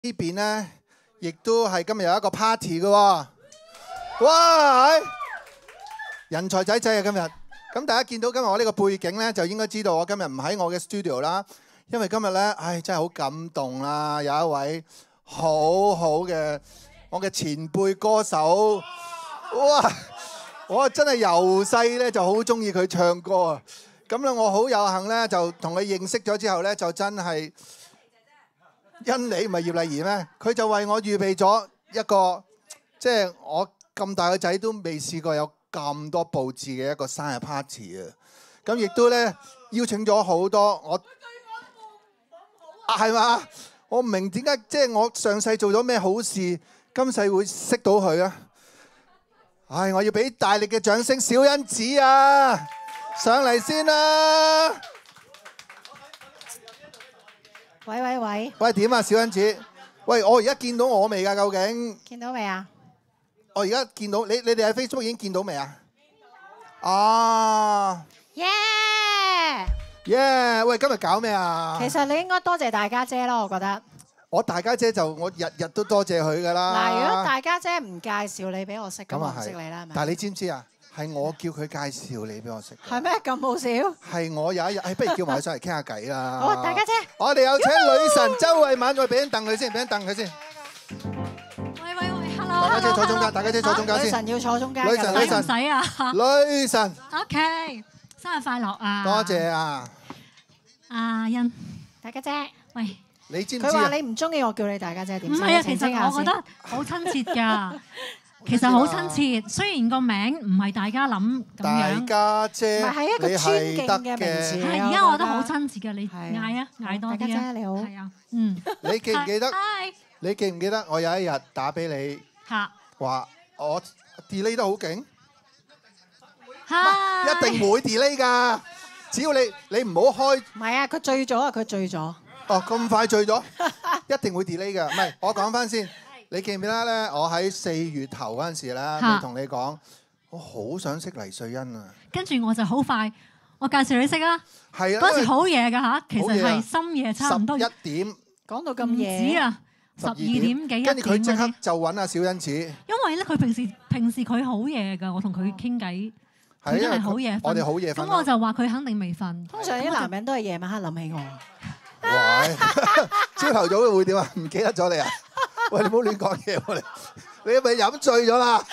呢邊咧，亦都係今日有一個 party 嘅喎。哇！人才仔仔啊，今日。咁大家見到今日我呢個背景咧，就應該知道我今日唔喺我嘅 studio 啦。因為今日咧，真係好感動啦！有一位好好嘅我嘅前輩歌手，哇！我真係由細咧就好中意佢唱歌啊！咁咧，我好有幸咧，就同佢認識咗之後咧，就真係因你唔係葉麗儀咩？佢就為我預備咗一個，即係我咁大個仔都未試過有咁多佈置嘅一個生日 party 啊！咁亦都咧邀請咗好多我係嘛？我唔明點解即係我上世做咗咩好事，今世會識到佢啊！我要俾大力嘅掌聲，小欣子啊，上嚟先啦！喂，點啊，小欣子？喂，我而家見到我未㗎？究竟見到未啊？ 我而家見到你哋喺 Facebook 已經見到未啊？啊！耶！喂，今日搞咩啊？ 其實你應該多謝大家姐咯，我覺得。 我大家姐就我日日都多謝佢㗎啦。 嗱，如果大家姐唔介紹你俾我識，咁我唔識你啦，係咪？ 但係你知唔知啊？係我叫佢介紹你俾我識。 係咩？咁好笑？ 係我有一日，不如叫埋佢上嚟傾下偈啦。 好，大家姐。 我哋有請女神周慧敏，我俾張凳佢先，俾張凳佢先。 喂 ，hello。 大家姐坐中間，大家姐坐中間先。 女神要坐中間。 女神， 唔使啊。 女神。 OK，生日快樂啊！ 多謝啊。 阿欣， 大家姐。 喂。 你知唔知啊？ 佢話你唔中意我叫你大家姐點？ 唔係啊，其實我覺得好親切㗎，其實好親切。雖然個名唔係大家諗咁樣。 大家姐， 唔係一個尊敬嘅名字。 係而家我覺得好親切㗎，你嗌啊，嗌多啲啊。 大家姐你好。 係啊，嗯。 你記唔記得？你記唔記得我有一日打俾你，話我 delay 得好勁？一定唔會 delay 㗎，只要你唔好開。 唔係啊，佢醉咗啊，佢醉咗。 哦，咁快醉咗，一定會 delay 㗎。唔係，我講翻先。你記唔記得咧？我喺4月頭嗰陣時咧，我同你講，我好想識黎瑞恩啊。 跟住我就好快，我介紹你識啊。 係啊。 嗰時好夜㗎嚇，其實係深夜差唔多 11點。 講到咁夜。 唔止啊，12點幾1點。 跟住佢即刻就揾阿小欣子。 因為咧，佢平時佢好夜㗎，我同佢傾偈。佢真係好夜瞓。 我哋好夜瞓。 咁我就話佢肯定未瞓。 通常啲男人都係夜晚黑諗起我。 喂，朝頭早會點啊？唔記得咗你啊？喂，你唔好亂講嘢喎！你係咪飲醉咗啦？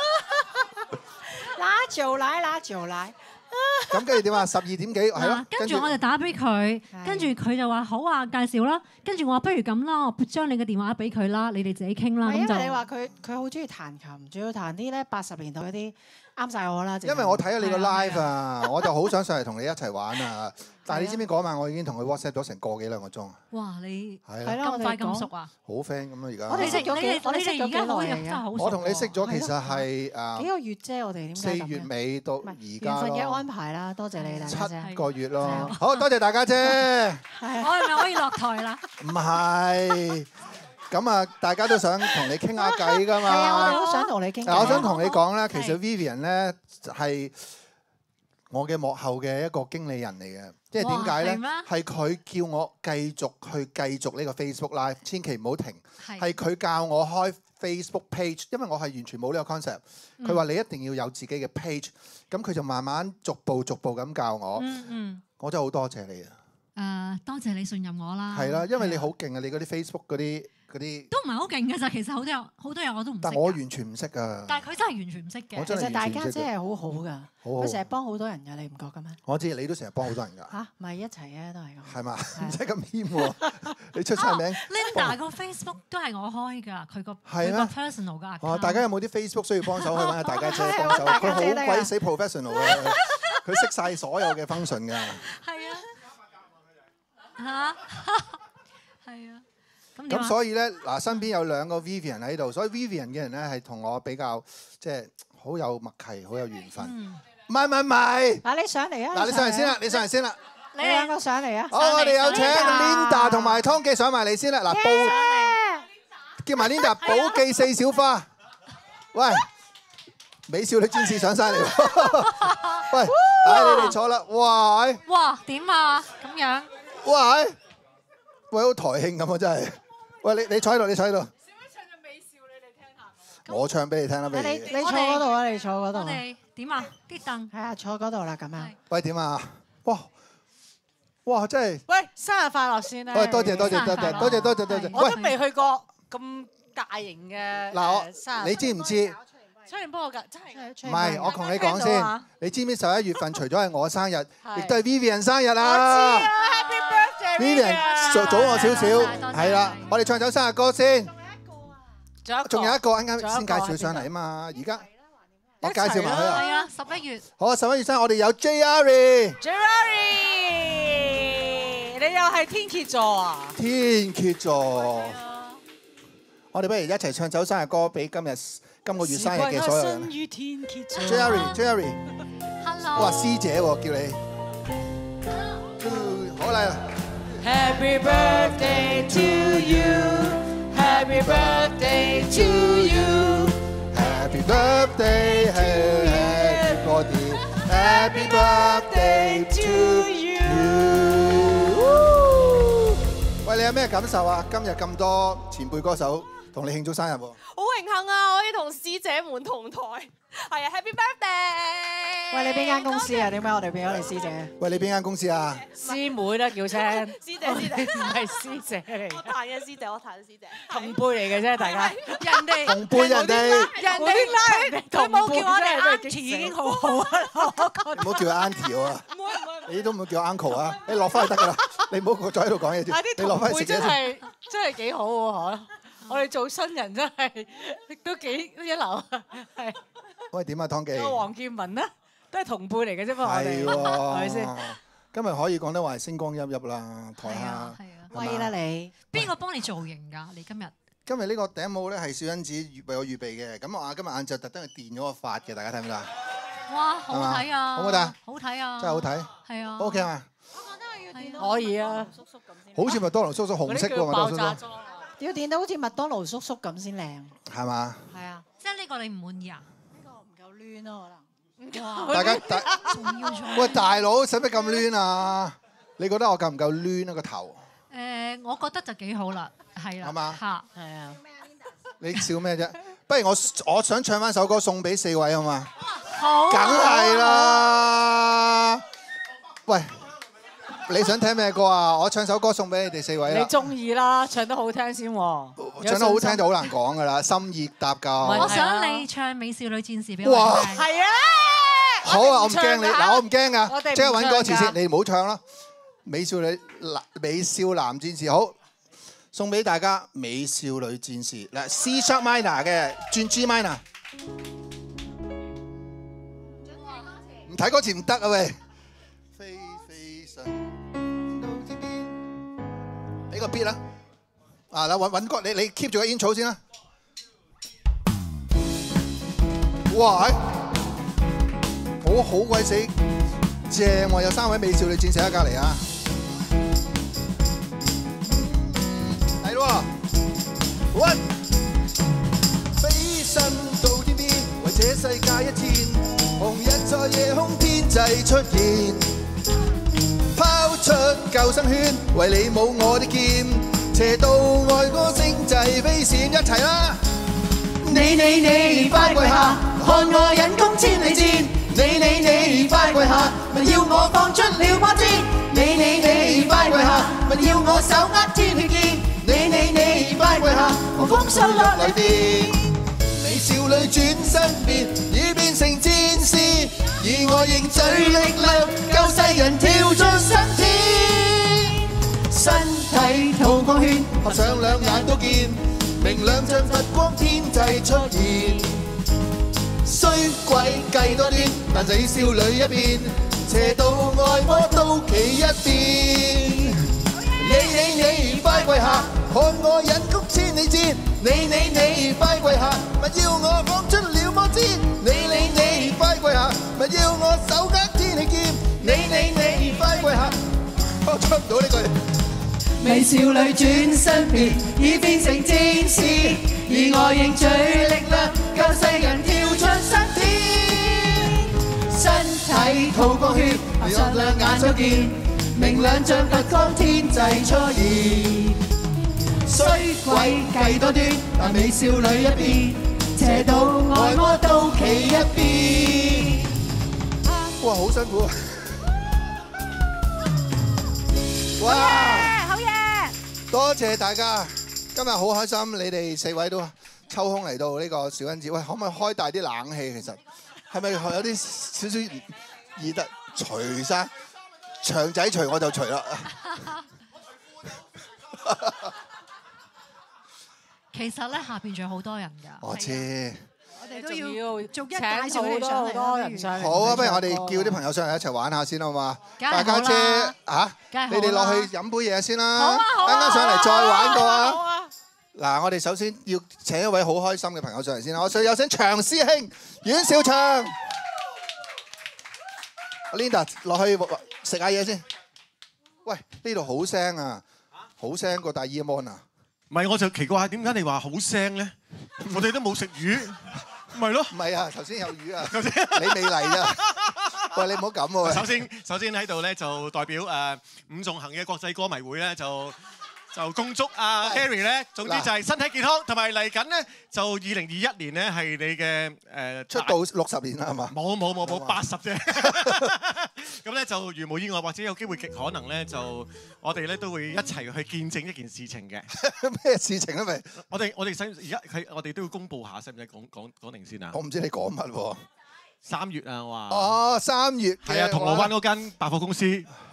拿酒奶。 咁跟住點啊？12點幾係咯。 跟住我就打俾佢，跟住佢就話好啊，介紹啦。跟住我話不如咁啦，我將你嘅電話俾佢啦，你哋自己傾啦。 因為你話佢好中意彈琴，仲要彈啲咧80年代嗰啲啱晒我啦。 因為我睇咗你個 live 啊，我就好想上嚟同你一齊玩啊！但係你知唔知嗰晚我已經同佢 WhatsApp 咗成個幾兩個鐘。 哇！你係咁快咁熟啊？ 好 friend 咁啊！而家我哋識咗幾？我哋識咗幾耐真係好熟。 我同你識咗其實係幾個月啫，我哋點解 4月尾到而家緣分嘅安排啦，多謝你大家姐。 7個月咯，好多謝大家姐。 我係咪可以落台啦？ 唔係。咁啊，大家都想同你傾下偈㗎嘛。 係啊，我哋好想同你傾偈。 我想同你講咧，其實 Vivian 咧係我嘅幕後嘅一個經理人嚟嘅。即係點解咧？係佢叫我繼續呢個 Facebook Live，千祈唔好停。係佢教我開 Facebook page，因為我係完全冇呢個 concept。佢話你一定要有自己嘅 page，咁佢就慢慢逐步咁教我。我真係好多謝你啊！ 多謝你信任我啦。 係啦，因為你好勁啊！你嗰啲 Facebook 嗰啲都唔係好勁嘅咋，其實好多嘢我都唔識。 但我完全唔識啊！ 但係佢真係完全唔識嘅。 其實大家真係好好㗎，佢成日幫好多人㗎，你唔覺㗎咩？ 我知你都成日幫好多人㗎。 嚇，咪一齊啊，都係咁。 係嘛？唔使咁謙喎，你出晒名。 Linda 個 Facebook 都係我開㗎，佢個 personal 㗎。 哦，大家有冇啲 Facebook 需要幫手？可以揾下大家姐幫手。佢好鬼死 professional 嘅，佢識晒所有嘅 function 㗎。 係啊。係啊。 咁所以咧，嗱，身邊有2個 Vivian 喺度，所以 Vivian 嘅人咧係同我比較即係好有默契，好有緣分。唔係。 嗱，你上嚟啊！ 嗱，你上嚟先啦， 你兩個上嚟啊！ 好，我哋有請 Linda 同埋湯記上埋嚟先啦。嗱，叫埋 Linda 寶記4小花。喂，美少女戰士上晒嚟。喂，你哋坐啦。 哇，點啊？咁樣。 喂，好台慶咁啊，真係。 喂，你坐喺度，你坐喺度。 使唔使唱隻美少女嚟聽下？ 我唱俾你聽啦，不如。 你坐嗰度啊！你坐嗰度我。哋點啊？啲凳係啊，坐嗰度啦，咁樣。 喂，點啊？哇！真係。 喂，生日快樂先啦！ 喂，多謝。 我都未去過咁大型嘅嗱， 生日。 你知唔知？ 出年幫我㗎，真係。 唔係，我同你講先。你知唔知11月份除咗係我生日，亦都係 Vivian 生日我知啊啊！Happy birthday Vivian 早我少少，係啦。我哋唱首生日歌先。仲有一個啱啱先介紹上嚟啊嘛，而家我介紹埋佢啊。 係啊，11月。 好啊，11月生日我哋有 Jerry。 你又係天蠍座啊？ 天蠍座。我哋不如一齊唱首生日歌俾今個月生日嘅所有人。Jerry。Hello。哇，師姐喎，叫你。好啦。 Happy birthday to you. Happy birthday to you. Happy birthday, happy birthday to you. 喂，你有咩感受啊？今日咁多前輩歌手同你慶祝生日喎。 好榮幸啊！可以同師姐們同台，係啊 ，Happy birthday！ 喂，你邊間公司啊？點解我哋變咗你師姐？ 喂，你邊間公司啊？ 師妹啦，叫聲。 師姐， 唔係師姐嚟。 我彈嘅師姐， 同輩嚟嘅啫，大家。 人哋同輩人哋佢冇叫我哋 Auntie 已經好好啊，我覺得。 唔好叫佢 Auntie 啊！ 唔會。 你都唔好叫 Uncle 啊！你落翻去得㗎啦，你唔好再喺度講嘢住。你落翻去食嘢先。 真係幾好喎！我哋做新人真係都幾一流啊！係。 喂，點啊，湯記？ 個黃建文咧，都係同輩嚟嘅啫嘛，我哋係喎， 係咪先？ 今日可以講得話係星光熠熠啦，台下。 威啦你！ 邊個幫你造型㗎？你今日？ 今日呢個頂帽咧係小欣子為我預備嘅，咁我今日晏晝特登去電咗個髮嘅，大家睇唔睇到啊？ 哇，好睇啊！ 好唔好睇？ 好睇啊！ 真係好睇。 係啊。 OK 嘛？ 可以啊， 好似麥當勞叔叔紅色喎，麥當勞叔叔。 要電到好似麥當勞叔叔咁先靚。 係嘛？ 係啊。 即係呢個你唔滿意啊？ 呢個唔夠攣咯，可能。 大家仲要做。 喂，大佬使乜咁攣啊？你覺得我夠唔夠攣啊個頭？ 我覺得就幾好啦，係啦。 係嘛？ 嚇， 係啊。 你笑咩啫？不如我想唱翻首歌送俾4位好嘛？ 好。 梗係啦。喂，你想聽咩歌啊？我唱首歌送俾你哋4位啦。 你中意啦，唱得好聽先喎。 唱得好聽就好難講㗎啦，心意搭救。 我想你唱《美少女戰士》俾我聽。 係啊。 好啊，我唔驚你，嗱我唔驚㗎，即刻揾歌詞先，你唔好唱啦。美少男戰士好，送俾大家美少女戰士嗱 C sharp minor 嘅轉 G minor， 唔睇歌詞唔得啊喂！飛飛上到天邊，俾個 beat 啦，啊嗱揾歌，你 keep 住個 intro 先啦。哇！好鬼死正喎，有3位美少女戰士喺隔離啊！嚟咯！One， 飛身到天邊，為這世界一戰，紅日在夜空天際出現，拋出救生圈，為你舞我的劍，邪道愛歌星際飛閃一齊啦！你快跪下，看我引弓千里箭。你快跪下，咪要我放出了魔箭。你快跪下，咪要我手握天氣劍。你快跪下，我風手落雷電。美少女轉身變，已變成戰士，以我凝聚力量，救世人跳進新天。身體吐光圈，合上兩眼都見，明亮像佛光天際出現。衰鬼計多端，但仔少女一邊，邪道愛魔都企一邊。你快跪下，看我引弓千里箭。你快跪下，咪要我放出了魔箭。你快跪下，咪要我手握天氣劍。你快跪下，我出唔到呢句。 美少女轉身變，已變成戰士，以我凝聚力量，救世人跳出新天。身體吐光血，合上兩眼就見，明亮像佛光天際出現。 衰鬼計多端，但美少女一邊，邪道愛魔都企一邊。 哇，好辛苦！哇， 好嘢！ 多謝大家，今日好開心，你哋4位都抽空嚟到呢個小恩子。喂，可唔可以開大啲冷氣？其實係咪有啲少少熱得？除晒長仔除我就除啦。 其實咧下邊仲有好多人㗎。 我知。 我哋都要逐一介請紹佢哋上嚟好多人上嚟。 好啊，不如我哋叫啲朋友上嚟一齊玩下先好嘛？ 梗係好啦大家姐嚇， 梗係好啦你哋落去飲杯嘢先啦。 好啊好啊啱啱上嚟再玩過好啊！ 啊！ 嗱，我哋首先要請一位好開心嘅朋友上嚟先啦。我想有請長師兄阮兆祥。Linda 落去食下嘢先。喂，呢度好聲啊，好聲過大 Eamon 啊！ 唔係，我就奇怪點解你話好聲咧？我哋都冇食魚，咪咯。 唔係啊，頭先有魚啊，你未嚟咋？喂，你唔好咁喎。 首先喺度咧就代表伍仲衡嘅國際歌迷會咧就恭祝阿 Harry 咧，總之就係身體健康，同埋嚟緊咧就2021年咧係你嘅出道60年啦，係嘛？ 冇80啫。咁咧就如無意外，或者有機會極可能咧，就我哋咧都會一齊去見證一件事情嘅。 咩事情啊？咪我哋使而家我哋都要公佈下，使唔使講定先啊？ 我唔知你講乜喎。 3月啊，我話。 哦，3月。 係啊，銅鑼灣嗰間百貨公司。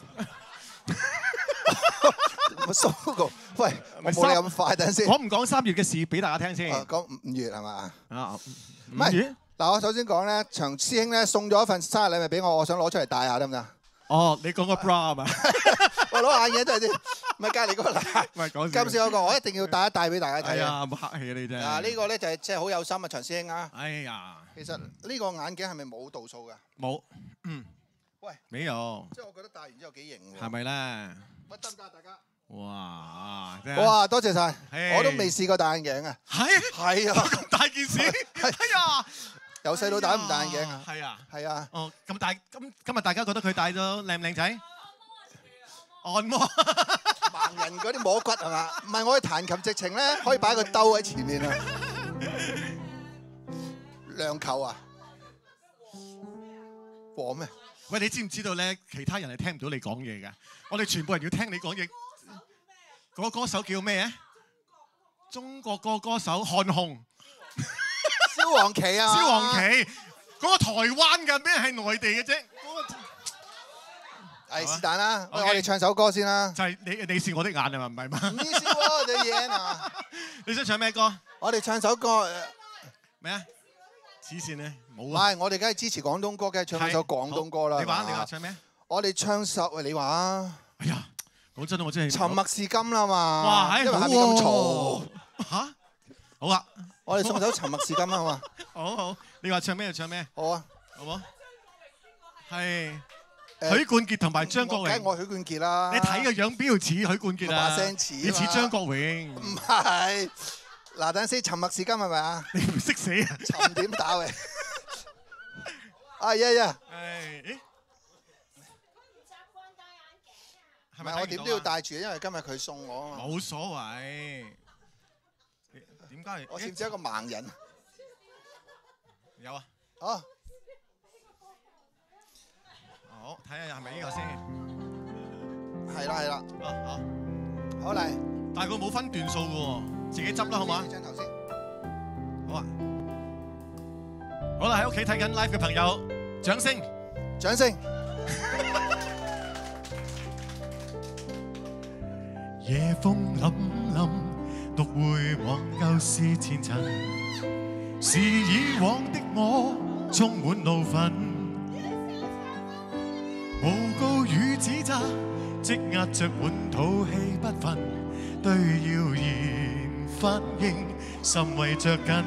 我數過，喂，我冇你咁快，等陣先。 講唔講3月嘅事俾大家聽先？ 講5月係嘛？ 啊， 唔係。嗱，我首先講咧，長師兄咧送咗一份生日禮物俾我，我想攞出嚟戴下得唔得？ 哦，你講個 bra 係嘛？ 我攞眼嘢都係先，唔係隔離嗰個啦。 唔係講笑。 今次嗰個我一定要戴俾大家睇。 係啊，冇客氣啊你真係。 嗱，呢個咧就係即係好有心啊，長師兄啊。 哎呀， 其實呢個眼鏡係咪冇度數㗎？ 冇。嗯。 喂。 沒有。 即係我覺得戴完之後幾型喎。 係咪咧？ 喂，得唔得啊，大家？ 哇！ 哇，多謝晒，我都未試過戴眼鏡啊。 係啊， 咁大件事，哎呀， 由細到大唔戴眼鏡啊。 係啊， 係啊。 哦，今日大家覺得佢戴咗靚唔靚仔？按摩。 盲人嗰啲摸骨係嘛？唔係，我去彈琴直情咧，可以擺個兜喺前面啊。亮球啊？黃咩？ 喂，你知唔知道咧？其他人係聽唔到你講嘢㗎。我哋全部人要聽你講嘢。嗰個歌手叫咩啊？中國個歌手韓紅。 蕭煌奇啊！ 蕭煌奇，嗰個台灣嘅咩係內地嘅啫？ 係是但啦，我哋唱首歌先啦。 就係你是我的眼係嘛？唔係嘛？ 你是我的眼啊！ 你想唱咩歌？ 我哋唱首歌咩啊？黐線咧，冇啊！唔係，我哋梗係支持廣東歌，梗係唱首廣東歌啦。 你話唱咩？ 我哋唱首，喂，你話啊？ 哎呀，講真我真係沉默是金啦嘛。 哇， 因為下面咁嘈。 嚇！好啊， 我哋送首沉默是金啊嘛。 好，你話唱咩就唱咩。 好啊， 好冇？係許冠傑同埋張國榮。 梗係我許冠傑啦。 你睇個樣邊度似許冠傑啊？ 把聲似。 你似張國榮。 唔係。嗱，等先，沉默是金係咪啊？ 你唔識死啊？ 沉點打喂？啊呀！ 係。 係咪我點都要戴住？因為今日佢送我啊嘛。 冇所謂。點解？ 我似唔似一個盲人？ 有啊。 哦。 好，睇下係咪呢個先。 係啦。 好。 好嚟。 但係佢冇分段數嘅喎，自己執啦好嘛？ 張頭先。 好啊。好啦，喺屋企睇緊 live 嘅朋友，掌聲。夜風凜凜，獨回望舊事前塵，是以往的我充滿怒憤，誣告與指責，積壓着滿肚氣不憤，對謠言反應甚為着緊，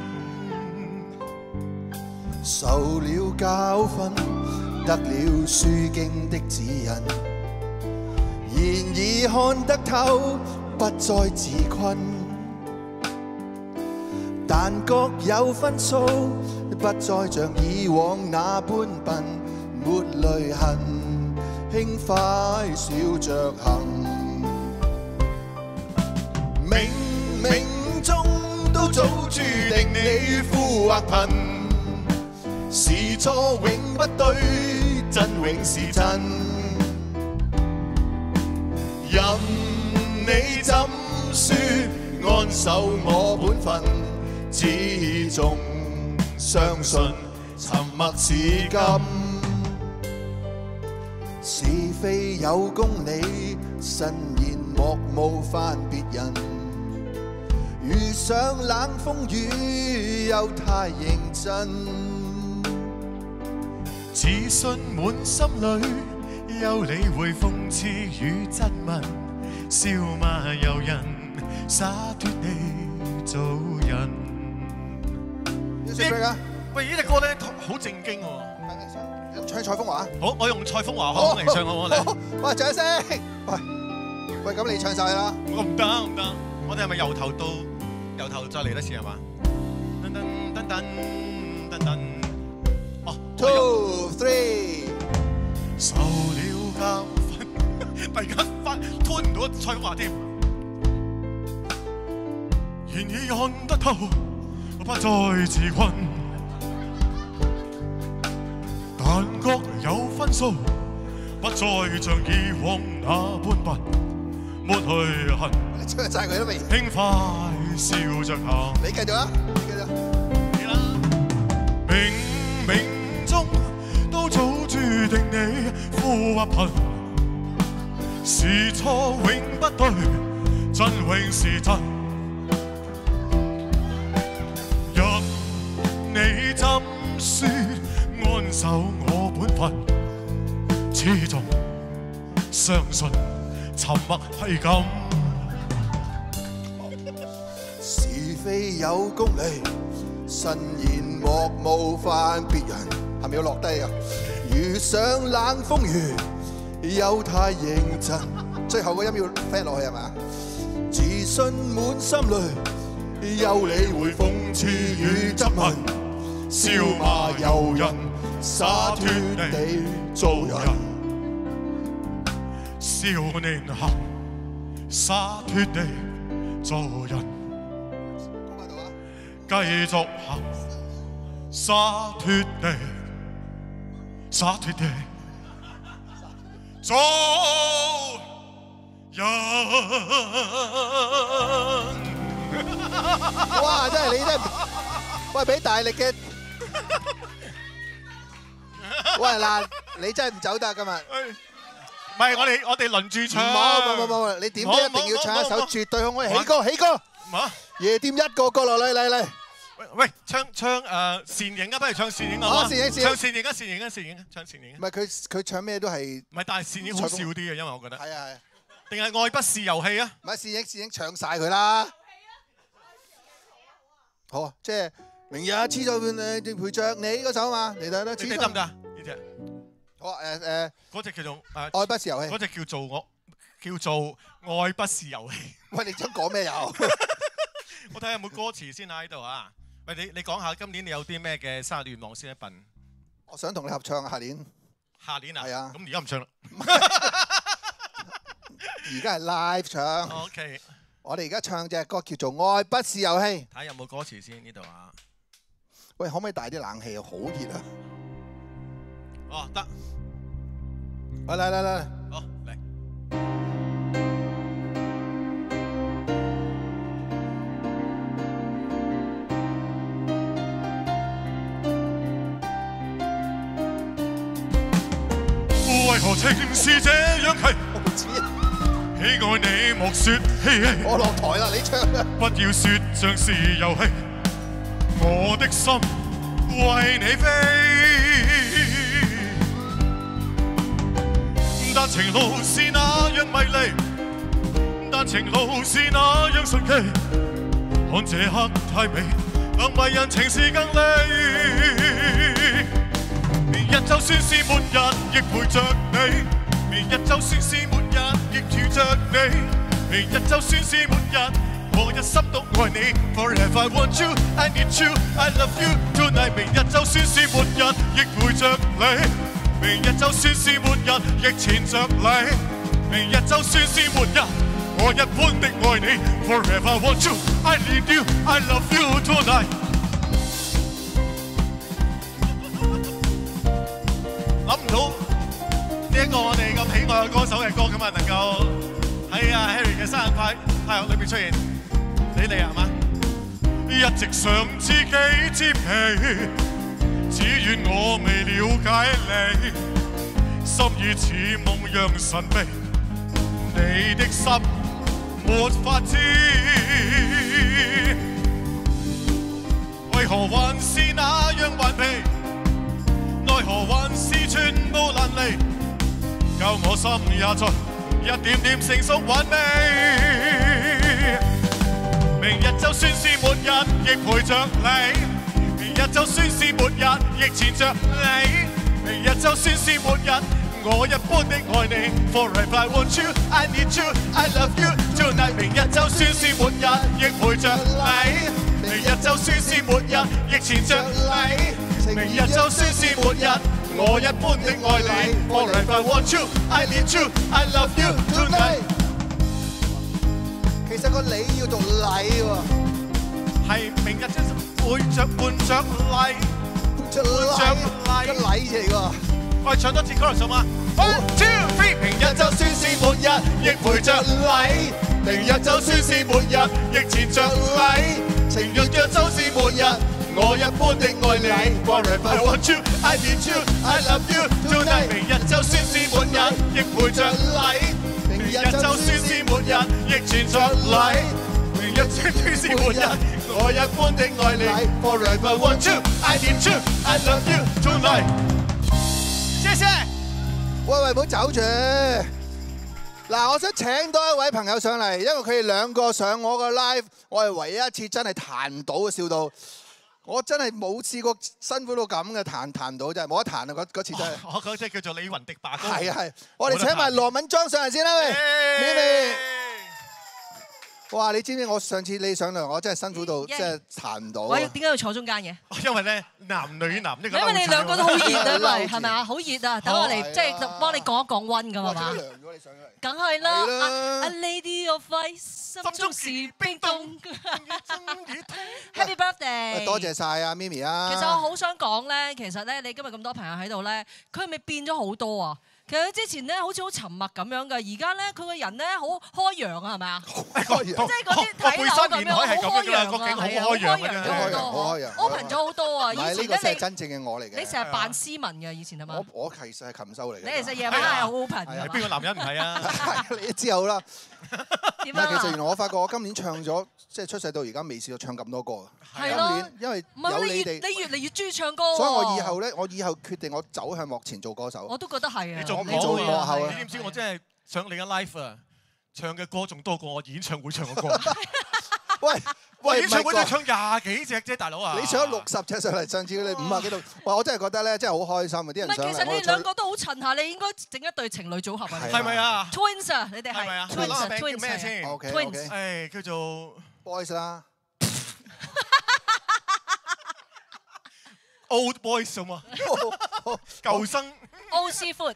受了教訓，得了書經的指引。然而看得透，不再自困，但各有分數，不再像以往那般笨，沒淚痕，輕快笑着行。明注定你富或貧，是錯永不對，真永是真。任你怎說，安守我本分，始終相信沉默是金。是非有公理，慎言莫冒犯別人。遇上冷風雨又太認真，自信滿心裏，有理會諷刺與質問，笑罵由人，灑脱地做人。 喂，呢隻歌咧好正經喎。 唱蔡風華。 好，我用蔡風華口嚟唱好唔好？ 喂，掌聲！喂，咁你唱晒啦。 我唔得唔得，我哋係咪由頭再嚟一次係嘛？噔噔噔噔噔噔。哦 ，2 3。 受了教訓， 突然間吞唔到蔡風華添。 現已看得透，不再自困。但覺有分數，不再像以往那般笨，抹去恨。 唱晒佢都未。 輕快笑着行。 你繼續啊！你繼續。 你啦。 冥冥中都早注定你富或貧，是錯永不對，真永是真。任你怎說，安守我本分，始終相信沉默係咁。是非有公理，慎言莫冒犯別人。係咪要落低啊？遇上冷風雨，又太認真。最後個音要 fat 落去係咪啊？自信滿心裏，有理會諷刺與質問，笑罵由人，灑脱地做人。少年行，灑脱地做人。繼續行，灑脱地做人。 哇！真係你真係，喂俾大力嘅，喂嗱，你真係唔走得今日。 唔係我哋輪住唱。 冇，你點都一定要唱一首絕對好。我哋起歌。夜店一個角落嚟。 喂，唱倩影啊，不如唱倩影啊！ 倩影， 唱倩影，唱倩影。 唔係佢唱咩都係。 唔係，但係倩影好笑啲嘅，因為我覺得。 係啊。 定係愛不是遊戲啊？ 唔係倩影唱晒佢啦。好，即係明日黐咗伴陪着你嗰首嘛，嚟睇啦。 你得唔得啊？呢隻。 好嗰隻叫做愛不是遊戲。 嗰隻叫做愛不是遊戲。 喂，你想講咩又？ 我睇下有冇歌詞先喺度啊！喂，你講下今年你有啲咩嘅生日願望先一笨？ 我想同你合唱啊，下年啊？ 係啊。咁而家唔唱啦。 而家係 live 唱。 OK。 我哋而家唱隻歌叫做《愛不是遊戲》。 睇下有冇歌詞先呢度啊？ 喂，可唔可以大啲冷氣啊？好熱啊！ 哦，得。 嚟。 好，嚟。 為何情是這樣奇？喜愛你莫說嬉戲。 我落台啦，你唱啊！ 不要說像是遊戲，我的心為你飛。但情路是那樣迷離，但情路是那樣神奇。看這刻太美，更迷人情是更美。明日就算是末日，亦陪着你。明日就算是末日，亦住着你。明日就算是末日，我一心都愛你。Forever I want you, I need you, I love you tonight。明日就算是末日，亦陪着你。明日就算是末日，亦纏着你。明日就算是末日，我一般的愛你。Forever I want you, I need you, I love you tonight。 大學裏邊出現，你嚟係嘛？一直想自己接氣，只願我未了解你，心已似夢樣神秘，你的心沒法知，為何還是那樣頑皮？奈何還是全部難離，教我心也在一點點成熟韻味。明日就算是末日，亦陪着你；明日就算是末日，亦纏着你；明日就算是末日，我一般的愛你。Forever I want you, I need you, I love you tonight。明日就算是末日，亦陪着你；明日就算是末日，亦纏着你。明日就算是末日，我一般的愛你。Forever I want you, I need you, I love you tonight。 其實個禮要讀禮喎， 係明日即伴着禮， 伴着禮個禮嚟喎。 我哋唱多次 chorus 好嗎 ？One two three。明日就算是末日，亦陪着禮；明日就算是末日，亦纏着禮。情若若就是末日，我一般的愛你。Forever I want you, I need you, I love you tonight。明日就算是末日，亦陪着禮；明日就算是末日，亦纏着禮。明日就算是末日，我一般的愛你。Forever I want you, I need you, I love you tonight。謝謝。 喂，唔好走住。嗱，我想請多一位朋友上嚟，因為佢哋兩個上我個 live， 我係唯一一次真係彈到笑到，我真係冇試過辛苦到咁嘅彈到真係冇得彈啊！嗰次真係。 我嗰隻叫做李雲迪罷歌。 係啊係，我哋請埋羅敏莊上嚟先啦，喂，咪咪。哇！你知唔知我上次你上嚟，我真係辛苦到即係彈唔到。 我點解要坐中間嘅？ 因為咧男女男呢個。 因為你兩個都好熱啊，係咪啊？好熱啊！等我嚟即係幫你降一降溫㗎係嘛？ 涼咗你上咗嚟。 梗係啦，A Lady of Ice， 心中是冰凍。Happy birthday！ 多謝晒啊，咪咪啊。 其實我好想講咧，其實咧你今日咁多朋友喺度咧，佢係咪變咗好多啊？其實佢之前咧好似好沉默咁樣嘅，而家咧佢個人咧好開揚啊，係咪啊？ 開揚， 即係嗰啲睇樓咁樣，好開揚啊，係啊，好開揚咗好多，open 咗好多啊！以前咧你真正嘅我嚟嘅， 你成日扮斯文嘅，以前係嘛？ 我其實係禽獸嚟嘅。 你其實夜晚係好 open 嘅。 邊個男人唔係啊？ 你都知好啦。 點啊？ 其實原來我發覺我今年唱咗，即係出世到而家未試過唱咁多歌。 係咯， 因為有你哋， 你越嚟越中意唱歌。 所以我以後咧，我以後決定我走向幕前做歌手。 我都覺得係啊。 你做幕後啊？你知唔知我真係上你嘅 live 啊？唱嘅歌仲多過我演唱會唱嘅歌。喂，演唱會都唱20幾隻啫，大佬啊！ 你唱咗60隻上嚟，上次你50幾度，哇！我真係覺得咧，真係好開心啊！啲人上嚟。 其實你哋兩個都好襯下，你應該整一對情侶組合啊！ 係咪啊 ？Twins 啊，你哋係咪啊 ？Twins 叫咩先 ？Twins， 誒叫做 Boys 啦。 Old Boys 好嘛？舊生。 歐師傅。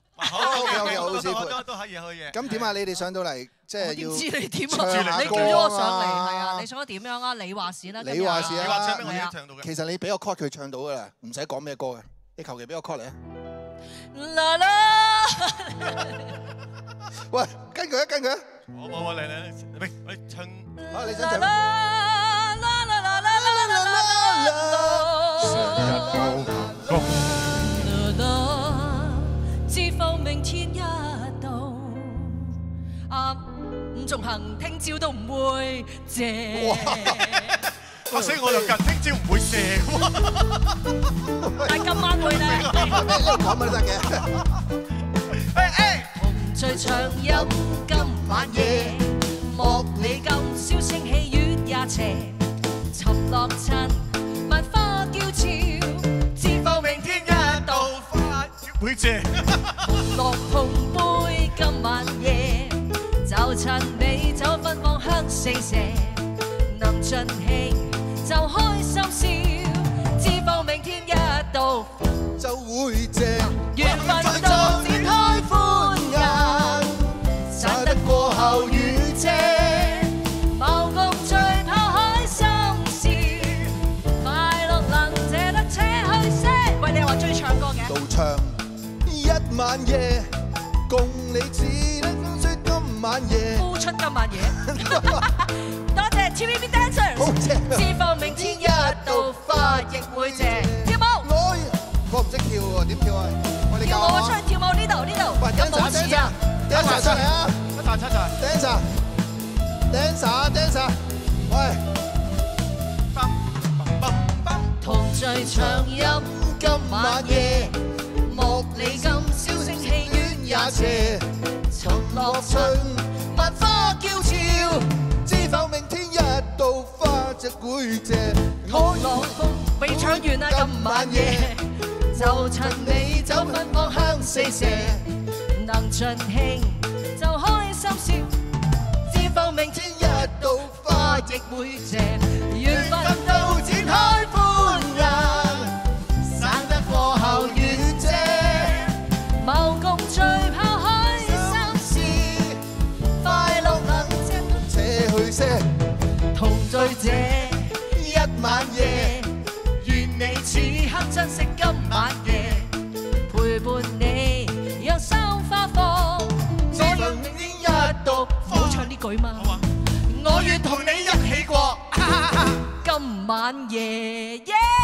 都可以。 咁點啊？你哋上到嚟即係要點知你點啊？ 你叫咗我上嚟，係啊！你想點樣啊？你話事啦。 你話事啊！ 你話唱咩我已經唱到嘅。 其實你俾個 call 佢唱到㗎啦，唔使講咩歌嘅，你求其俾個 call 嚟啊！ 啦啦！ 喂，跟佢啊，跟佢啊！ 我嚟，喂，唱啊！你想唱？ 知否明天一到，伍仲衡聽朝都唔會謝。 所以我就近聽朝唔會射喎。 但係今晚會咧。 講乜都得嘅。 紅醉長飲今晚夜，莫理今宵星氣月也斜，沉落塵萬花嬌俏，知否明天一到花會謝。 落紅杯今晚夜，就趁美酒芬芳香四射，能盡興就開心笑，知否明天一到就會謝， 緣分到展開歡顏，賺得過後雨遮，謀共醉拋開心事，快樂能借得車去些。喂，你話中意唱歌嘅？ 到唱一晚夜，共你似得風雪今晚夜， 呼出今晚夜。多謝 TVB Dancers， 好正啊！ 知否明天一到花亦會謝。跳舞， 我唔識跳喎，點跳啊？我哋教跳舞啊！出我。 去跳舞呢度呢度， 喂有舞池啊！ ，dancer 出嚟啊！dancer，喂， 同聚暢飲今晚夜，莫理今宵聲戲院也斜，尋樂趣萬花嬌俏， 知否明天一到花隻會謝。 同樂風未唱完啊！今晚夜就趁你酒粉芳香四射，能盡興就開心笑。知否明天一到花亦會謝，緣分到展開歡顏，散得過後月謝，謀共聚拋開心事，快樂能且去些同聚這一晚夜，願你此刻珍惜今晚夜，陪伴你讓心花放。知否明天一到，唔好唱呢句嘛。我願同你一起過今晚夜，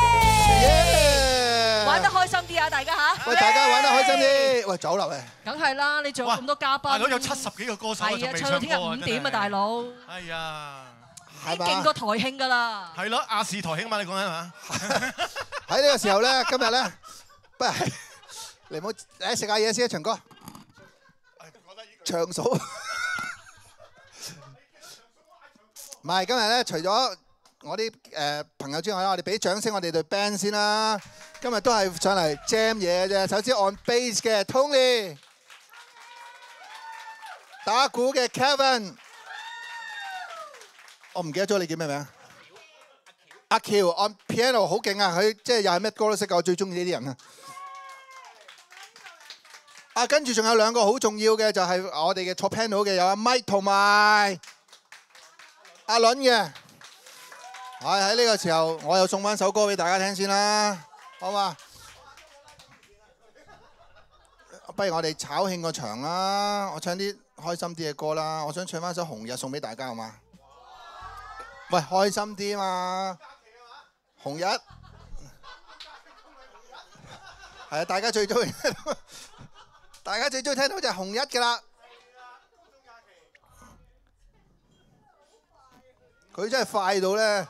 玩得開心啲啊！大家嚇， 喂，大家玩得開心啲。喂，酒樓咧， 梗係啦，你仲有咁多嘉賓， 大佬有70幾個歌手，仲係啊， 未唱到聽日唱歌啊 5點啊，大佬， 哎呀， 係嘛？ 勁過台慶㗎啦。 係咯，亞視台慶嘛，你講緊係嘛？ 喺呢個時候咧，今日咧，不如你唔好嚟食下嘢先啊，長哥。長嫂。唔係，今日咧，除咗我啲朋友之外啦，我哋俾掌聲我哋隊 band 先啦。今日都係上嚟 jam 嘢嘅啫。首先 on bass 嘅 Tony， 打鼓嘅 Kevin， 我唔記得咗你叫咩名？阿喬 on piano 好勁啊！佢即係又係咩歌都識㗎，我最中意呢啲人啊！啊，跟住仲有兩個好重要嘅，就係我哋嘅 top panel 嘅有阿 Mike 同埋阿倫嘅。喺呢個時候，我又送翻首歌俾大家聽先啦，好嘛？不如我哋炒興個場啦，我唱啲開心啲嘅歌啦。我想唱翻首《紅日》送俾大家，好嘛？喂，開心啲嘛？紅日係啊，大家最中意，大家最中意聽到就係紅日㗎啦。佢真係快到咧！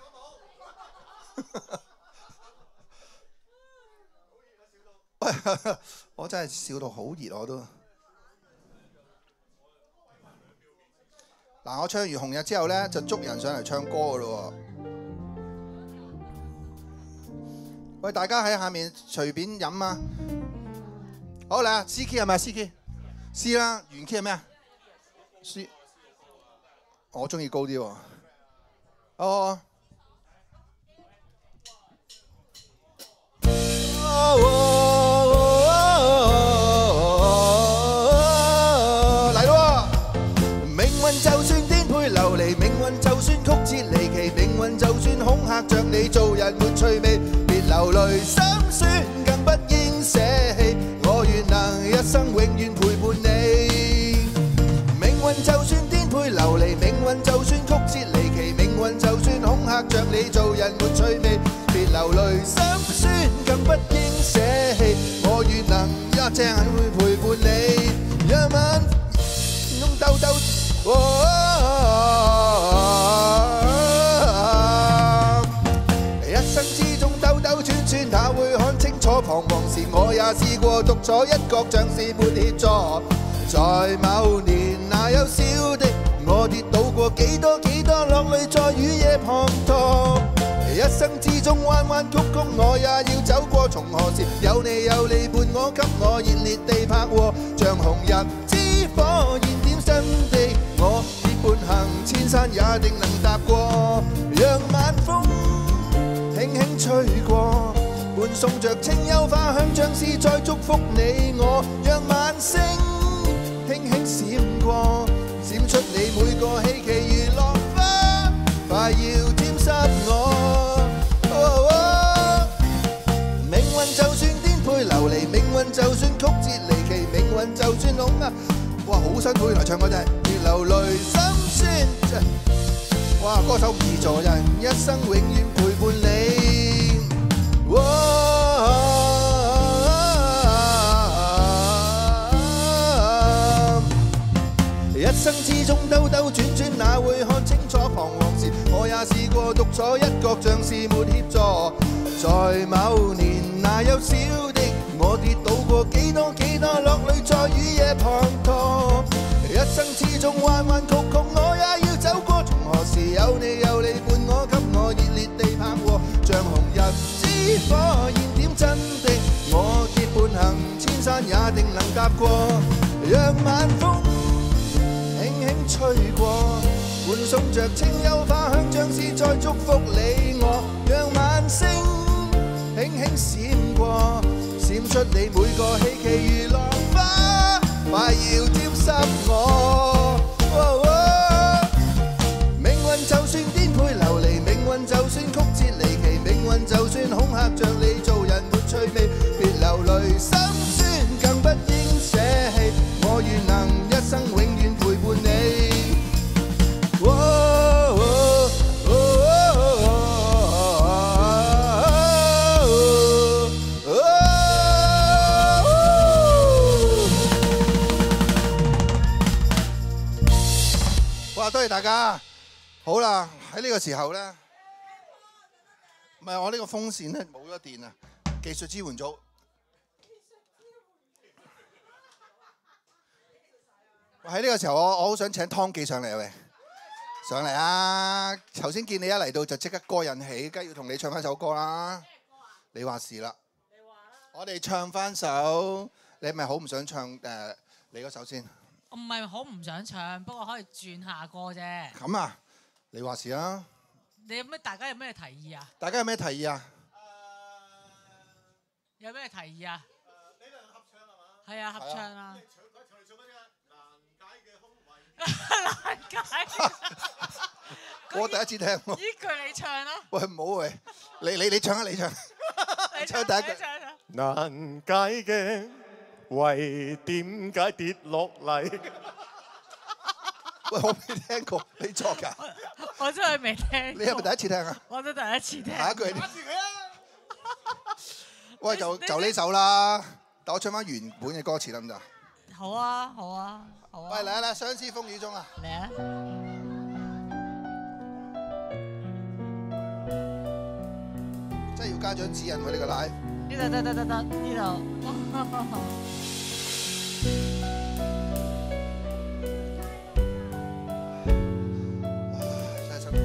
我真係笑到好熱我都。嗱，我唱完紅日之後咧，就捉人上嚟唱歌㗎咯喎。喂，大家喺下面隨便飲啊！好嚟啊 ，C key 係咪 C key？C 啦，原 key 係咩啊 ？C， 我中意高啲喎。哦。嚟咯！命運就算顛沛流離，命運就算曲折離奇，命運就算恐嚇着你，做人沒趣味，別流淚心酸，更不應捨棄。我願能一生永遠陪伴你。命運就算顛沛流離，命運就算曲折離奇，命運就算恐嚇着你，做人沒趣味，別流淚心酸，更不應捨棄。我願能一正會陪伴你，一晚用兜兜。一生之中兜兜轉轉，哪會看清楚彷徨時？我也試過獨坐一角，像是沒協助。在某年那幼小的我跌倒過幾多幾多，落淚在雨夜滂沱。一生之中彎彎曲曲，我也要走過。從何時有你伴我，給我熱烈地拍和，像紅日之火燃點新地。我結伴行千山也定能踏過，讓晚風輕輕吹過，伴送着清幽花香，像是在祝福你我。讓晚星輕輕閃過，閃出你每個希冀如落花，快要沾濕我。命運就算顛沛流離，命運就算曲折離奇，命運就算恐嚇。哇！ 好辛苦，原來唱歌真係別流淚心酸。哇，歌手唔易做真係，一生永遠陪伴你。一生之中兜兜轉轉，哪會看清楚彷徨時？我也試過獨坐一角，像是沒協助。在某年那幼小的我跌倒過幾多落淚在雨夜滂沱。一生之中彎彎曲曲，我也要走過。從何時有你伴我，給我熱烈地拍和，像紅日之火焰點真的，我結伴行千山也定能踏過。讓晚風輕輕吹過，伴送着清幽花香，像是在祝福你我。讓晚星輕輕閃過，閃出你每個希冀如浪花，快要沾濕我。命運就算顛沛流離，命運就算曲折離奇，命運就算恐嚇着你，做人沒趣味，別流淚心酸，更不應捨棄。我願能一生永遠陪伴你。哇！多謝大家。好啦，喺呢個時候咧，唔係我呢個風扇咧冇咗電啊！技術支援組。喺呢個時候，我好想請湯記上嚟啊！喂，上嚟啊！頭先見你一嚟到就即刻歌引起，梗係要同你唱翻首歌啦。你話事啦。你話啦。我哋唱翻首，你係咪好唔想唱你嗰首先？ 我唔係好唔想唱，不過可以轉下歌啫。 咁啊，你話事啊。 你有咩？大家有咩提議啊？ 大家有咩提議啊？ 有咩提議啊？ 你哋合唱係嘛？ 係啊，合唱啊。難解， 我第一次聽喎。 呢句你唱啦。 喂，唔好喂，你唱啊，你唱。 你唱第一句。 難解嘅，為點解跌落嚟？ 喂，我未聽過，你作㗎？ 我真係未聽。 你係咪第一次聽啊？ 我都第一次聽。 下一句係點？喂，就呢首啦，但我唱翻原本嘅歌詞得唔得？ 好啊，好啊，好啊！ 喂，嚟啊！相思風雨中啊！ 嚟啊！ 真係要家長指引喎呢個 live。 呢度呢度。 真係辛苦。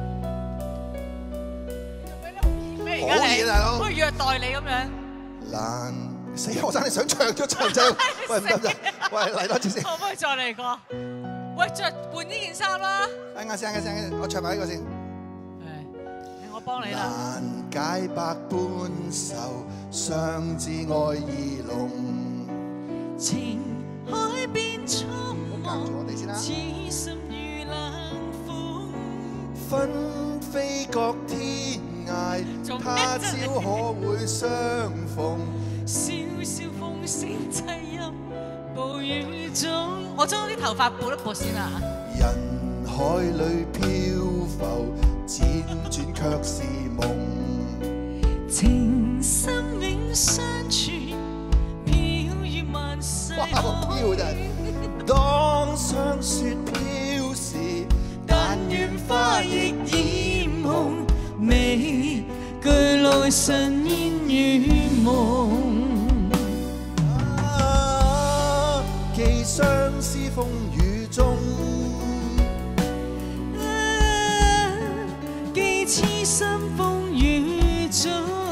咩而家你？ 大佬。 好似虐待你咁樣。 難。死我真係想唱咗唱仔，喂唔得唔得，喂嚟多次先。 可唔可以再嚟過？喂，換呢件衫啦。 啱先，我唱埋呢個先。 我幫你啦。 難解百般愁，相知愛意濃。 情海變蒼茫，此心如冷風。 紛飛各天涯，他朝可會相逢？ 小小風聲凄音，暴雨中。 我將啲頭髮撥一撥先啊！ 人海裏漂浮，輾轉卻是夢。 情深永相隨，飄於萬世。 哇！飄真係。當霜雪飄時， 但願花亦染紅，美具來神煙與夢。 寄相思風雨中， 寄痴心風雨中。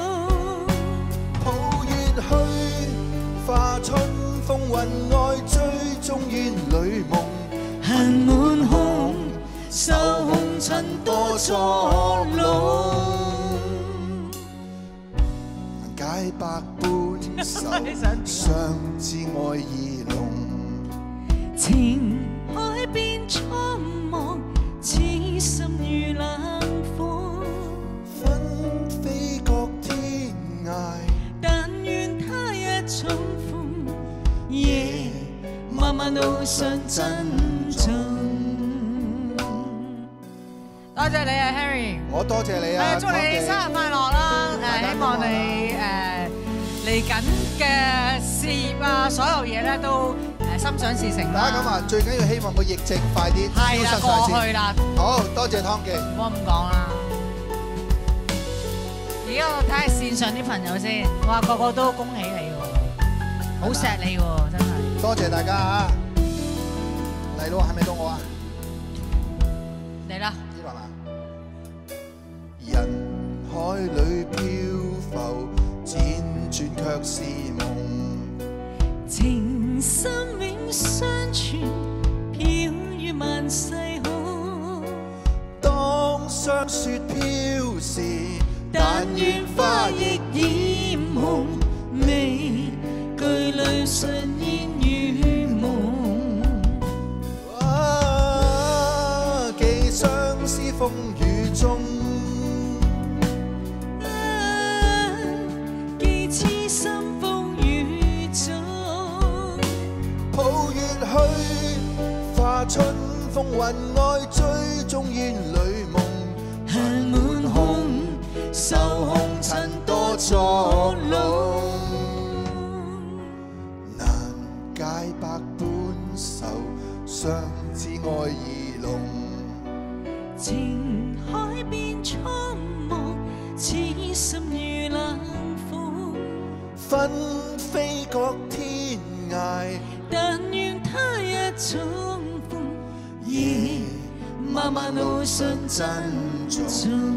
抱月去，化春風雲外，追蹤煙裏夢。 恨滿胸，受紅塵多作弄。 解百般愁，相知愛意濃。 情海變蒼茫，此心如冷風。 紛飛各天涯， 但願他日重逢。夜漫漫路路上珍重。多謝你啊 Harry， 我多謝你啊！ 祝你生日快樂啦！希望你嚟緊嘅事業啊，所有嘢咧都心想事成啦。 大家咁話，最緊要希望個疫症快啲消失過晒先。 去啦。 好多謝湯記。 唔好咁講啦。而家我睇下線上啲朋友先，哇個個都恭喜你喎，好錫你喎，真係。 多謝大家啊！嚟咯，係咪到我啊？ 嚟啦！ 知道嘛？人海裏漂浮，輾轉卻是夢。 情深永相傳，飄於萬世空。 當霜雪飄時，但願花亦染紅，未懼淚唇煙與夢。寄相思風雨中， 寄痴心風雨中。 抱月去，化春風雲外，追蹤煙裏夢。 恨滿胸，受紅塵多作弄。 難解百般愁，相知愛意濃。 情海變蒼茫，痴心如冷風。 紛飛各天涯， 但願他日重逢，而漫漫路上珍重。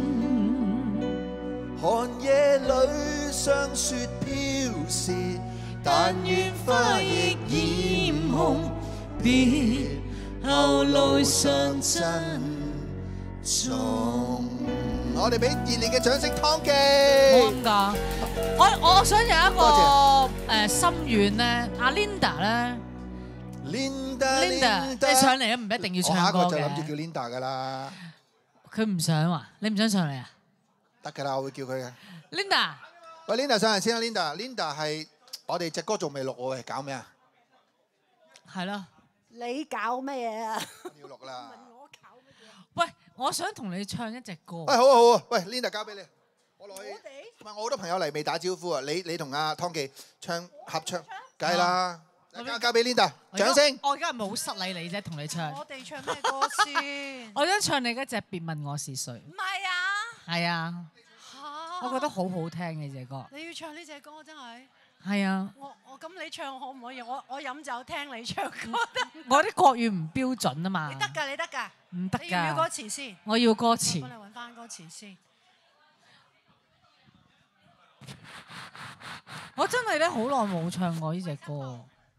寒夜裏霜雪飄時，但願花亦染紅，別後路上珍重。我哋俾熱烈嘅掌聲，湯記。 冇咁講，我想有一個心願咧，阿 Linda 咧 ，Linda 你上嚟咧唔一定要唱歌嘅。 我下一個就諗住叫 Linda 噶啦。 佢唔想話，你唔想上嚟啊？ 得㗎啦，我會叫佢嘅。 Linda， 喂 Linda 上嚟先啊 Linda 係我哋隻歌仲未錄喎，搞咩啊？ 係咯。 你搞咩嘢啊？ 要錄啦。 喂，我想同你唱一隻歌。 喂，好啊好啊，喂 Linda 交俾你，我落去。唔係我好多朋友嚟未打招呼啊，你同阿湯記唱合唱，梗係啦。交俾 Linda， 掌聲。 我而家係咪好失禮你啫？同你唱。 我哋唱咩歌先？ 我想唱你嗰隻《別問我是誰》。 唔係啊。 係啊。我覺得好好聽呢隻歌。 你要唱呢隻歌真係。 係啊。 我咁你唱可唔可以？我飲酒聽你唱歌得。 我啲國語唔標準啊嘛。 你得㗎，你得㗎。 唔得㗎。 你要唔要歌詞先？ 我要歌詞。 我幫你揾翻歌詞先。 我真係咧好耐冇唱過呢隻歌。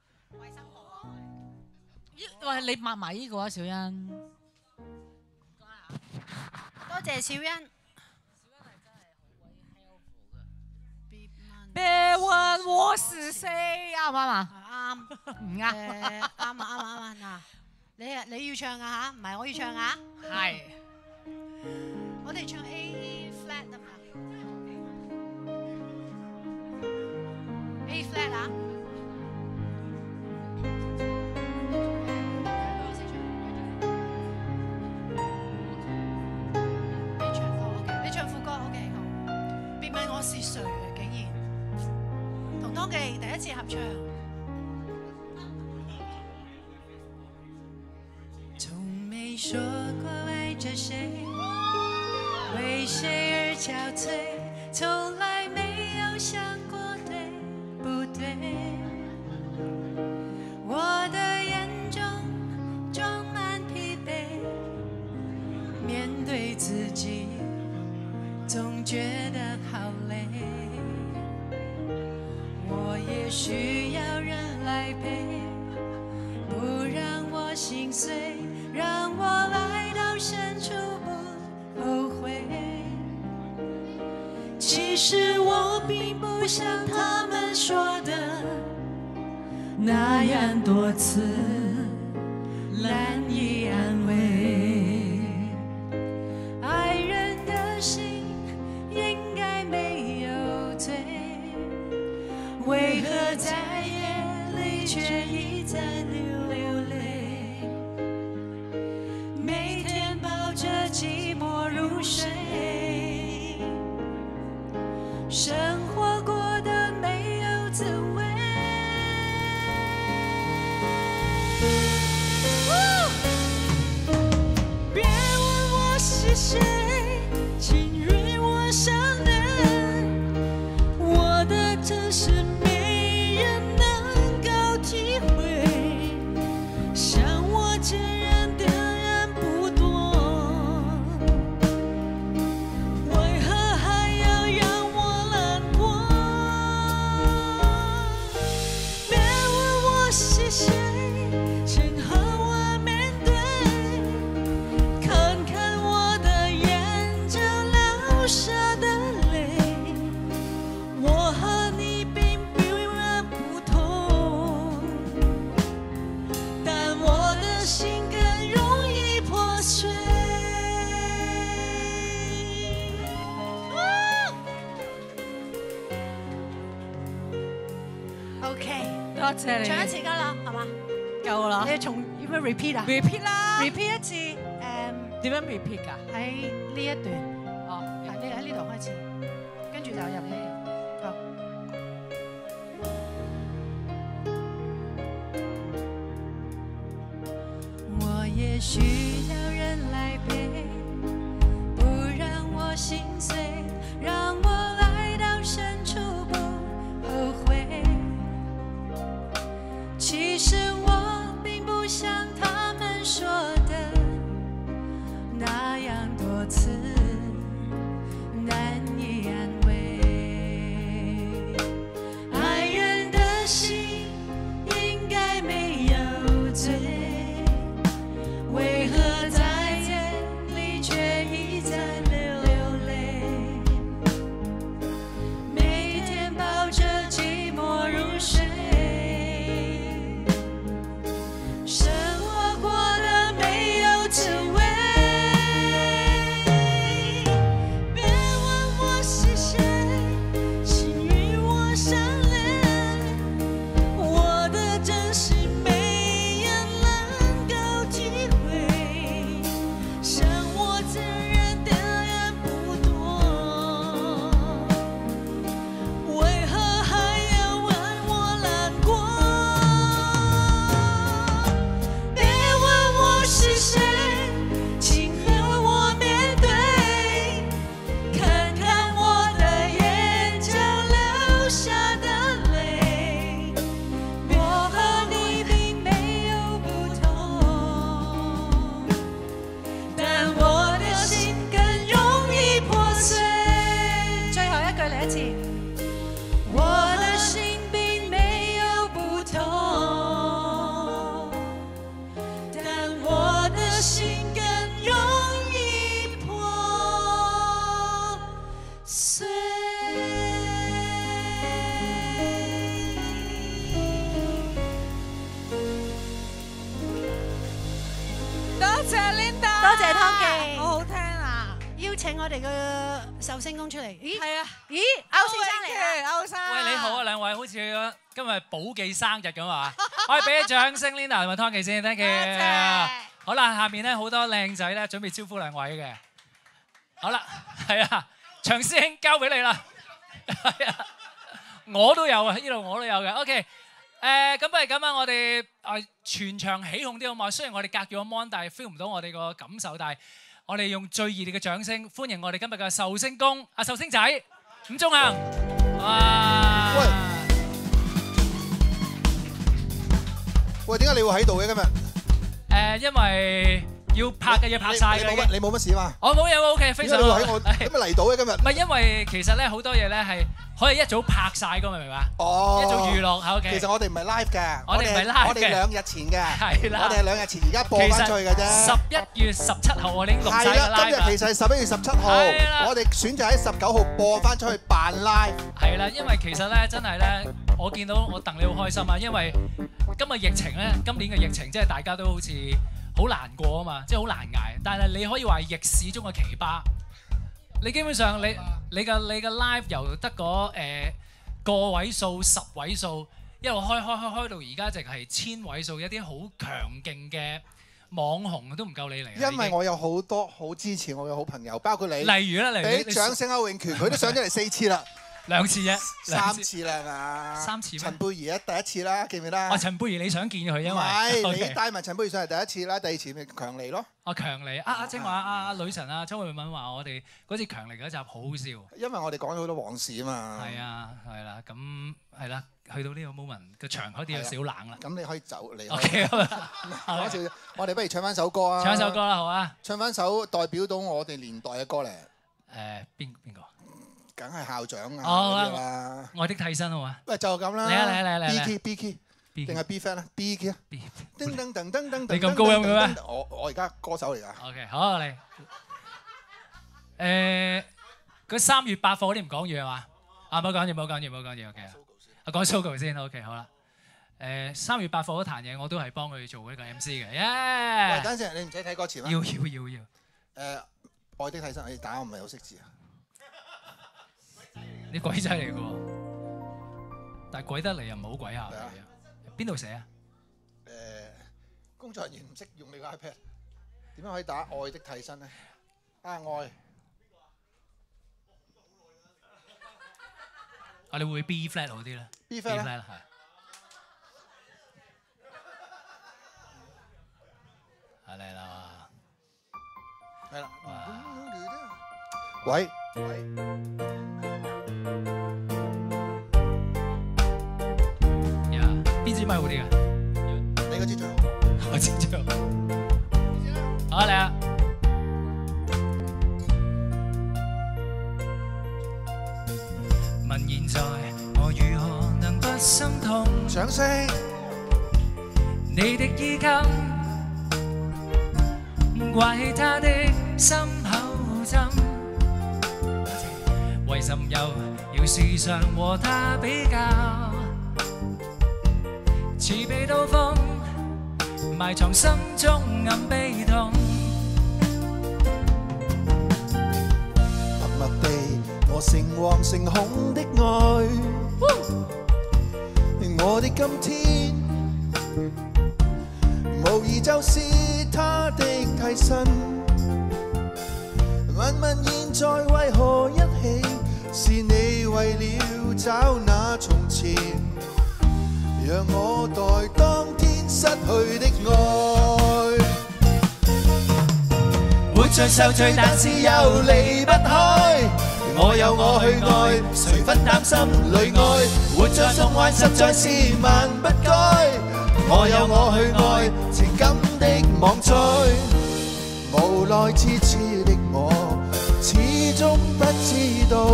喂，你抹埋呢個啊，小欣。 多謝小欣。 別問我是誰，啱唔啱啊？ 啱。 唔啱？ 啱啊！嗱，你要唱啊嚇，唔係我要唱啊。 係。 我哋唱 A flat 得唔得 ？A flat 啊。你唱副歌 OK 好。別問我是誰，竟然同湯記第一次合唱。從沒說過愛着誰，為誰而憔悴，從來沒有想過對不對。我的眼中裝滿疲憊，面對自己總覺得好累。我也需要人來陪，不讓我心碎，讓我來到深處不後悔。其實我並不像他們說的那樣多次難以安慰。愛人的心應該沒有罪，為何在夜裡卻一再流淚？ 生活过得没有滋味。别问我是谁，请允我伤人，我的真实没人能够体会，像我这样的人不多，为何还要让我难过？别问我是谁，请和我面对，看看我的眼中流下的泪，我和你并不同，但我的心更容易破碎。 OK， 多謝你。 唱一次得啦，係嘛？ 夠啦。 你要從要唔要 repeat 啊 repeat 啦。 ？repeat 一次點樣 repeat 㗎？ 喺呢一段， 哦， 係你喺呢度開始，跟住就入呢度。好。 我也需要人来陪，不让我心碎，让我爱到深处不后悔。其实我并不像他们说的那样多次难以安慰，爱人的心应该没有罪，为何在眼里却一再流泪？每天抱着寂寞入睡，生活过得没有滋味。别问我是谁，请允我伤人，我的真实没人能够体会，像我这样的人不多，为何还要让我难过？别问我是谁，请和我面对，看看我的眼中流下的泪，我和你并没有不同，但我的心更容易破碎。 最後一句嚟一次。 我的心并没有不同，但我的心更容易破碎。 多謝 Linda， 多謝湯記好好聽啊！ 邀請我哋嘅壽星公出嚟。咦？ 係啊， 咦？歐先生嚟啦！ 歐生。 喂，你好啊，兩位，好似今日寶記生日咁啊！我哋俾啲掌聲 Linda 同埋湯記先 ，thank you。好啦，下面咧好多靚仔咧，準備招呼兩位嘅。好啦，係啊，長師兄交俾你啦。係啊，我都有啊，呢度我都有嘅。OK，咁不如咁啊，我哋全場起哄啲好嘛？雖然我哋隔住個 mon， 但係 feel 唔到我哋個感受，但係我哋用最熱烈嘅掌聲歡迎我哋今日嘅壽星公阿壽星仔伍仲衡。哇！ 喂，點解你會喺度嘅今日？ 因為要拍嘅嘢拍晒嘅。 你冇乜事嘛？ 我冇嘢，OK，非常好。 點解你會喺我咁咪嚟到嘅今日？ 唔係因為其實咧好多嘢咧係可以一早拍晒㗎嘛，明唔明啊？ 哦， 一早娛樂，OK。 其實我哋唔係 live 嘅， 我哋唔係 live 嘅， 我哋2日前嘅， 係啦， 我哋係2日前而家播翻出去嘅啫。 11月17號我哋已經錄晒個 live 啦。 係啦，今日其實係11月17號，我哋選擇喺19號播翻出去扮 live。 係啦，因為其實咧真係咧，我見到我戥你好開心啊，因為今日疫情咧，今年嘅疫情即係大家都好似好難過啊嘛，即係好難捱。但係你可以話係逆市中嘅奇葩。你基本上你嘅 live 由得嗰個位數10位數，一路開到而家淨係1000位數，一啲好強勁嘅網紅都唔夠你嚟。 因為我有好多好支持我嘅好朋友，包括你。 例如啦， 俾掌聲歐永權，佢都上咗嚟4次啦。 2次啫 ，3次啦係嘛 ？3次咩？ 陳貝兒第一次啦，記唔記得？ 哦，陳貝兒你想見佢，因為唔係 OK 你帶埋陳貝兒上嚟第一次啦，第2次咪強尼咯。 哦，強尼正話阿女神啊，周慧敏話我哋嗰次強尼嗰集好好笑， 因為我哋講咗好多往事啊嘛。 係啊，係啦，咁係啦，去到呢個 moment 個場開啲有少冷啦。 咁你可以走離開。 OK 講笑，我哋不如唱翻首歌啊！ 唱首歌啦，好啊！ 唱翻首代表到我哋年代嘅歌嚟。 邊個？ 梗係校長啊嗰啲啦。 愛的替身好嘛？ 喂，就咁啦。 嚟 B key B key 定係 B flat 咧 ？B key 啊。叮噔噔噔噔。 你咁高音嘅咩？ 我而家歌手嚟㗎。 OK， 好嚟。嗰3月8課嗰啲唔講住係嘛？唔好講住，OK 啊。我講 Sogo 先 ，OK 好啦。3月8課嗰壇嘢我都係幫佢做一個 MC 嘅， 喂，等陣你唔使睇歌詞啦。 要。 愛的替身，你打我唔係好識字啊。 你鬼仔嚟嘅喎，但係鬼得嚟又唔好鬼下嘅。邊度寫啊？ 工作人員唔識用你個 iPad， 點樣可以打愛的替身咧？愛。 你會 B flat 好啲咧 ？B flat 係。嚟啦！ 係啦。喂。 邊支咪好啲㗎？ 你嗰支最好。 我支最好。好嚟啊！問現在我如何能不心痛？ 掌聲。 你的衣襟，掛起他的心口針。為什麼要時常和他比較？似被刀鋒埋藏心中暗悲痛。 默默地我誠惶誠恐的愛，我的今天無疑就是他的替身。問問現在為何一起？是你為了找那從前，讓我代當天失去的愛。活在受罪，但是又離不開。我有我去愛，誰分擔心裏愛？活在夢幻，實在是萬不該。我有我去愛，情感的網載。無奈痴痴的我，始終不知道，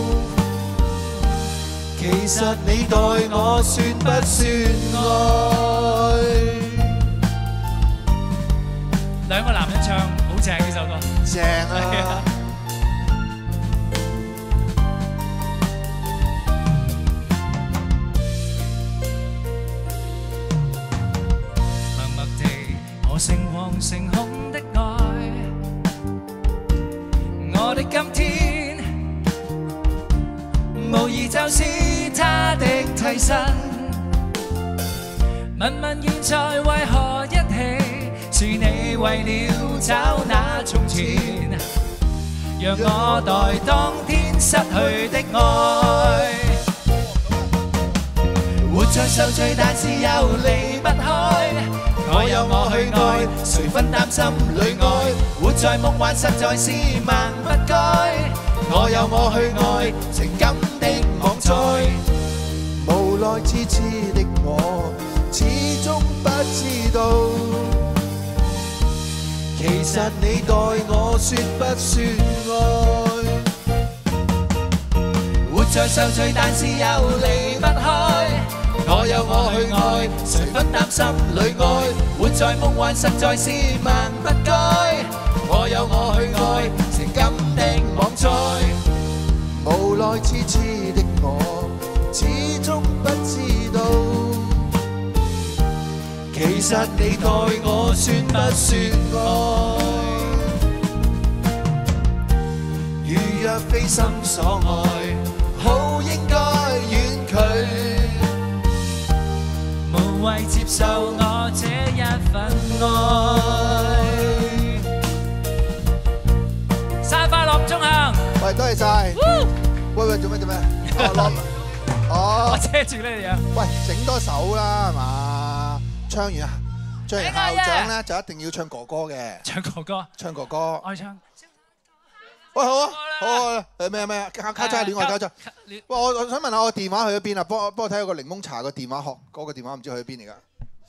其實你待我算不算愛？ 兩個男人唱好正呢首歌， 正啊！ 默默地我誠惶誠恐的愛，我的今天無疑就是他的替身。問問現在為何一起？是你為了找那從前，讓我代當天失去的愛。 活在受罪，但是又離不開。我有我去愛，誰分擔心裏愛？活在夢幻，實在是萬不該。我有我去愛，情感的網載。無奈痴痴的我，始終不知道，其實你待我算不算愛？活在受罪，但是又離不開。我有我去愛，誰分擔心裏愛？活在夢幻，實在是萬不該。我有我去愛，情感的網載。無奈痴痴的我，始終不知道，其實你待我算不算愛？如若非心所愛，好應該遠距。 無謂接受我這一份愛。生日快樂，鐘行！ 喂，多謝晒。 喂，做咩？哦， 我遮住呢樣。 喂，整多首啦，係嘛？唱完啊，唱完校長咧就一定要唱哥哥嘅。 唱哥哥。 唱哥哥。 愛唱。 喂，好啊，好啊，咩交叉戀愛交叉。喂，我想問下我電話去咗邊啊？幫我睇下個檸檬茶個電話殼，嗰個電話唔知去咗邊嚟㗎？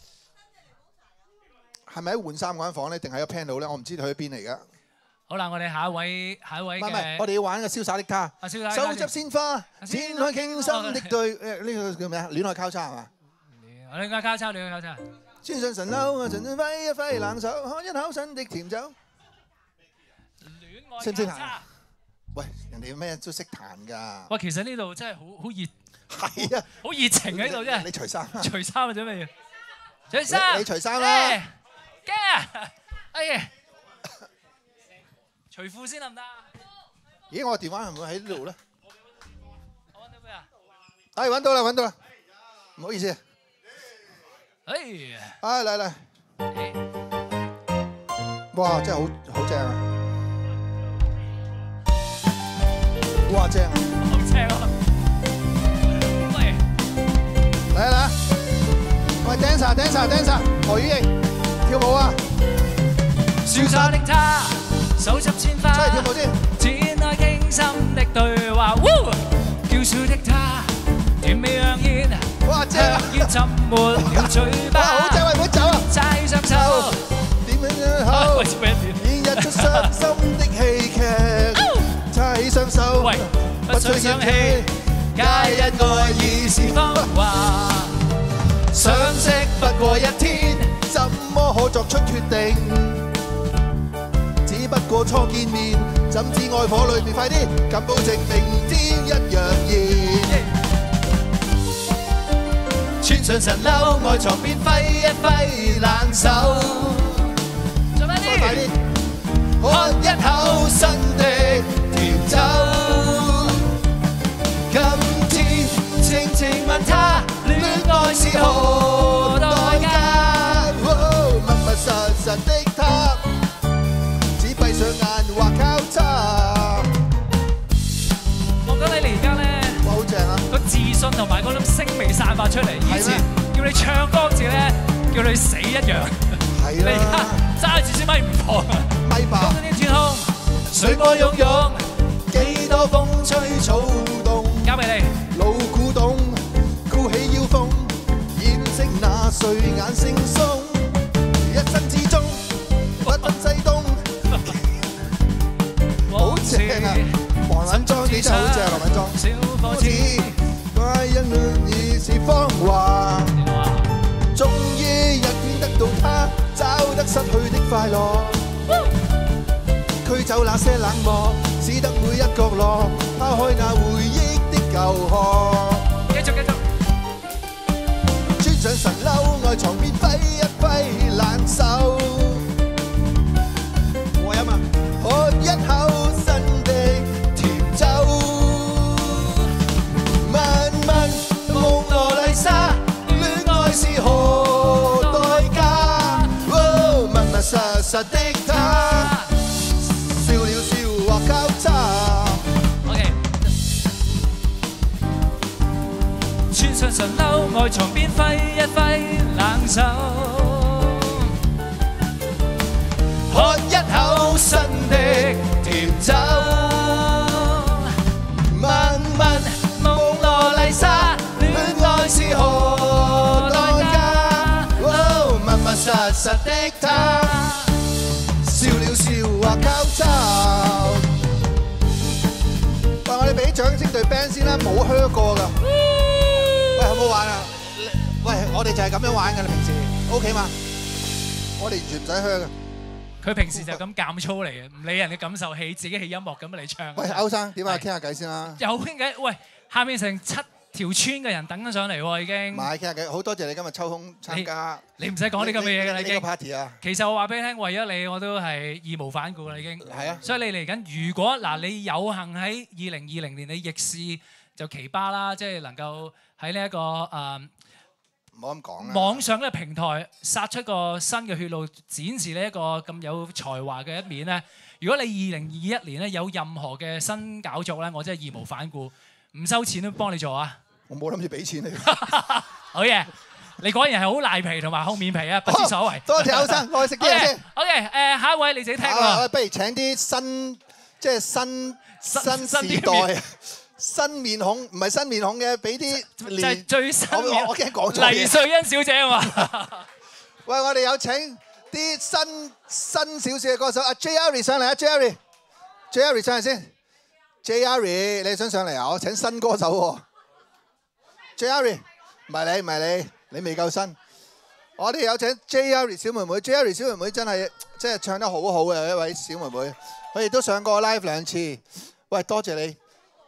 係咪喺換衫嗰間房咧，定喺個 panel 咧？我唔知佢去咗邊嚟㗎。 好啦，我哋下一位唔係，我哋要玩個瀟灑的他。 瀟灑。 手執鮮花，展開傾心的對呢個叫咩啊？戀愛交叉係嘛？ 戀愛交叉。 穿上神褸，我盡揮一揮冷手，喝一口新的甜酒。識唔識彈？喂，人哋咩都識彈㗎。 喂，其實呢度真係好熱。 係啊， 好熱情喺度真係。 你除衫。 除衫啊，準備。除衫。 你除衫啦。 驚啊！哎呀！除褲先得唔得？ 咦，我電話係咪喺呢度咧？ 我揾到咩啊？ 哎，揾到啦！唔好意思。 哎。 嚟。哇，真係好正啊！哇，正啊！ 好正啊！喂， 嚟！喂 ，dancer，何雨瑩跳舞啊！ 瀟灑的他。手執鮮花， 出嚟跳舞先。 展開傾心的對話，嬌小的他，甜美香煙，香煙浸沒了嘴巴。 哇，好正，喂，唔好走啊！ 揸起雙手， 點樣好？演一出傷心的戲劇，揸起雙手， 不需想氣，皆因愛已是謊話。 相識不過一天，怎麼可作出決定？只不過初見面，怎知愛火裏面快啲，敢保證明天一樣熱。穿上神褸，愛床邊揮一揮冷手。 再快啲， 喝一口新的甜酒。今天靜靜問他，戀愛是何代價？密密實實的他。閉上眼或交叉。 我覺得你而家咧， 哇，好正啊！ 個自信同埋嗰粒星味散發出嚟。以前叫你唱歌字咧，叫你死一樣。 係啦。 你而家揸住支咪唔放。 咪吧。 高天天空，水波湧湧， 幾多風吹草動。 交俾你。 老古董，箍起腰風，掩飾那睡眼惺忪。一生之中，不分西東。好正啊！黃敏莊你真係好正，黃敏莊。好似怪因已是謊話，終於一天得到他，找得失去的快樂，驅走那些冷漠，使得每一角落拋開那回憶的舊殼。 繼續。 穿上神褸，愛床邊揮一揮冷手。我飲啊！喝一口新的甜酒，問蒙羅麗莎，戀愛是何代價？密密實實的他，笑了笑或交叉。 OK。穿上神褸，愛床邊揮一揮冷手。 喝一口新的甜酒，問蒙羅麗莎，戀愛是何代價？密密實實的他，笑了笑或交叉。喂，我哋俾掌聲對 band 先啦，冇靴過㗎。喂，好唔好玩啊？喂，我哋就係咁樣玩㗎啦，平時 OK 嘛？我哋完全唔使靴㗎。 佢平時就咁減粗嚟嘅，唔理人嘅感受，自己起音樂咁嚟唱。 喂，歐生點啊？傾下偈先啦。 有傾偈，喂，下面成7條村嘅人等緊上嚟喎，已經。 唔係傾下偈，好多謝你今日抽空參加。 你唔使講啲咁嘅嘢㗎啦，已經。 呢個 party 啊。 其實我話俾你聽，為咗你，我都係義無反顧啦，已經。 係啊。 所以你嚟緊，如果嗱你有幸喺2020年你逆市就奇葩啦，即係能夠喺呢一個唔好咁講啦。 網上嘅平台殺出個新嘅血路，展示呢一個咁有才華嘅一面咧。 如果你2021年咧有任何嘅新搞作咧，我真係義無反顧，唔收錢都幫你做啊！ 我冇諗住俾錢你。 好嘢，你果然係好賴皮同埋厚面皮啊，不知所謂。 多謝歐生，我去食啲嘢先。 OK， 下一位你自己聽啦。 不如請啲新時代。新面孔唔係新面孔嘅，俾啲就係最新面。 我驚講錯嘢。 黎瑞恩小姐啊嘛。 喂，我哋有請啲新少少嘅歌手，阿 J.Arie 上嚟啊 ，J.Arie 上嚟先。J.Arie 你想上嚟啊？我請新歌手喎。J.Arie 唔係你未夠新。我哋有請 J.Arie 小妹妹 ，J.Arie 小妹妹真係唱得好好嘅一位小妹妹，佢亦都上過 live 2次。喂，多謝你。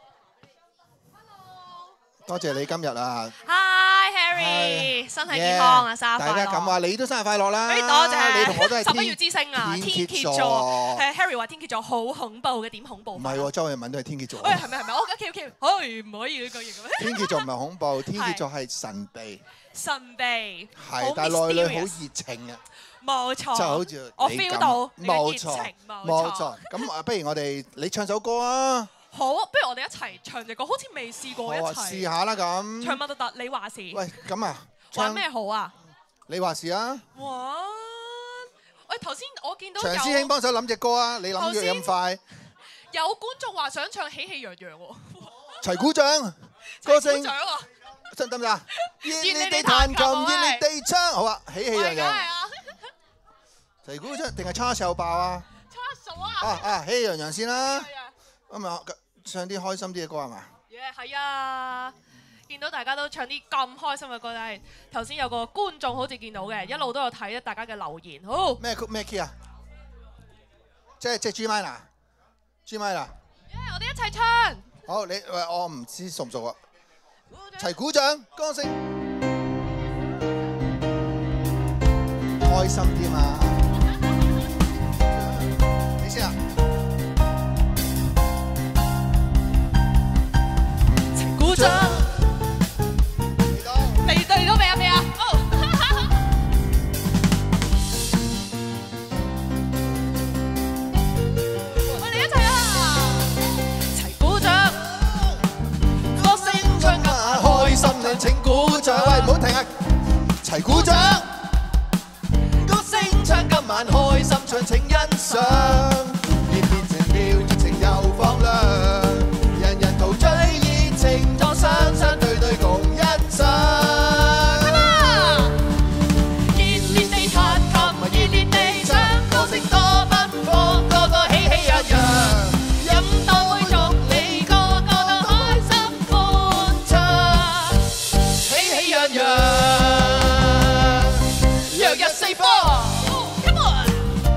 多謝你今日啊 ！Hi Harry， 身體健康啊，生日快樂！ 大家咁話，你都生日快樂啦！ 多謝你同我都係 11月之星啊，天蠍座。Harry 話天蠍座好恐怖嘅，點恐怖？ 唔係喎，周慧敏都係天蠍座。 係咪？OK，唔可以呢個嘢嘅咩？ 天蠍座唔係恐怖，天蠍座係神秘。 神秘。 係，但係內裏好熱情啊！ 冇錯。 就好似我 feel 到你嘅熱情， 冇錯。咁不如我哋你唱首歌啊！ 好，不如我哋一齊唱隻歌，好似未試過一齊。 試下啦咁。 唱乜都得，你話事。 喂，咁啊， 玩咩好啊？ 你話事啊？ 哇！喂，頭先我見到長師兄幫手諗隻歌啊！你諗住咁快？ 有觀眾話想唱喜氣洋洋喎。 齊鼓掌，歌聲。 鼓掌啊！ 得唔得？熱烈地彈琴，熱烈地唱，好啊！喜氣洋洋。齊鼓掌定係叉手爆啊？ 叉手啊！ 喜氣洋洋先啦。咁啊！唱啲開心啲嘅歌係嘛？ 係啊！見到大家都唱啲咁開心嘅歌，但係頭先有個觀眾好似見到嘅，一路都有睇咧大家嘅留言。好咩 key 啊？即係 G minor，G minor。 我哋一齊唱。 好，我唔知熟唔熟啊？齊鼓掌，歌聲開心啲嘛？你先啊！ 鼓掌，嚟到未啊？我哋一齊啊！齊鼓掌，歌聲唱得開心嘅請鼓掌，喂唔好停啊！齊鼓掌，歌聲唱今晚開心唱請欣賞，熱烈情調熱情又放亮，人人陶醉。情作雙雙對對共欣賞， 熱烈地彈琴，熱烈地唱，歌聲多奔放，個個喜氣洋洋，飲多杯祝你個個都開心歡暢，喜氣洋洋，若日四方。Come on！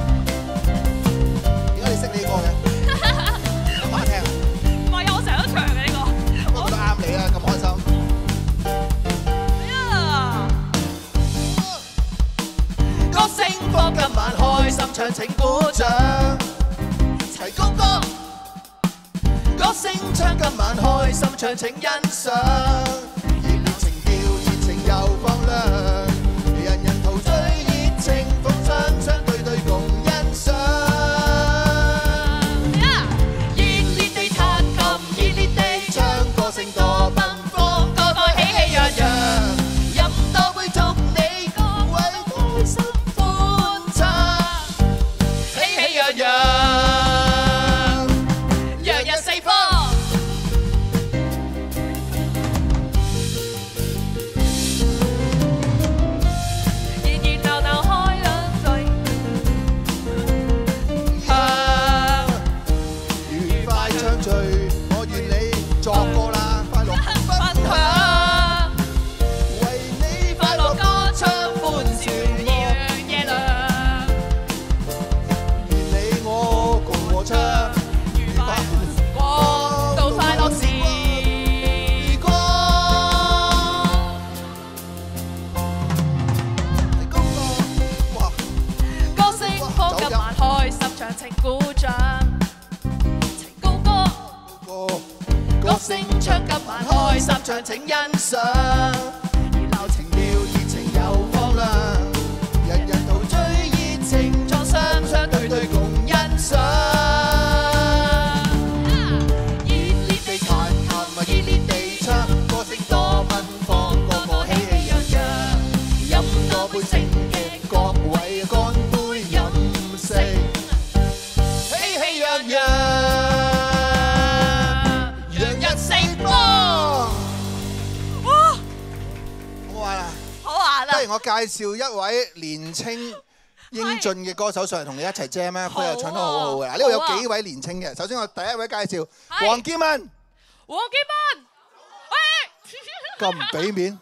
點解你識呢個嘅？有冇聽啊？ 唔係啊，我成日都唱嘅呢個。 啱你啊，咁開心！ 歌聲放今晚開心唱請鼓掌，齊高歌。歌聲唱今晚開心唱請欣賞，熱烈情調熱情又放亮，人人陶醉熱情風雙雙對對共欣賞。 熱烈地彈琴，熱烈地唱，歌聲多奔放，個個喜氣洋洋， 飲多杯祝你各位開心歡暢， 喜氣洋洋，若日四方。 聲唱今晚開心唱請欣賞，熱鬧情調熱情又放亮，人人陶醉熱情作雙雙對對共欣賞。 如我介紹一位年青英俊嘅歌手上嚟同你一齊 jam 咧，佢又唱得好好嘅。呢度有幾位年青嘅，首先我第一位介紹黃建文。 黃建文， 咁唔俾面？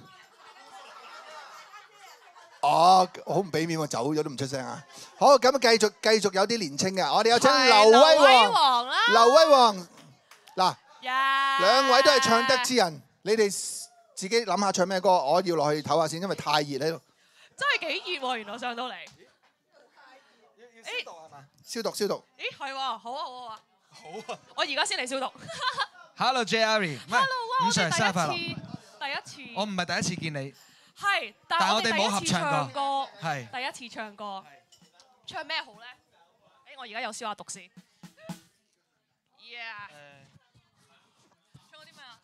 哦，好唔俾面喎，走咗都唔出聲啊！好，咁繼續有啲年青嘅，我哋有請劉威王啦。劉威王，嗱，兩位都係唱得之人，你哋自己諗下唱咩歌，我要落去唞下先，因為太熱喺度。 真係幾熱喎！原來上到嚟。 要消毒係嘛？消毒。 咦，係喎，好啊。好啊。我而家先嚟消毒。 Hello Jerry， 唔係，5 Sir 生日快樂。 第一次。 我唔係第一次見你。 係，但係我哋冇合唱過。 係。 第一次唱歌。唱咩好咧？我而家又消下毒先。Yeah。唱嗰啲咩啊？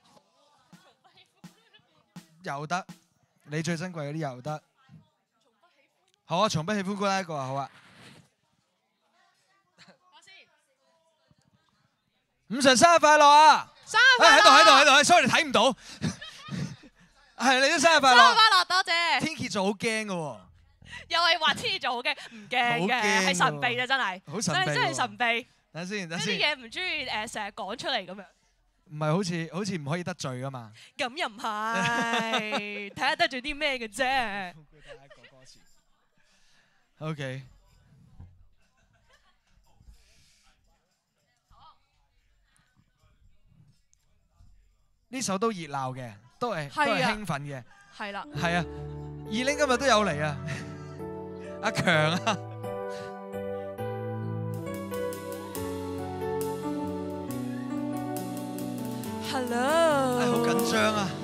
又得，你最珍貴嗰啲又得。好啊，從不喜歡孤單一個啊，好啊。5 Sir 生日快樂啊！ 生日快樂！ 喺度 ，sorry 你睇唔到。係你都生日快樂！ 生日快樂，多謝。 天蠍座好驚嘅喎。 又係話天蠍座好驚，唔驚嘅，係神秘啫，真係。 好神秘。 真係神秘。 等先。 呢啲嘢唔中意成日講出嚟咁樣。 唔係好似唔可以得罪噶嘛？ 咁又唔係，睇下得罪啲咩嘅啫。 OK。呢首都熱鬧嘅，都係興奮嘅。 係啦。 係啊，二玲今日都有嚟啊，阿強啊。 Hello。 好緊張啊！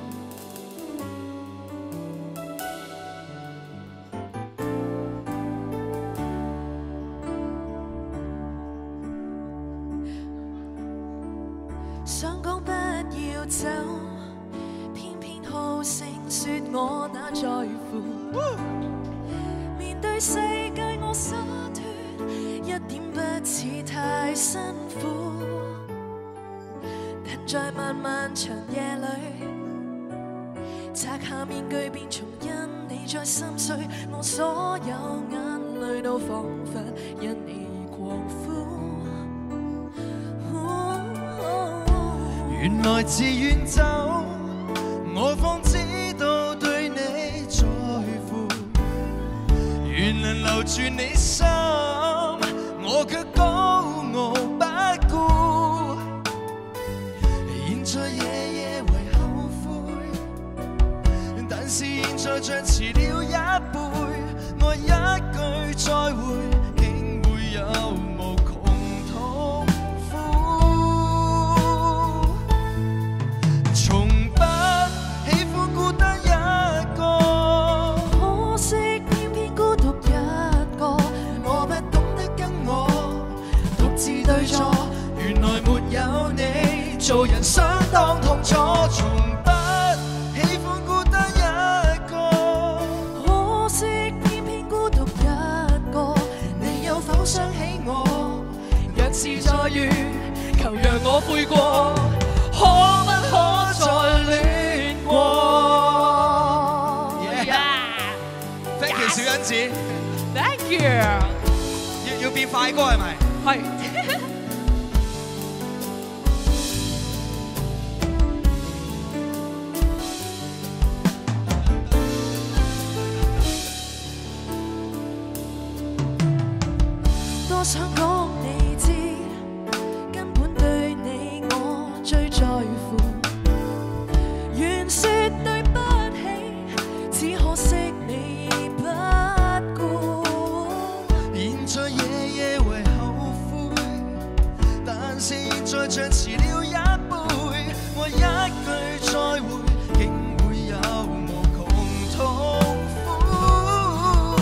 想講不要走，偏偏好聲說我那在乎。面對世界我灑脱，一點不似太辛苦。但在漫漫長夜裏，拆下面具便重因你在心碎，我所有眼淚都彷彿因你而狂呼。 原來自願走，我方知道對你在乎。原能留住你心，我卻高傲不顧。現在夜夜為後悔，但是現在像遲了一倍。我一句再會，竟會有無窮痛苦。從不喜歡孤單一個， 可惜偏偏孤獨一個。 我不懂得跟我獨自對坐，原來沒有你，做人相當痛楚。從不喜歡孤單一個， 可惜偏偏孤獨一個。 你有否想起我？若是再遇，求讓我悔過，可不可再戀過 ？Thank you 小欣子 ，Thank you。 要變快歌係咪？ 係。 多想講你知，根本對你我最在乎。願說對不起，只可惜你不顧。 現在夜夜為後悔，但是現在像遲了一倍。我一句再會，竟會有無窮痛苦。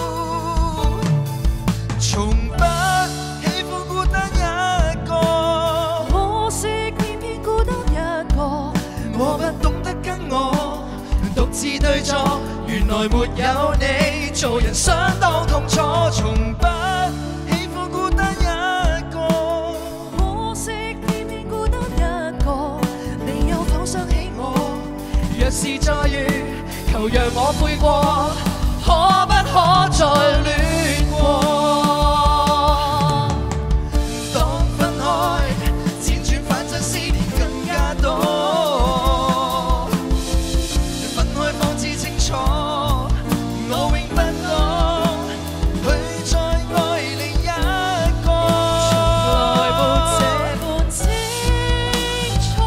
從不喜歡孤單一個， 可惜偏偏孤單一個。 我不懂得跟我獨自對坐，原來沒有你，做人相當痛楚。從不喜歡孤單一個， 可惜偏偏孤單一個。 你有否想起我？若是再遇，求讓我悔過， 可再戀過。當分開，輾轉反側，思念更加多。分開方知清楚，我永不當去再愛另一個。從來沒這般清楚，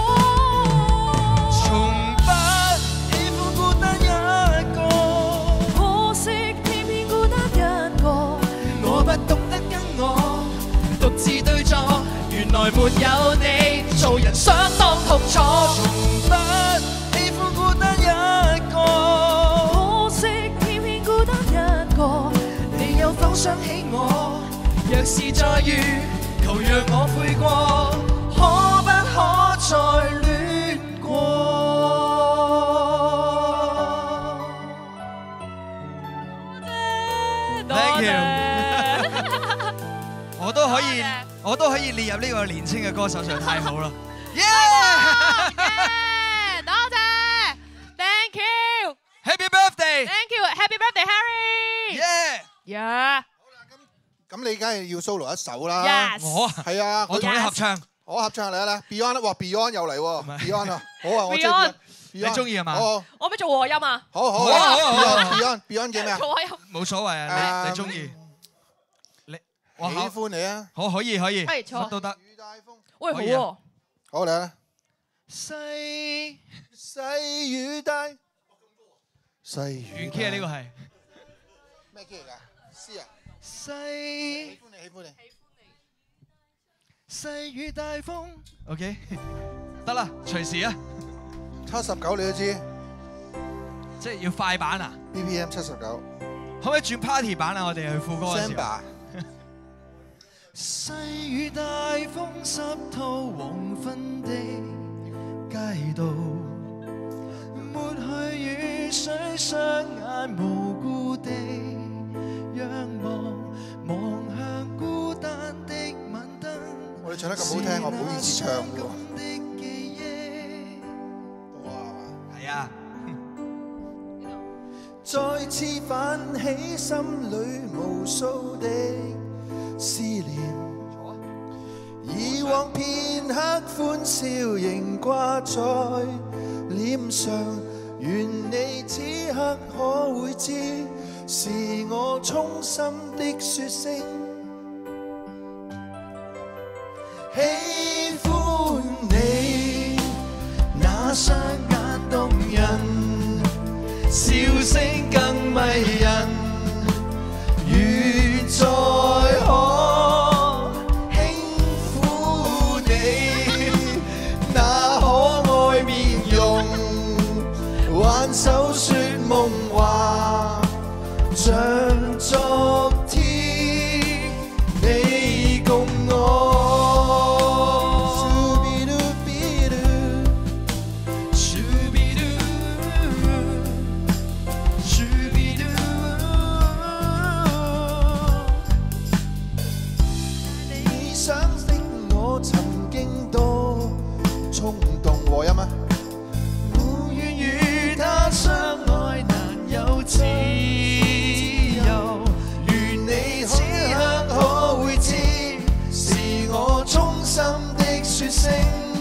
從不喜歡孤單一個。可惜偏偏孤單一個，我不懂得跟我獨自對坐，原來沒有你，做人相當痛楚。從不喜歡孤單一個，可惜偏偏孤單一個。你有否想起我？若是再遇，求讓我悔過，可不可再戀過？ Thank you 我都可以列入呢個年青嘅歌手，實在太好啦！ 多謝 ，Thank you，Happy birthday，Thank you，Happy birthday，Harry。Yeah。 咁你梗係要 solo 一首啦。 Yes。 我係啊， 我同你合唱。 我合唱嚟啊！ Beyond 哇 Beyond 又嚟喎 ，Beyond 啊，好啊，我中意 Beyond。 你中意係嘛？ 好。 我咪做和音啊！ 好好，Beyond 叫咩啊？ 做和音。 冇所謂啊，你中意。 喜歡你啊！ 好，可以， 乜都得。 喂，好喎。 好嚟啦！ 細雨大，細雨。 原 key 啊，呢個係咩 key 嚟㗎？C 啊。 喜歡你。 細雨大風。OK， 得啦，隨時啊。 79你都知， 即係要快版啊 ？BPM 79。 可唔可以轉 party 版啊？我哋去副歌嘅時候。細雨大風濕透黃昏的街道，抹去雨水，雙眼無辜地仰望，望向孤單的晚燈。 我哋唱得咁好聽，我唔好意思唱喎。 係啊。 再次泛起心裏無數的思念，以往片刻歡笑仍掛在臉上，願你此刻可會知，是我衷心的說聲喜歡你，那雙眼動人，笑聲更迷人，如再可輕撫你那可愛面容，挽手說夢話，像昨天你共我。和音啊！無緣與他相愛，難有自由。願你此刻可會知，是我衷心的說聲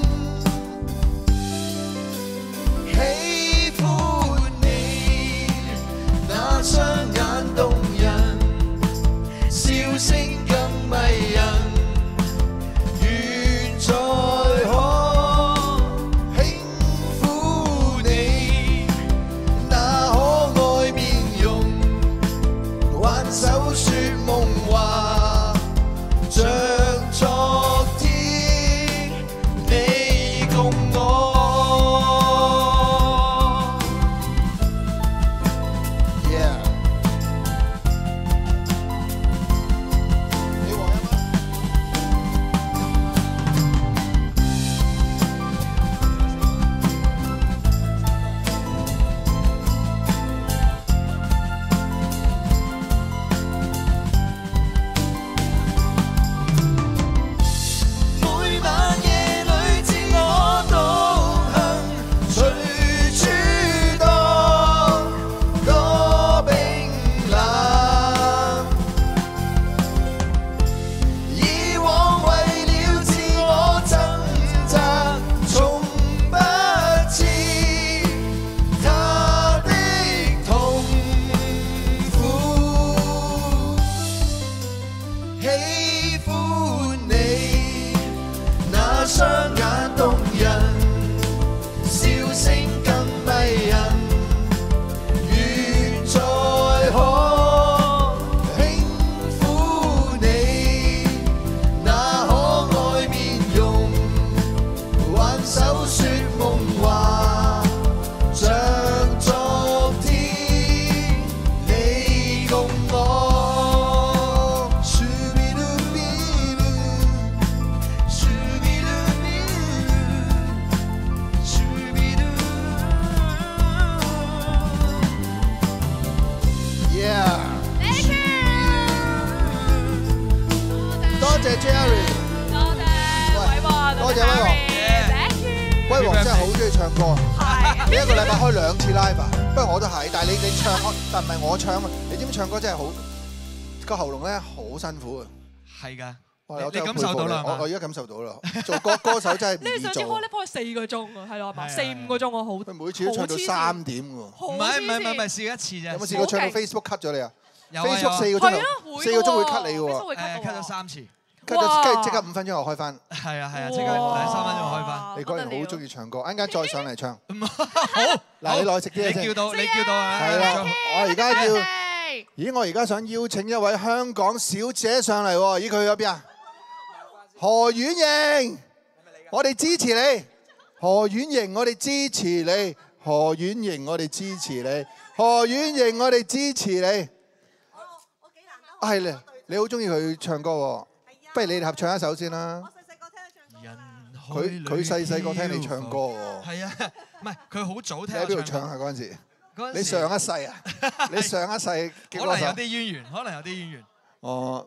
喜歡你，那雙眼動人，笑聲更迷人。願再可輕意唱歌。 係。 你一個禮拜開2次 live 啊？不過我都係，但係你唱，但唔係我唱啊！你知唔知唱歌真係好個喉嚨咧好辛苦啊！ 係㗎。 你感受到啦？我而家感受到啦。做歌手真係唔易做。 你上次開咧開4個鐘啊，係咯，4、5個鐘我好。 每次都唱到3點喎。 唔係，試一次啫。 有冇試過唱到 Facebook cut 咗你啊？ 有 Facebook 4個鐘頭，4個鐘會 cut 你嘅喎。 cut 咗3次。 跟住即刻5分鐘又開翻。 係啊，即刻2-3分鐘開翻。 你果然好中意唱歌，陣間再上嚟唱。 好， 嗱，你耐食啲嘢先。 你叫到啊！ 係啦，我而家要，咦？我而家想邀請一位香港小姐上嚟喎，咦？佢去咗邊啊？何婉瑩，我哋支持你。何婉瑩，我哋支持你。何婉瑩，我哋支持你。何婉瑩，我哋支持你。 我幾難得。 係咧，你好中意佢唱歌喎。不如你哋合唱一首先啦。 我細細個聽你唱歌。 佢細細個聽你唱歌喎。 係啊，唔係佢好早聽。 你喺邊度唱啊？嗰陣時？你上一世啊？你上一世嘅歌手。 可能有啲淵源，可能有啲淵源。 哦。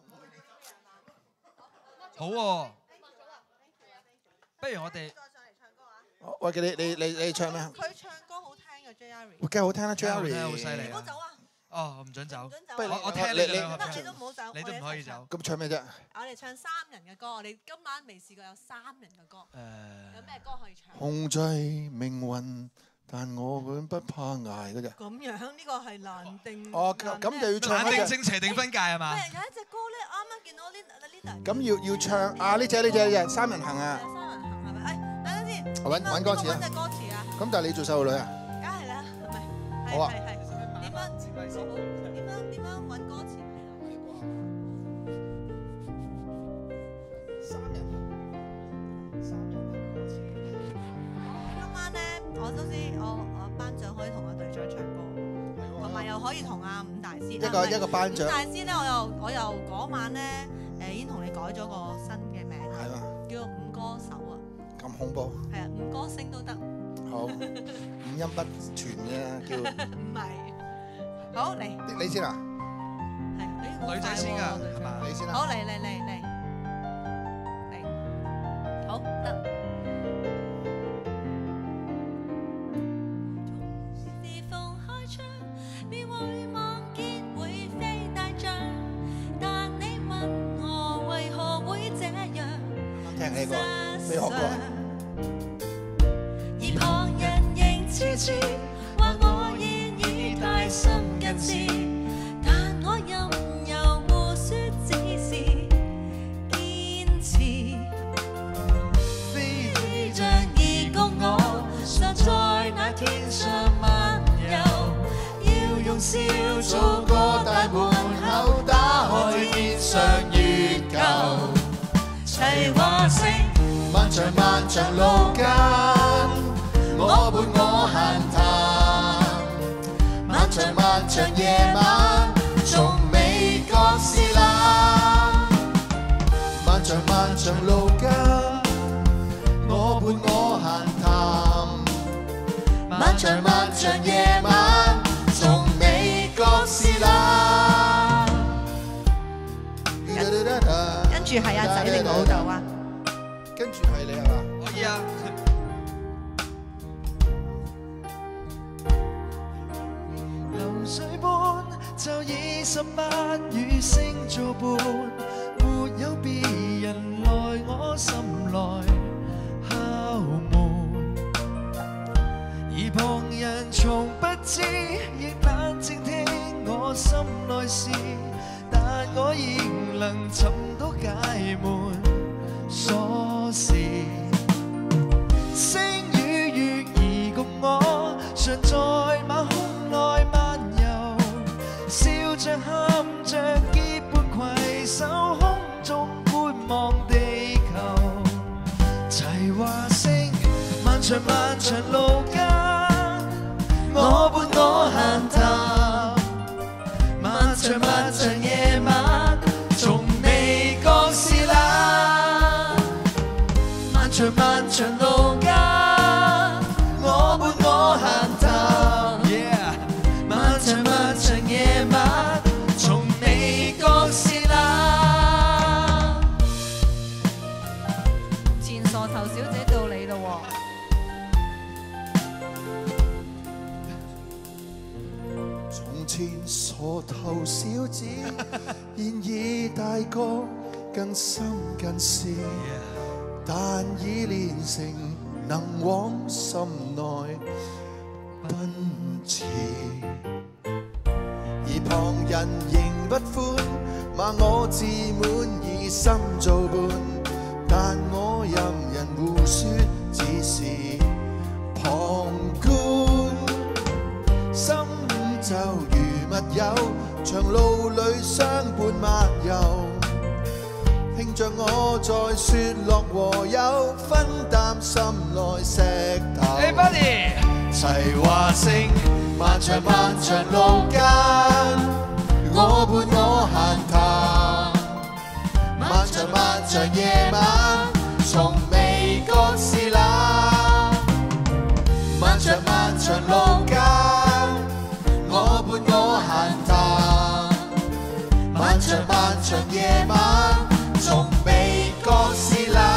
好喎，不如我哋。 喂，你唱咩？ 佢唱歌好聽嘅 Jerry。 梗係好聽啦 ，Jerry。好犀利。 唔好走啊！ 哦，唔準走。 不如我聽你兩合唱。 你都唔好走， 你都唔可以走。 咁唱咩啫？ 我哋唱3人嘅歌，我哋今晚未試過有3人嘅歌。有咩歌可以唱？ 控制命運，但我永不怕捱嗰隻。 咁樣呢個係難定。 哦，咁就要唱難定正邪定分界係嘛？ 有一隻歌咧，啱啱見到呢咁要唱啊！呢隻三人行啊！ 三人行係咪？等陣先。 揾歌詞啊！ 揾隻歌詞啊！ 咁但係你做細路女啊？ 梗係啦，係咪？ 好啊。 點樣揾歌詞？ 三人歌詞。 今晚咧，我都知我頒獎可以同阿隊長唱歌，同埋又可以同阿伍大師。 一個頒獎。 伍大師咧，我又嗰晚咧，已經同你改咗個新嘅名啦，叫做伍歌手啊。 咁恐怖？ 係啊，伍歌星都得。 好，五音不全嘅叫。 唔係。好嚟。 你先啊？ 係。 女仔先㗎，係嘛？ 你先啦。 好嚟，好得。是否開窗，便會望見會飛大象？但你問我為何會這樣？ 聽呢個未學過。 而旁人仍悄悄話我現已太深近視，但我任由胡說只是堅持。飛像義工我尚在那天上漫遊，要用笑做個大門口，打開天上月球。齊話聲，漫長漫長路間，我伴我閒談，漫長漫長夜晚，從未覺是冷。漫長漫長路間，我伴我閒談，漫長漫長夜晚，從未覺是冷。跟住係阿仔定老豆啊？ 跟住係你係嘛？ 可以啊。流水般就以10萬雨聲作伴，沒有別人來我心內敲門，而旁人從不知，亦冷靜聽我心內事，但我仍能尋到解悶鎖匙。星與月兒共我常在馬空內漫遊，笑着喊着結伴攜手空中觀望地球。齊話聲，漫長漫長路間，我伴我閒談，漫長漫長夜晚，從未覺是冷。漫長漫長路間，我伴我閒談，漫長漫長夜晚，從未覺是冷。 前傻頭小姐到你咯喎！ 前傻頭小子，現已大個，更深更是，但已練成能往心內奔馳。而旁人仍不歡，罵我自滿以心做伴，但我任人胡說，只是旁觀。心就如密友，長路裏相伴漫遊，聽着我在説樂和憂，分擔心內石頭。 Hey buddy， 齊話聲，漫長漫長路間，我伴我閒談。漫長漫長夜晚，從未覺是冷。漫長漫長路間，我伴我閒談。漫長漫長夜晚，從未覺是冷。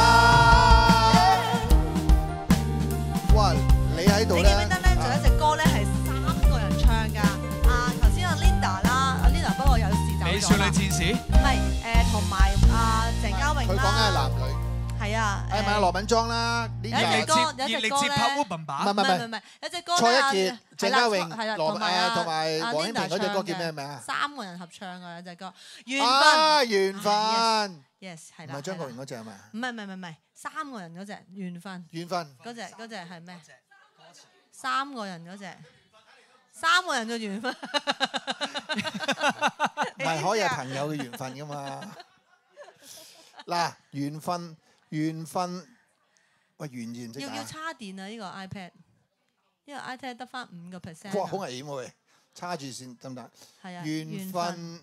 哇！你喺度咧？ 仲有一隻歌咧係3個人唱㗎。頭先阿 Linda 啦，阿 Linda 不過有時走咗啦。 美少女戰士？ 唔係同埋阿鄭嘉穎啦。 佢講緊係男女。 係啊。 係咪羅敏莊啦？ 有一隻歌咧， 唔係， 有隻歌蔡一傑、鄭嘉穎、 係啦， 羅同埋同埋黃興平嗰隻歌叫咩名啊 ？3個人合唱嘅有隻歌，緣啊， 分。 緣分。 Yes， 係啦。 唔係張國榮嗰隻係咪？ 唔係，3個人嗰隻緣分。 緣分。 嗰隻係咩？3個人嗰隻，3個人嘅緣分。 唔係可以係朋友嘅緣分㗎嘛？嗱，緣分，喂，緣字唔識打。 要插電啊！呢個 iPad， 呢個 iPad 得翻5%。 哇，好危險喎！插住先得唔得？ 係啊。 緣分。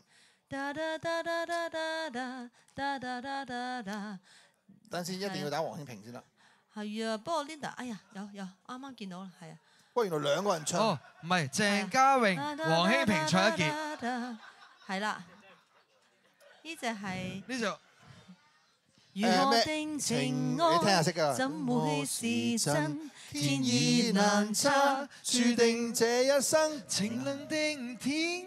等先，一定要打黃興平先得。 係啊，不過 Linda， 哎呀，有啱啱見到啦，係啊。 喂，原來2個人唱。 哦，唔係，鄭嘉穎、黃興平蔡一傑。 係啦，呢隻係。 呢隻。 如何定情愛，怎會是真？天意難測， 注定這一生。 情能定天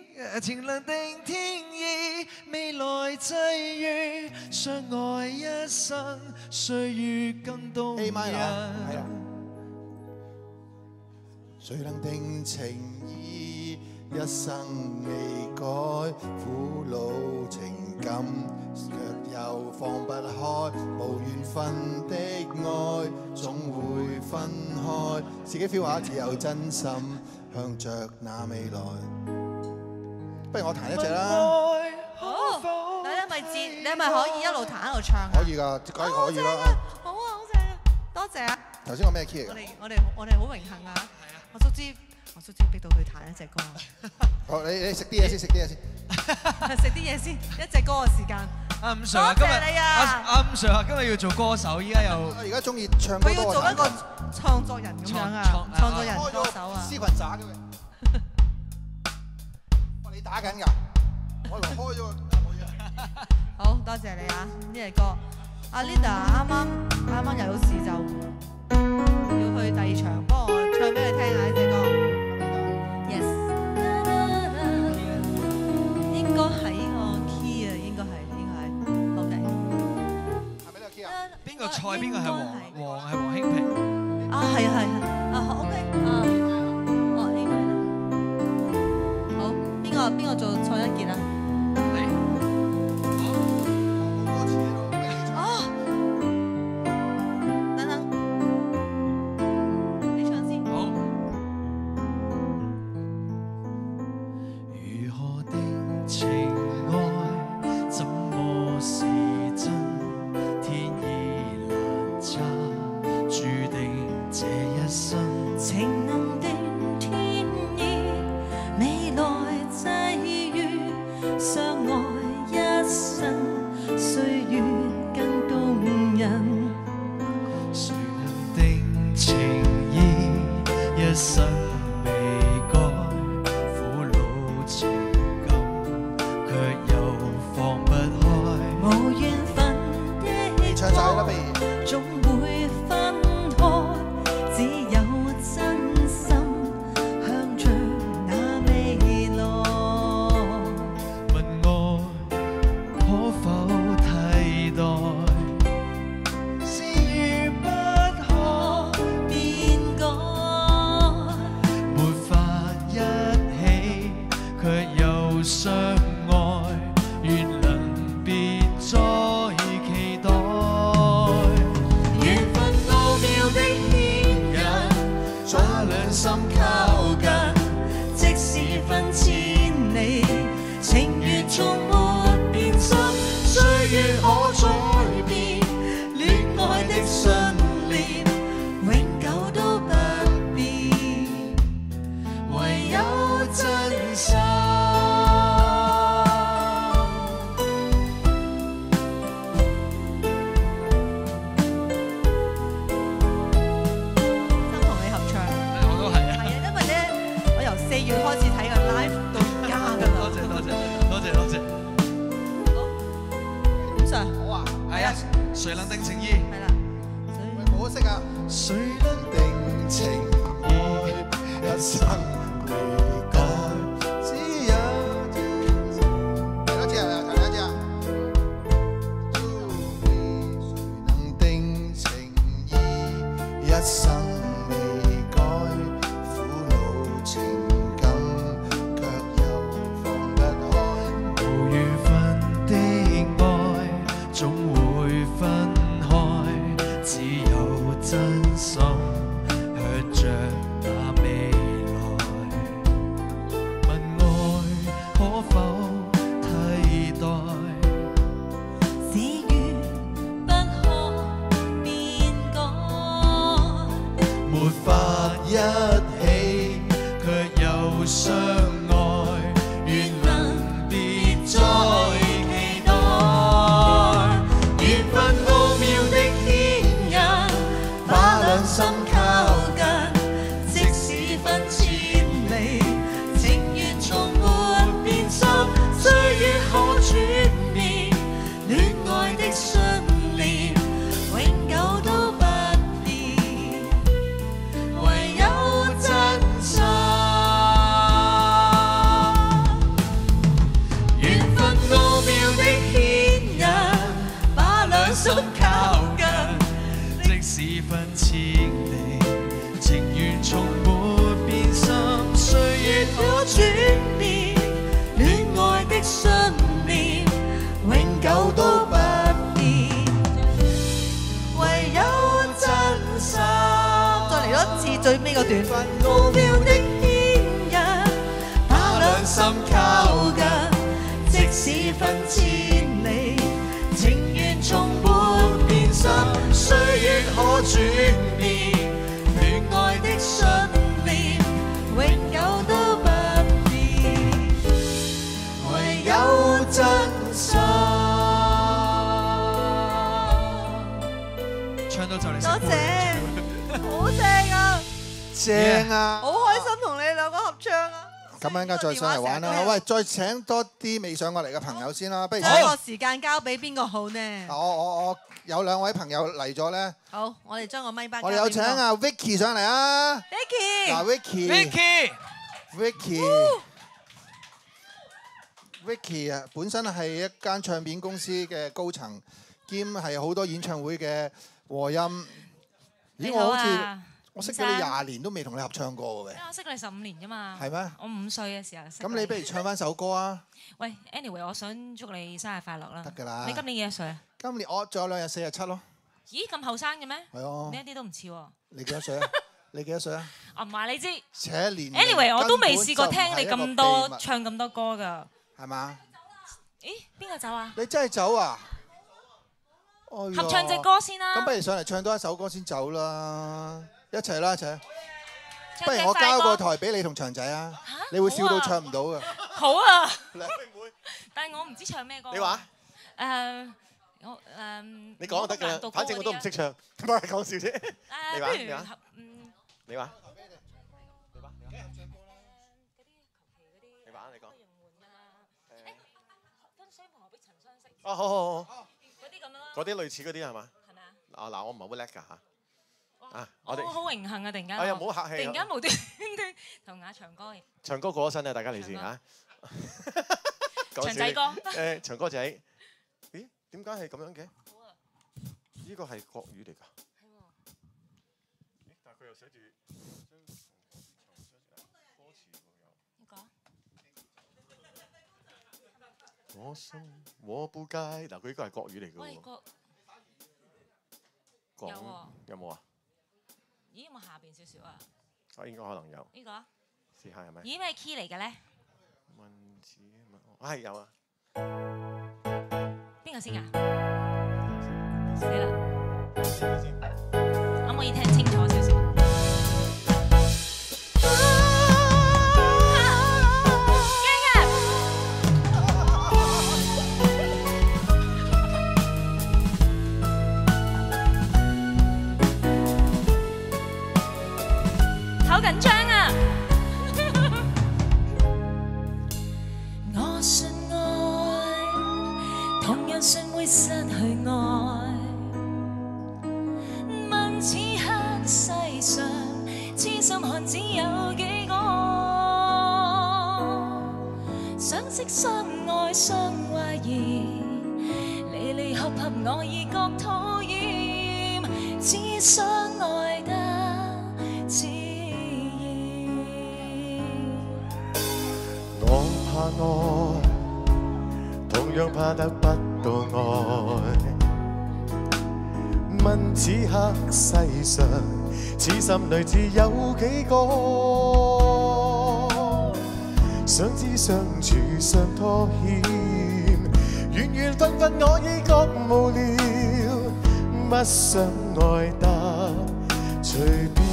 意，未來際遇，相愛一生，歲月更動人。 誰能定情意，一生未改，苦惱情感。卻又放不開，無緣分的愛總會分開。自己 feel 下，自有真心向着那未來。不如我彈一隻啦。 好，你係咪可以一路彈一路唱啊？ 可以㗎，梗係可以啦。 好啊，好正啊，多謝啊！ 頭先我咩 key 嚟㗎？ 我哋好榮幸啊！我卒之逼到佢彈一隻歌。 好，你食啲嘢先，食啲嘢先。 食啲嘢先，一隻歌嘅時間。 阿伍 Sir 啊，今日阿伍 Sir 啊，今日要做歌手，依家又而家中意唱歌多。 佢要做一個創作人咁樣啊，創作人歌手啊。 絲裙渣嘅喂，你打緊㗎？我以為開咗。 好多謝你啊！呢隻歌，阿 Linda 啱啱有事就要去第2場，幫我唱俾你聽下呢隻歌。Yes， 應該喺個 key 啊，應該係 OK。 係咪呢個 key 啊？ 邊個蔡？邊個係黃？係黃興平。 啊，係OK。應該係。好，邊個做蔡一傑啊？ 只有真心向着那未來。 兩心靠近，即使分千里，情緣從沒變心，歲月可改變，戀愛的信念，永久都不變，唯有真心。 4月開始睇個 live 到而家㗎啦。 多謝。 點 Sir？ 好啊。 係啊，誰能定情意？ 係啦。 我識啊。誰能定情意，一生未改，只有第多次啊？第一次啊？誰能定情意，一生未改，苦惱情感卻又放不開。 無緣分的愛總會分開，只有真心向着那未來。問愛可否替代？ 只願不可變改， 沒法一起，卻又相愛，願能別再期待。 緣分奧妙的牽引，把兩心靠近，即使分千里，情緣從沒變心，歲月可轉變，戀愛的信念，永久都不變，唯有真心。緣分奧妙的牽引，把兩心靠近， 即使分千里，情緣從沒變心，歲月可轉變，戀愛的信念，永久都不變，唯有真心。 再嚟多次最尾嗰段。 奧妙的牽引，把兩心靠近，即使分千里，情緣從沒變心，歲月可轉變，戀愛的信念，永久都不變，唯有真心。 唱到就嚟多謝，好正啊！ 正啊！ 好開心同你兩個合唱啊！ 咁陣間再上嚟玩啦。喂，再請多啲未上過嚟嘅朋友先啦。不如將個時間交俾邊個好呢？ 我有兩位朋友嚟咗咧。 好，我哋將個咪巴。 我哋有請阿 Vicky 上嚟啊 Vicky。 嗱 Vicky 啊，本身係一間唱片公司嘅高層，兼係好多演唱會嘅和音。咦，我好似我識咗你20年都未同你合唱過嘅。 我識你15年啫嘛。 係咩？ 我5歲嘅時候識。 咁你不如唱翻首歌啊！ 喂 ，anyway， 我想祝你生日快樂啦。 得㗎啦。 你今年幾多歲啊？ 今年我仲有2日47咯。 咦，咁後生嘅咩？ 係啊。 你一啲都唔似喎。 你幾多歲啊？你幾多歲啊？ 我唔話你知。 且年。 anyway， 我都未試過聽你咁多唱咁多歌㗎。 係嘛？ 咦，邊個走啊？ 你真係走啊？ 合唱隻歌先啦。 咁不如上嚟唱多一首歌先走啦，一齊啦一齊。不如我交個台俾你同長仔啊，你會笑到唱唔到㗎。 好啊。但係我唔知唱咩歌。 你話？你講就得㗎啦，反正我都唔識唱，唔係講笑啫。你話？你話？你話？你講。哦，好。嗰啲類似嗰啲係嘛？係咪啊？嗱，我唔係好叻㗎嚇。我好榮幸啊！突然間。 哎呀，唔好客氣。 突然間無端端同阿長哥。 長哥過咗身啊！大家嚟先嚇。 長仔哥。 長哥仔。咦？點解係咁樣嘅？呢個係國語嚟㗎。係喎。咦？但係佢又寫住歌詞喎有。我心我不街嗱，佢呢個係國語嚟嘅喎。有冇啊？ 咦，有冇下邊少少啊？ 我應該可能有。 呢個試下係咪？ 咦咩 key 嚟嘅咧？ 問字係有啊。 邊個先㗎？死啦！可唔可以聽清楚少少？好緊張啊！ 我信愛，同樣信會失去愛。問此刻世上，痴心漢子有幾個？相識相愛相懷疑，離離合合我已覺討厭，只相愛得自我怕愛，同樣怕得不到愛。問此刻世上，此心裏只有幾個？想知相處相拖欠，緣緣分分我已覺無聊，不想愛得隨便。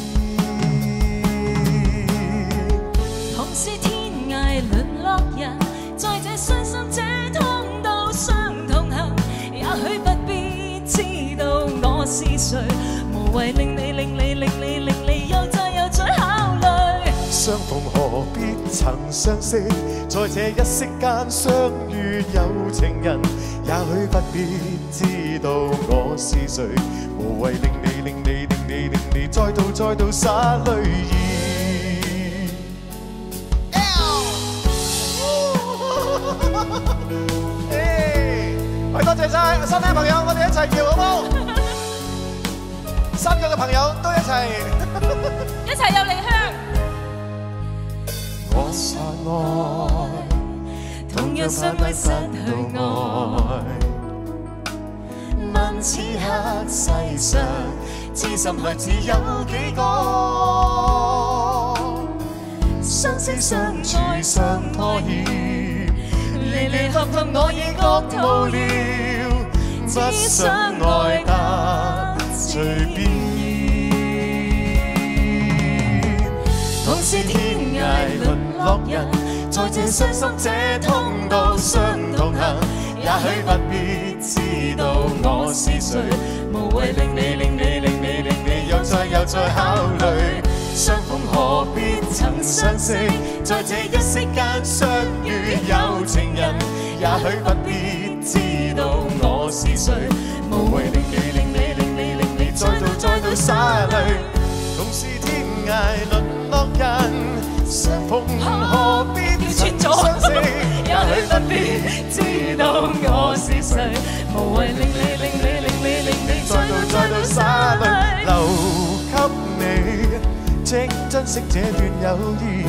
同是天涯淪落人，在這傷心這通道上同行，也許不必知道我是誰，無謂令你又再考慮。 相逢何必曾相識，在這一息間相遇有情人，也許不必知道我是誰，無謂令你再度灑淚意。喂，多謝晒收聽朋友，我哋一齊跳好冇？3個嘅朋友都一齊有離鄉。 我怕愛，同樣怕會失去愛。問此刻世上，痴心裏只有幾個？相識相處相拖欠，離離合合我已覺無聊，不想愛得隨便。同是天涯淪落人，在這傷心這通道上同行，也許不必知道我是誰，無謂令你又再考慮。相逢何必曾相識，在這一息間相遇有情人，也許不必知道我是誰，無謂令你再度灑淚。同是天涯淪落人，相逢何必曾相識，也許不必知道我是誰，無謂令你再度灑淚，留給你，請珍惜這段友誼。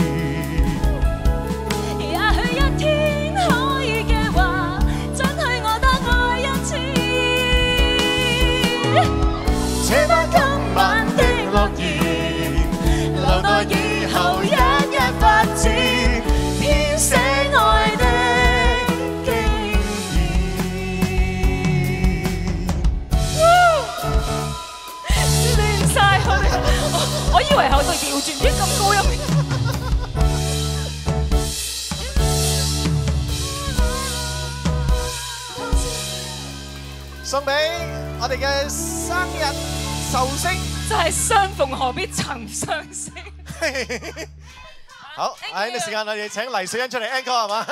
也許一天可以嘅話，准許我多愛一次。 這把今晚的諾言，留待以後一一發展，編寫愛的經典。 亂晒佢，我以為後度調轉啲咁高音。 送俾我哋嘅生日壽星， 就係相逢何必曾相識。 好，喺呢個時間我哋請黎小欣出嚟 encore 係嘛？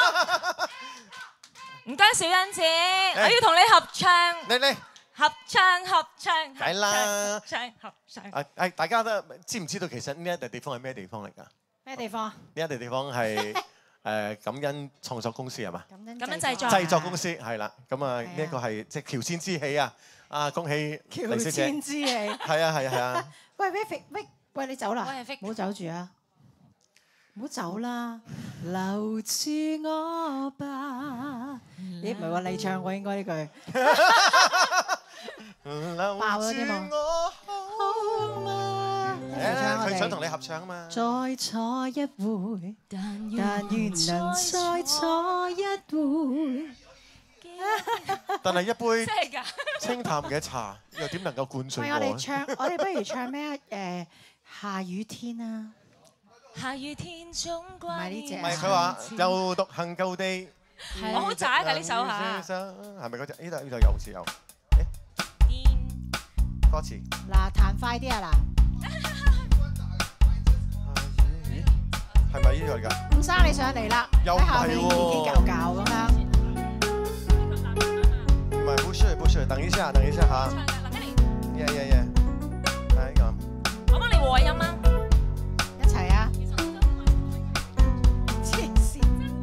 唔該，小欣姐，我要同你合唱。 你合唱。 梗啦合唱。 大家都知唔知道其實呢一笪地方係咩地方嚟㗎？ 咩地方啊？ 呢一笪地方係感恩創作公司係嘛？ 感恩製作公司係啦，咁啊呢一個係即係喬遷之喜啊！啊，恭喜黎小姐！ 喬遷之喜係啊！ 喂，喂，你走啦，唔好走住啊！唔好走啦，留住我吧。咦，唔係喎，你唱喎應該呢句。爆咗添喎。 佢想同你合唱啊嘛。 再坐一會，但願能再坐一會。 但係一杯真係㗎清淡嘅茶，又點能夠灌醉喂， 我咧？ 我哋唱，我哋不如唱咩下雨天啊！ 下雨天總關於隻唔係佢話又獨行舊地， 我好渣㗎呢首嚇。 係咪嗰隻？呢度有時有。歌詞嗱，彈快啲啊係咪呢個嚟㗎？ 嗱，伍生你上嚟啦， 又喺下面唔係喎結結舊舊咁樣。 唔係，不是，等一下嚇。耶，係咁。 我幫你和音啊！ 一齊啊！黐線！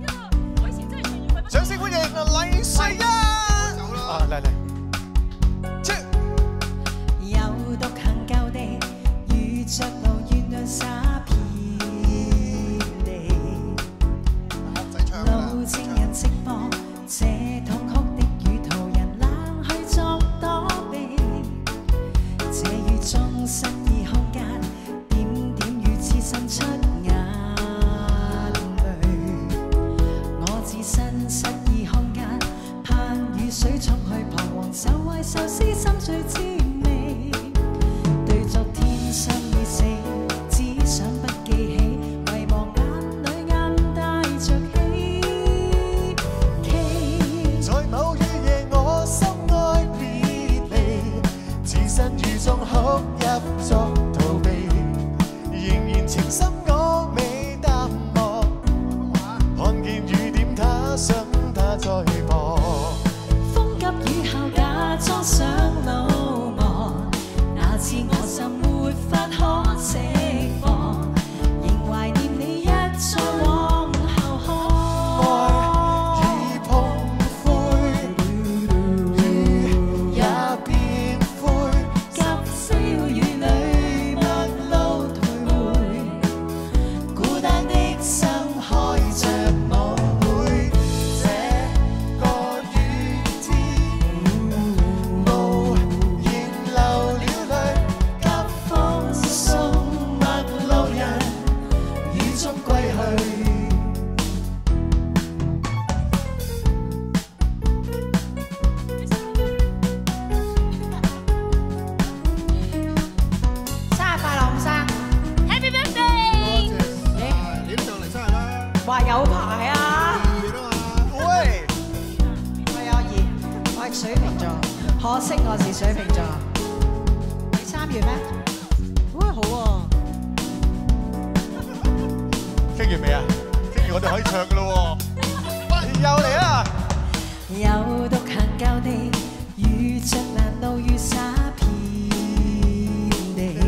掌聲歡迎黎瑞恩。啊，嚟。 又獨行舊地，遇着路月亮灑遍地。路情人寂寞，這痛哭的雨途人冷去作躲避。這雨中失意空間，點點雨刺滲出眼淚。我自身失意空間，盼雨水沖去彷徨，愁懷愁思心碎滋味。對昨天心已死，只想不記起，遺忘眼裏暗帶着希冀。 在某雨夜我心愛別離，置身雨中哭泣作逃避，仍然情深我未淡忘，看見雨點他想他在播。 風急雨後假裝想路望，那次我心沒法可釋放，仍懷念你一再往後看。 愛已碰灰，雨也變灰， 急小雨裏陌路徘徊， 孤單的心開着舞會。這個雨天，無言流了淚，急風送陌路人，雨中歸去。 生日快樂，伍生 Happy birthday！ 點上嚟生日啦？ 話有排啊！ 喂， 我有兒，我係水瓶座，可惜我是水瓶座。你3月咩？喂，好喎。 傾完未啊？傾完我哋可以唱㗎咯喎。又嚟啦！ 又獨行舊地，遇着難路雨灑遍地。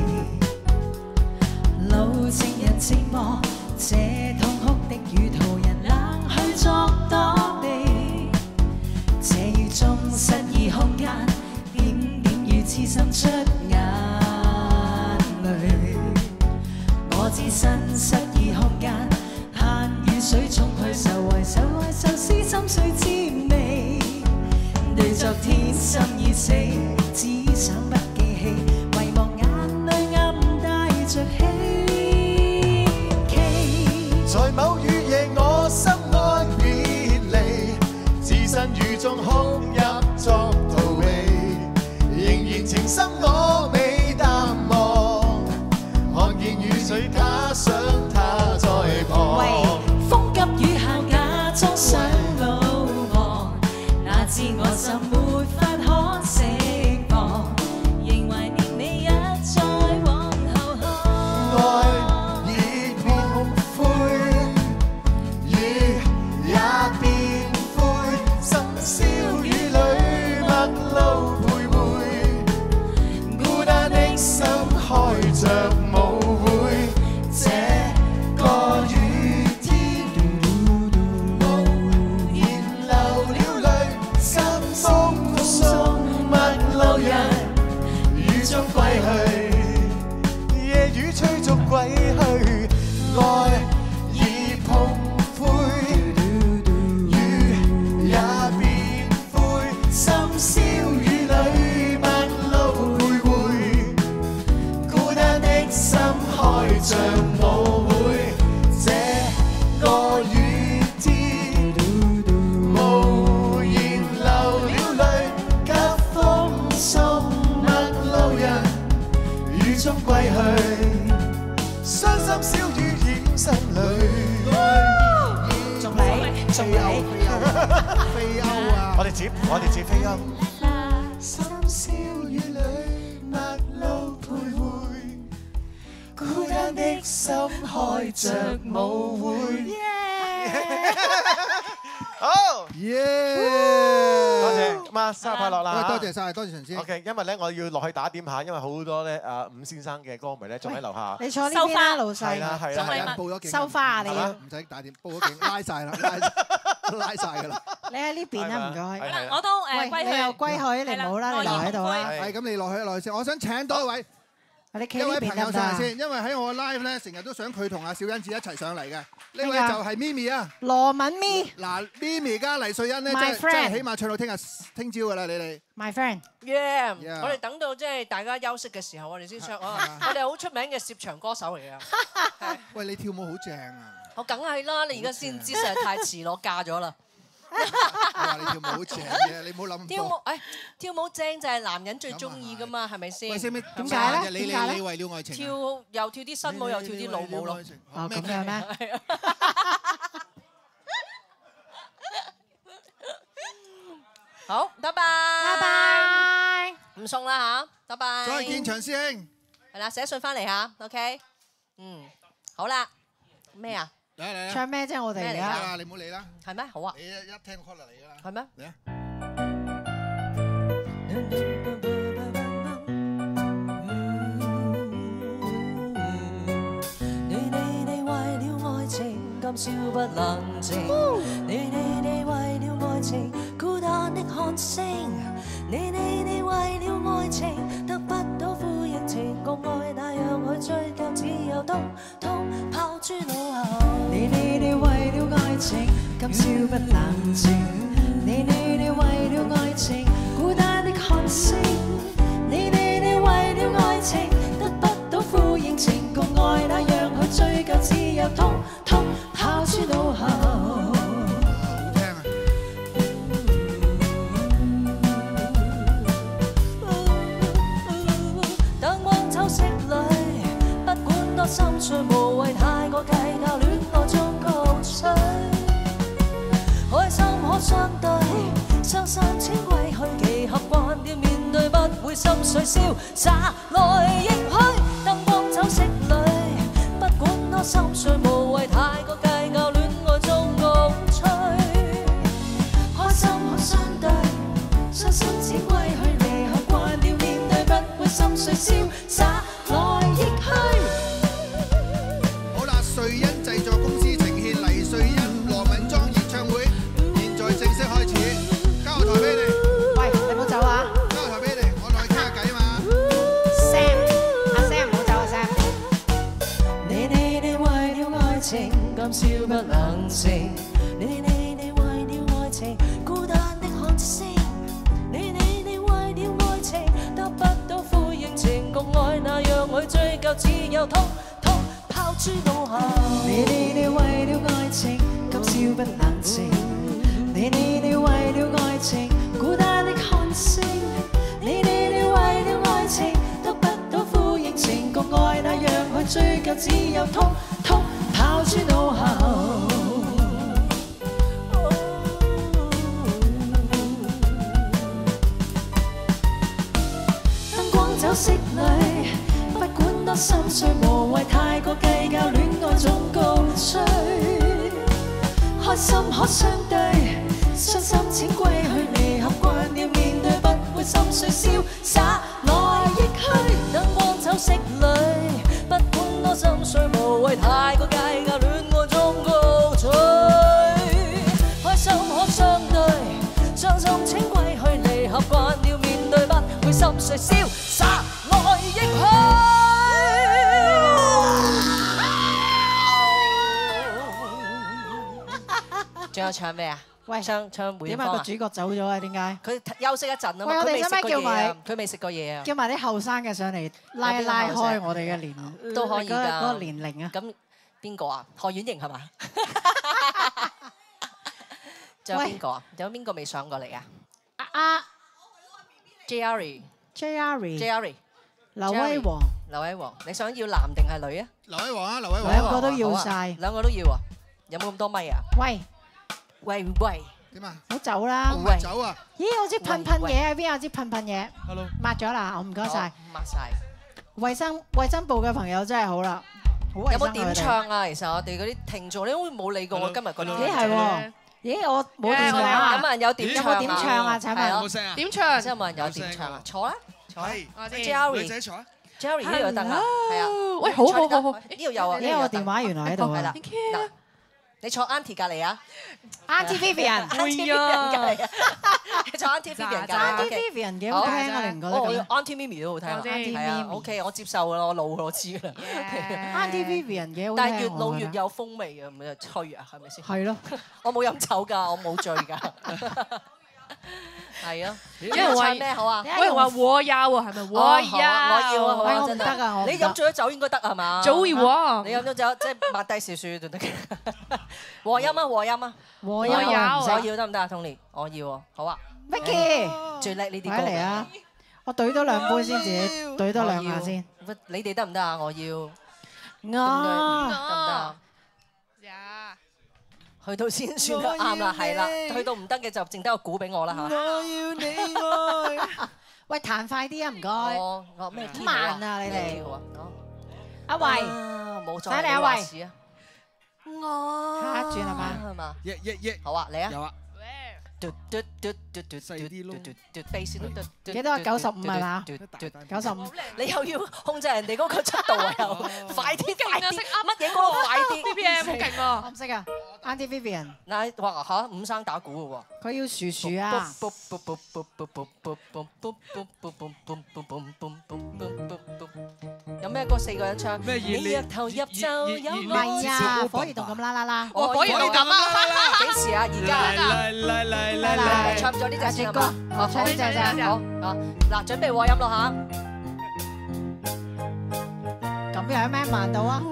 路情人寂寞，這痛哭的雨途人冷去作躲避。這雨中失意空間，點點雨刺滲出眼淚。我置身失意空間，盼雨水沖去愁懷愁思心碎滋味。對昨天心已死，只想不記起，遺忘眼裏暗帶着希冀。 在某雨夜我心愛別離，置身雨中哭泣作逃避，仍然情深我未淡忘，看見雨水他想他在旁。 風急雨後假裝想路望，那次我心沒法可釋放，仍懷念你一再往後看。 愛已變灰，雨也變灰，深宵雨裏陌路徘徊，孤單的心開着舞會。這像舞會，這個雨天，無言流了淚，給風送陌路人，雨中歸去，傷心小雨掩心裏。 仲你飛歐啊！ 我哋接飛歐。深宵雨裏，陌路徘徊，孤單的心開着舞會。好， 耶！ 多謝，咁啊，生日快樂啦！ 多謝晒，多謝陳師。 OK， 因為咧我要落去打點下，因為好多咧伍先生嘅歌迷咧仲喺樓下。 你坐呢邊啦，老細。 係啦係啦， 報咗警。 收花啊你要。 唔使打點，報咗警，拉曬啦，拉曬㗎啦。 你喺呢邊啊，唔該。 我都歸你又歸去，你唔好啦，你留喺度啦。 係咁，你落去先。我想請多一位。一位朋友上嚟先，因為喺我 live 咧，成日都想佢同阿小欣子一齊上嚟嘅。呢位就係 Mimi 啊， 羅敏咪。 嗱 Mimi 加黎瑞恩咧，真係起碼唱到聽朝㗎啦，你哋。 My friend。 Yeah， 我哋等到即係大家休息嘅時候，我哋先唱。我哋好出名嘅攝場歌手嚟㗎。 喂，你跳舞好正啊！ 我梗係啦，你而家先知，實在太遲咯，嫁咗啦。 話你跳舞好正嘅，你唔好諗咁多。 跳舞，跳舞正就係男人最中意噶嘛，係咪先？ 喂，識唔識點解咧？ 你為了愛情。 又跳啲新舞，又跳啲老舞咯。 哦，咁樣咩？ 好，拜拜。 拜拜。 唔送啦嚇，拜拜。 再見，長師兄。 係啦，寫信翻嚟嚇 ，OK。好啦。咩啊？ 嚟唱咩啫？我哋咩嚟㗎？ 你唔好理啦。 係咩？好啊。 你一聽 call 嚟㗎啦。 係咩？ 嚟啊！ 你為了愛情今宵不冷靜，你為了愛情孤單的看星，你為了愛情得不到呼應，情共愛那樣去追究，只有通通拋諸腦後。你為了愛情今宵不冷靜，你為了愛情孤單的看星，你為了愛情得不到呼應，情共愛那樣去追究，只有通通拋諸腦後。心碎無謂太過計較，戀愛中高吹，開心可相對，傷心請歸去，其合慣了面對，不會心碎瀟灑來亦去，燈光酒色裏，不管多心碎無謂太過計較，戀愛中高吹，開心可相對，傷心請歸去，離合慣了面對，不會心碎瀟灑來亦去。 瑞恩製作公司呈獻黎瑞恩羅敏莊演唱會，現在正式開始。交個台俾你。 喂，你唔好走啊！ 交個台俾你，我落去傾下偈啊嘛。 Sam，阿 Sam 唔好走啊 Sam。 你為了愛情今宵不冷靜，你為了愛情孤單的看星，你為了愛情得不到呼應，情共愛那樣去追究，只有通。拋諸腦後，你為了愛情今宵不冷靜，你為了愛情孤單的看星，你為了愛情得不到呼應，情共愛那樣去追究，只有通通拋諸腦後。燈光酒色裏。不管多心碎，無謂太過計較，戀愛中高吹，開心可相對，傷心請歸去，離合慣了面對，不會心碎瀟灑來亦去，燈光酒色裏，不管多心碎，無謂太過計較，戀愛中高吹，開心可相對，傷心請歸去，離合慣了面對，不會心碎瀟灑來亦去。仲有唱咩啊？ 喂， 唱梅點解個主角走咗啊？點解？ 佢休息一陣啊嘛。 喂，我哋使唔使叫埋佢未食過嘢啊？ 叫埋啲後生嘅上嚟拉一拉開我哋嘅年都可以㗎。 嗰個年齡啊。 咁邊個啊？何婉瑩係嘛？仲有邊個啊？有邊個未上過嚟啊？Jerry。 劉威王， 你想要男定係女啊？ 劉威王啊，劉威王， 兩個都要晒， 兩個都要啊！有冇咁多咪啊？ 喂， 點啊？ 唔好走啦！ 唔走啊！ 咦，我支噴嘢喺邊？有支噴嘢。Hello，抹咗啦，我唔該晒。 抹晒。 衛生部嘅朋友真係好啦，好衛生。 有冇點唱啊？其實我哋嗰啲聽眾，你好似冇理過我今日嗰啲。 咦係喎？咦我冇點唱啊？ 有冇人有點唱啊？ 有冇點唱啊？請問冇聲啊？點唱？即係有冇人有點唱啊？坐啦。Jerry 仔坐啊 ，Jerry 呢度得啦，係啊。 喂，好， 呢度有啊。 呢個電話原來喺度啊。 嗱，你坐 Auntie 隔離啊 ，Auntie Vivian，Auntie Vivian 隔離啊，你坐 Auntie Vivian 隔離 ，Auntie Vivian 幾好聽啊，你唔覺得咁 ？Auntie Mimi 都好聽啊，係啊 ，OK， 我接受㗎啦，我老我知㗎啦。 Auntie Vivian 幾好聽， 但係越老越有風味啊，唔係吹啊，係咪先？ 係咯， 我冇飲酒㗎，我冇醉㗎。係啊， 有人話咩好啊？ 有人話我要啊，係咪？我要啊， 我唔得啊， 你飲醉咗酒應該得係嘛？ 早要啊！ 你飲咗酒即係抹低少少就得嘅。和音啊，和音啊， 和音我要得唔得啊，Tony？我要喎，好啊。 Vicky 最叻呢啲歌嚟啊！我懟多兩杯先，自己懟多兩下先。 你哋得唔得啊？我要。得唔得啊？去到先算啦，啱啦，係啦，去到唔得嘅就剩低個鼓俾我啦嚇。 我要你愛。喂，彈快啲啊，唔該。 我咩？ 慢啊，你哋。阿慧， 冇錯。 使你阿慧。 我。 下一轉係嘛？ 係嘛？ 好啊，嚟啊！ 有啊。 細啲咯。 幾多啊？95係嘛？95。 你又要控制人哋嗰個速度啊？又快啲，快啲，乜嘢歌快啲 ？BBM 好勁啊！ 我唔識啊 ，Auntie Vivian。 嗱，哇嚇，伍生打鼓嘅喎。 佢要樹樹啊！ 有咩歌4個人唱？ 咩熱烈投入就有唔係啊，火熱動感啦啦啦。 火熱動感啦！幾時啊？而家。嚟唱咗呢隻先係嘛？ 唱呢隻先。 好，嗱，準備和音咯嚇。 咁樣咩？慢到啊！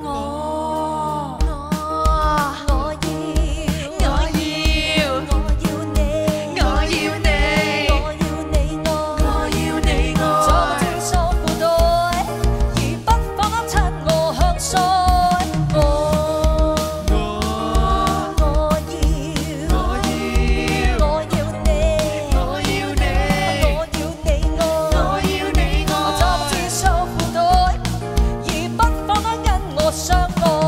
相愛。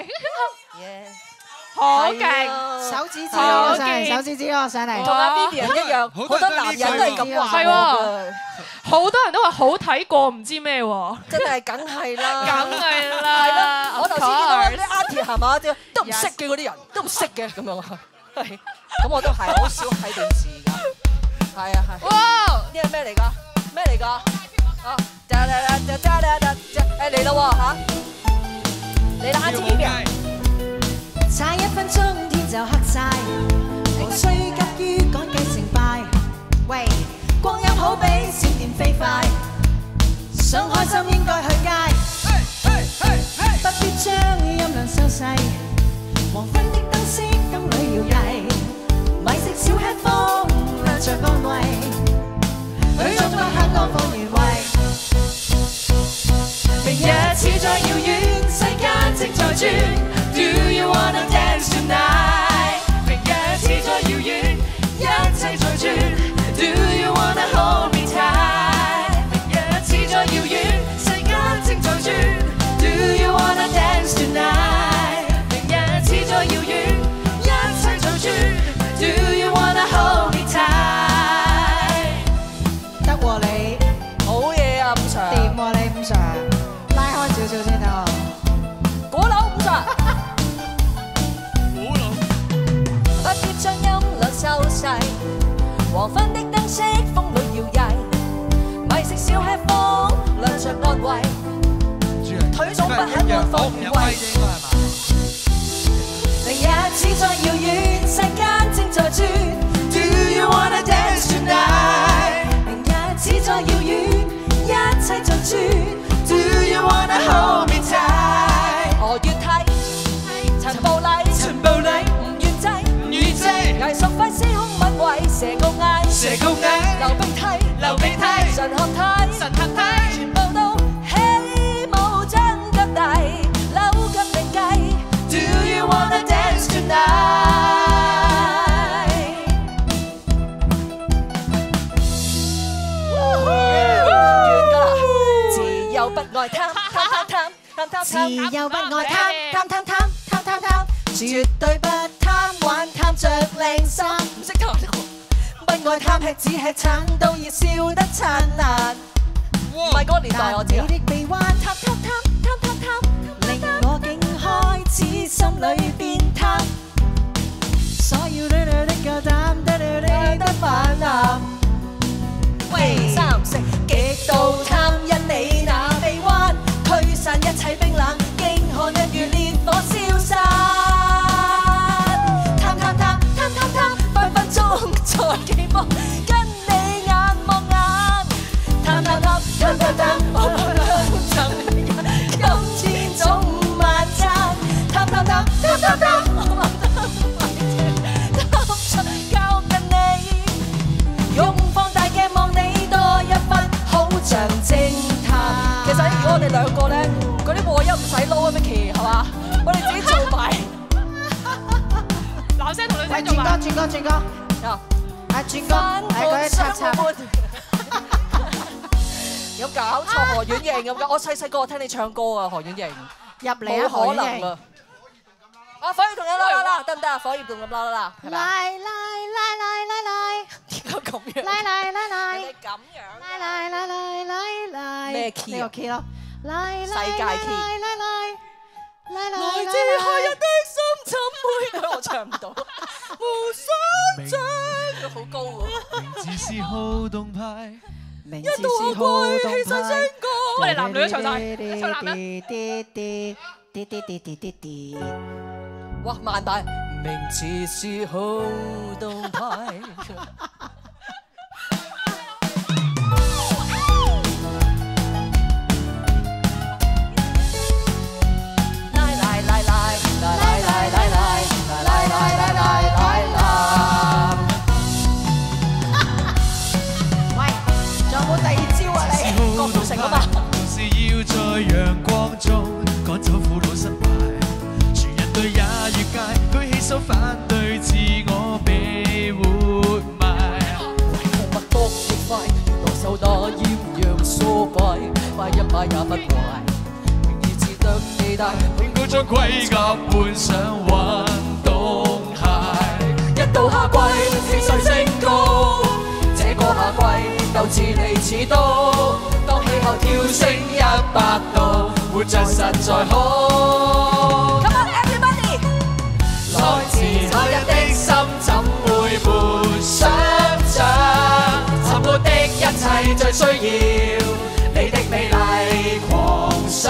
好勁， 手指指我上嚟，手指指我上嚟， 同阿 Vivian 一樣，好多男人都係咁話係喎，好多人都話好睇過唔知咩喎， 真係梗係啦， 梗係啦， 係啦，我頭先見到啲 artist 係嘛，都唔識嘅嗰啲人，都唔識嘅咁樣啊，係，咁我都係好少睇電視㗎，係啊係。哇！呢係咩嚟㗎？咩嚟㗎？啊！誒嚟啦喎嚇！嚟啦，Auntie Vivian。 差1分鐘天就黑晒，無需急於趕計成敗。喂，光陰好比閃電飛快，想開心應該去街。不必將音量收細，黃昏的燈飾燈裏搖曳，米食小吃風亮着安慰，許中不肯安放原位。明日似在遙遠，世間正在轉。Do you wanna dance tonight？ 明日似在遙遠，一切在轉。Do you wanna hold me tight？ 明日似在遙遠，世間正在轉。Do you wanna dance tonight？ 明日似在遙遠，一切在轉。Do you wanna hold me tight？ 得喎你， 好嘢啊，伍 Sir。 掂喎你伍 Sir，拉開少少先得。 鼓樓伍 Sir。 不必將音量收細，黃昏的燈飾風裏搖曳，米食小吃風亮着安慰，腿總不肯安放原位。明日似在遙遠，世間正在轉。Do you wanna dance tonight？ 明日似在遙遠，一切在轉。Do you wanna hold me tight？ 何月睇？陳步禮，陳步禮。藝術揮絲空吻為蛇高嗌，蛇高嗌，流鼻涕，流鼻涕，神合體，神合體，全部都起舞將腳遞，扭筋定計。Do you wanna dance tonight？ 完㗎啦，自由不愛貪，貪貪貪，貪貪貪， 自由不愛貪，貪貪貪，貪貪貪，絕對不貪玩貪着靚衫， 唔識講。 不愛貪吃，只吃撐到熱笑得燦爛。 唔係嗰個年代，我知啦。 你的臂彎貪貪貪，貪貪貪，令我竟開始心裏邊貪，所要對對的夠膽，對對對得泛濫。 喂，三色極度貪因你那臂彎，驅散一切冰冷，驚寒日如烈火燒山。貪貪貪，貪貪貪，分分鐘在期望跟你眼望眼。貪貪貪，貪貪貪，我兩層今天總晚餐。貪貪貪，貪貪貪，我貪出靠近你，用放大鏡望你多一分，好像偵探。 其實如果我哋兩個咧，嗰啲和音唔使撈啊 ，Vicky 係嘛？我哋自己做埋。 男聲同女聲做埋。 轉歌，轉歌。轉歌，係嗰啲插插。 有搞錯何婉瑩咁㗎？我細個聽你唱歌啊，何婉瑩。 入嚟啊， 冇可能啊！啊，火焰同咁啦，得唔得啊？火焰同咁啦，係咪？ 來點解咁樣？ 來， 你咁樣？ 來， 咩 key 啊？ 呢個 key 咯。 世界 key。 來自夏日的深沉灰，我唱唔到。無想像，好高喎。 名字是好動派， 名字是好動派。 我哋男女都唱晒，唱男啦。 哇，慢大，名字是好動派。 是要在陽光中趕走苦惱失敗，全人類也越界，舉起手反對自我被活埋。 為何脈搏極快，原來受那厭氧唆拐，快一擺也不壞，名義自得地大，永遠手將盔甲換上運動鞋。 一到夏季，氣勢升高，這個夏季鬥志氣似刀。當氣候跳升100度，活着實在好。Come on everybody！ 來自夏日的心怎會沒想像？沉沒的一切最需要你的美麗狂想。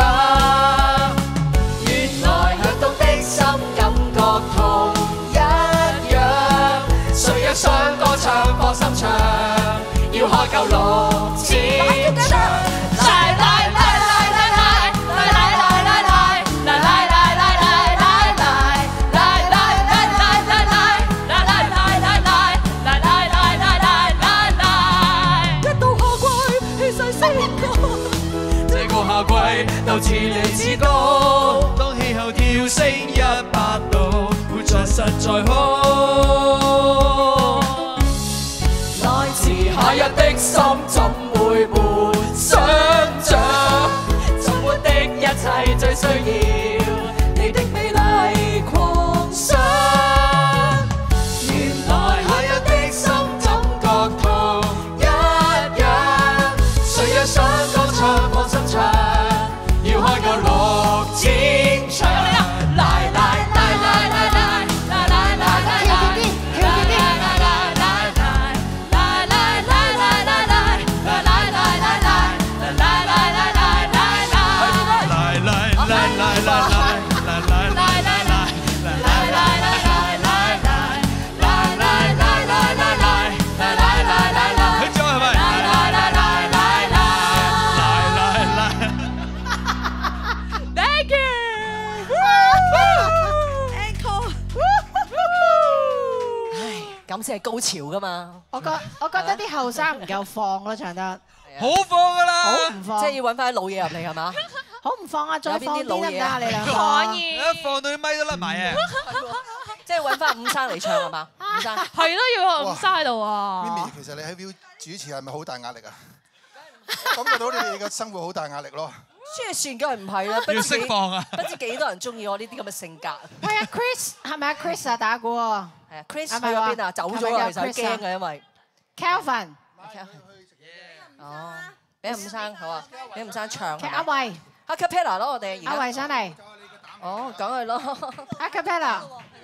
原來響動的心感覺同一樣。誰若想歌唱放心唱，要開夠6支槍。鬥志氣似刀， 當氣候跳升100度，活着實在好。 來自夏日的心怎會沒想像？沉沒的一切最需要你的美麗狂想。原來夏日的心感覺同一樣。誰若想歌唱放心唱，要開夠6支槍。來來來來來來來來來來來，跳啲跳咁先係高潮噶嘛！ 我覺得啲後生唔夠放咯，唱得好放噶啦， 好唔放， 即係要揾翻啲老嘢入嚟係嘛？ 好唔放啊！再放啲得唔得啊？你兩個可以， 一放到啲咪都甩埋啊！ 即係揾翻伍生嚟唱係嘛？伍生係咯，要伍生喺度啊 Mimi， 其實你喺 Viu 主持係咪好大壓力啊？感覺到你哋嘅生活好大壓力咯。 黐線梗係唔係啦， 要釋放啊！ 不知幾多人中意我呢啲咁嘅性格。 喂啊 Chris 係咪啊 Chris 啊打鼓喎？ 係啊 Chris 去咗邊啊？走咗啊！其實驚嘅因為 Kelvin。 哦，俾伍生好啊，俾伍生唱。 阿維阿 Capella 咯，我哋而家。 阿維上嚟。 哦，梗係咯。 阿 Capella。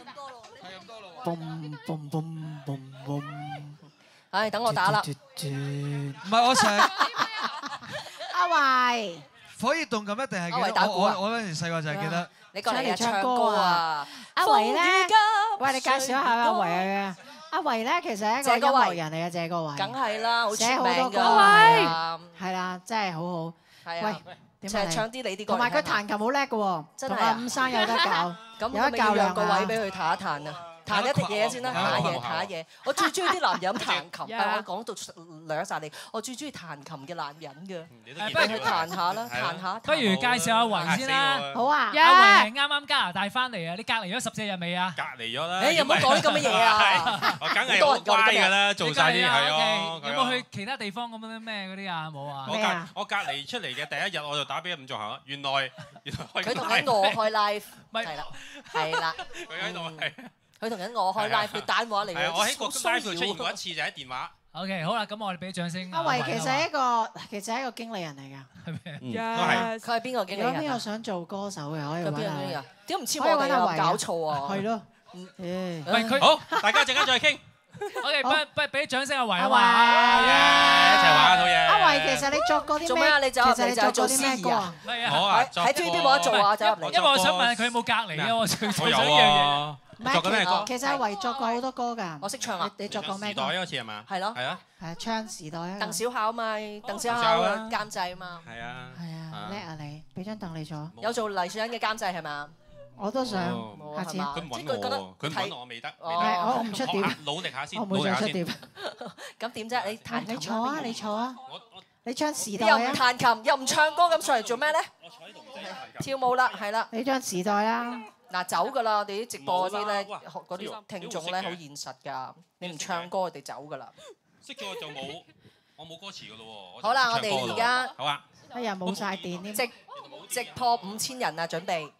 唉，等我打啦。 唔係我成日。 阿維。 火熱動感一定係記得，我嗰陣時細個就係記得。 你過嚟唱歌啊！ 阿維咧，喂，你介紹一下阿維啊！阿維咧其實係一個音樂人嚟嘅，謝國維。 梗係啦，好出寫好名㗎。 多歌啊，係啦，真係好好。 係啊， 喂， 成日唱啲你啲歌。 同埋佢彈琴好叻嘅喎，同阿伍生有得教，有得教兩個位啊！ 俾佢彈一彈啊！彈一啲嘢先啦，彈下嘢。我最中意啲男人彈琴，我講到掠晒你。我最中意彈琴嘅男人㗎，不如去彈下啦，彈下。 不如介紹阿維先啦。 好啊， 阿維係啱啱加拿大翻嚟啊！你隔離咗14日未啊？ 隔離咗啦。 誒，有冇講啲咁嘅嘢啊？ 我梗係好乖㗎啦，做晒啲係咯。 有冇去其他地方咁樣咩嗰啲啊？冇啊。 我隔離出嚟嘅第一日我就打俾伍仲衡，原來佢同緊我開 live，係啦，係啦。 佢喺度係。 佢同緊我開 live，佢打電話嚟嘅。 我喺個 live 度出現過一次，就喺電話。 OK，好啦，咁我哋俾掌聲。 阿維其實係一個經理人嚟㗎。 係咩？ 都係。 佢係邊個經理人？ 如果邊個想做歌手嘅，可以揾下。 點唔知我哋有搞錯啊？ 係咯。 唔係佢。 好，大家陣間再傾。 OK，不俾掌聲阿維。 阿維。 一齊玩好嘢。 阿維，其實你作過啲咩？ 做咩啊？你走入嚟就做啲咩歌啊？ 好啊。 喺 TVB 冇得做啊，走入嚟。 因為我想問佢有冇隔離啊？我最想我有呢樣嘢。 唔係，其實阿維作過好多歌㗎。 我識唱啊！ 你作過咩歌？ 時代嗰次係嘛？ 係咯。 係啊。 係唱時代啊。 鄧小巧嘛，鄧小巧監製啊嘛。 係啊。 係啊，叻啊你！俾張凳你坐。 有做黎雪欣嘅監製係嘛？ 我都想，下次。 佢唔揾我，佢唔揾我未得。 我唔出碟。 努力下先。 我唔會再出碟。 咁點啫？你彈你坐啊！你坐啊！你唱時代又唔彈琴，又唔唱歌，咁上嚟做咩咧？ 我坐喺度跳舞啦，係啦。 你唱時代啦。 嗱走㗎啦！我哋啲直播嗰啲咧，嗰啲聽眾咧好現實㗎。你唔唱歌，佢哋走㗎啦。 識咗就冇，我冇歌詞㗎咯喎。 好啦，我哋而家好啊。 哎呀，冇晒電添。 直播5000人啊，準備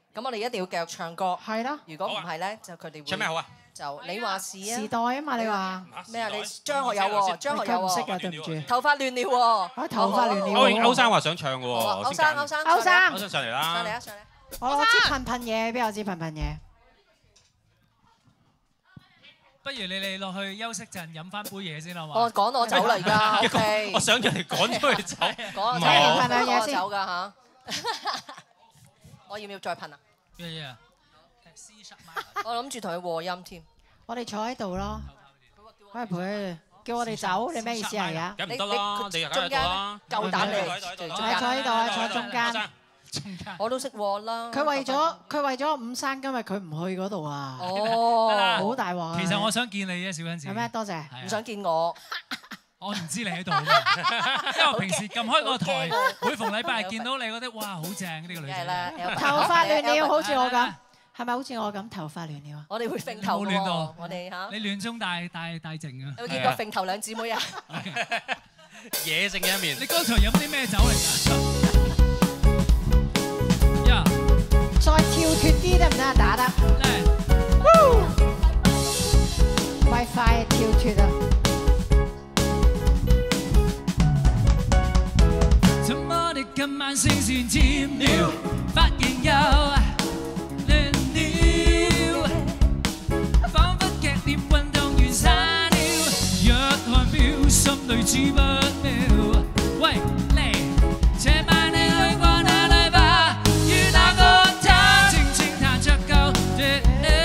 咁我哋一定要繼續唱歌。 係咯。 如果唔係咧，就佢哋會唱咩好啊？ 就你話事啊。 時代啊嘛，你話咩啊？你張學友喎，張學友佢唔識喎。 啊，對唔住。 頭髮亂了喎。 頭髮亂了喎。 歐生話想唱嘅喎， 歐生歐生上嚟啦。 上嚟啊！上嚟。 我知噴噴嘢，邊有知噴噴嘢？ 不如你哋落去休息陣，飲翻杯嘢先好嘛？ 我趕我走啦而家，OK。 我想人哋趕咗佢走， 趕我走， 噴兩嘢先。 走㗎嚇。我要唔要再噴啊？ 咩嘢啊？ 我諗住同佢和音添。 我哋坐喺度咯。喂，陪佢叫我哋走，你咩意思啊？而家梗唔得啦，你又梗係度啦。 夠膽你坐喺度啊，坐中間。 我都識和啦。 佢為咗伍生今日佢唔去嗰度啊。 哦， 好大鑊啊！ 其實我想見你嘅小欣子。 係咩？多謝。 唔想見我。 我唔知你喺度啊嘛，因為我平時撳開嗰個台，每逢禮拜見到你，覺得哇好正呢個女仔。 頭髮亂了，好似我咁，係咪好似我咁頭髮亂了啊？ 我哋會揈頭冇亂到， 我哋嚇。 你亂中帶靜啊！ 有冇見過揈頭兩姊妹啊？ 野性嘅一面。 你剛才飲啲咩酒嚟㗎？ 再跳脱啲得唔得？打得。咪快跳脱啊！ 怎麼你今晚聲線尖了，髮型又亂了，彷彿劇烈運動員散了，若看表心裏知不妙。喂，嚟，這晚你去過哪裏吧？與那個他靜靜彈着舊調，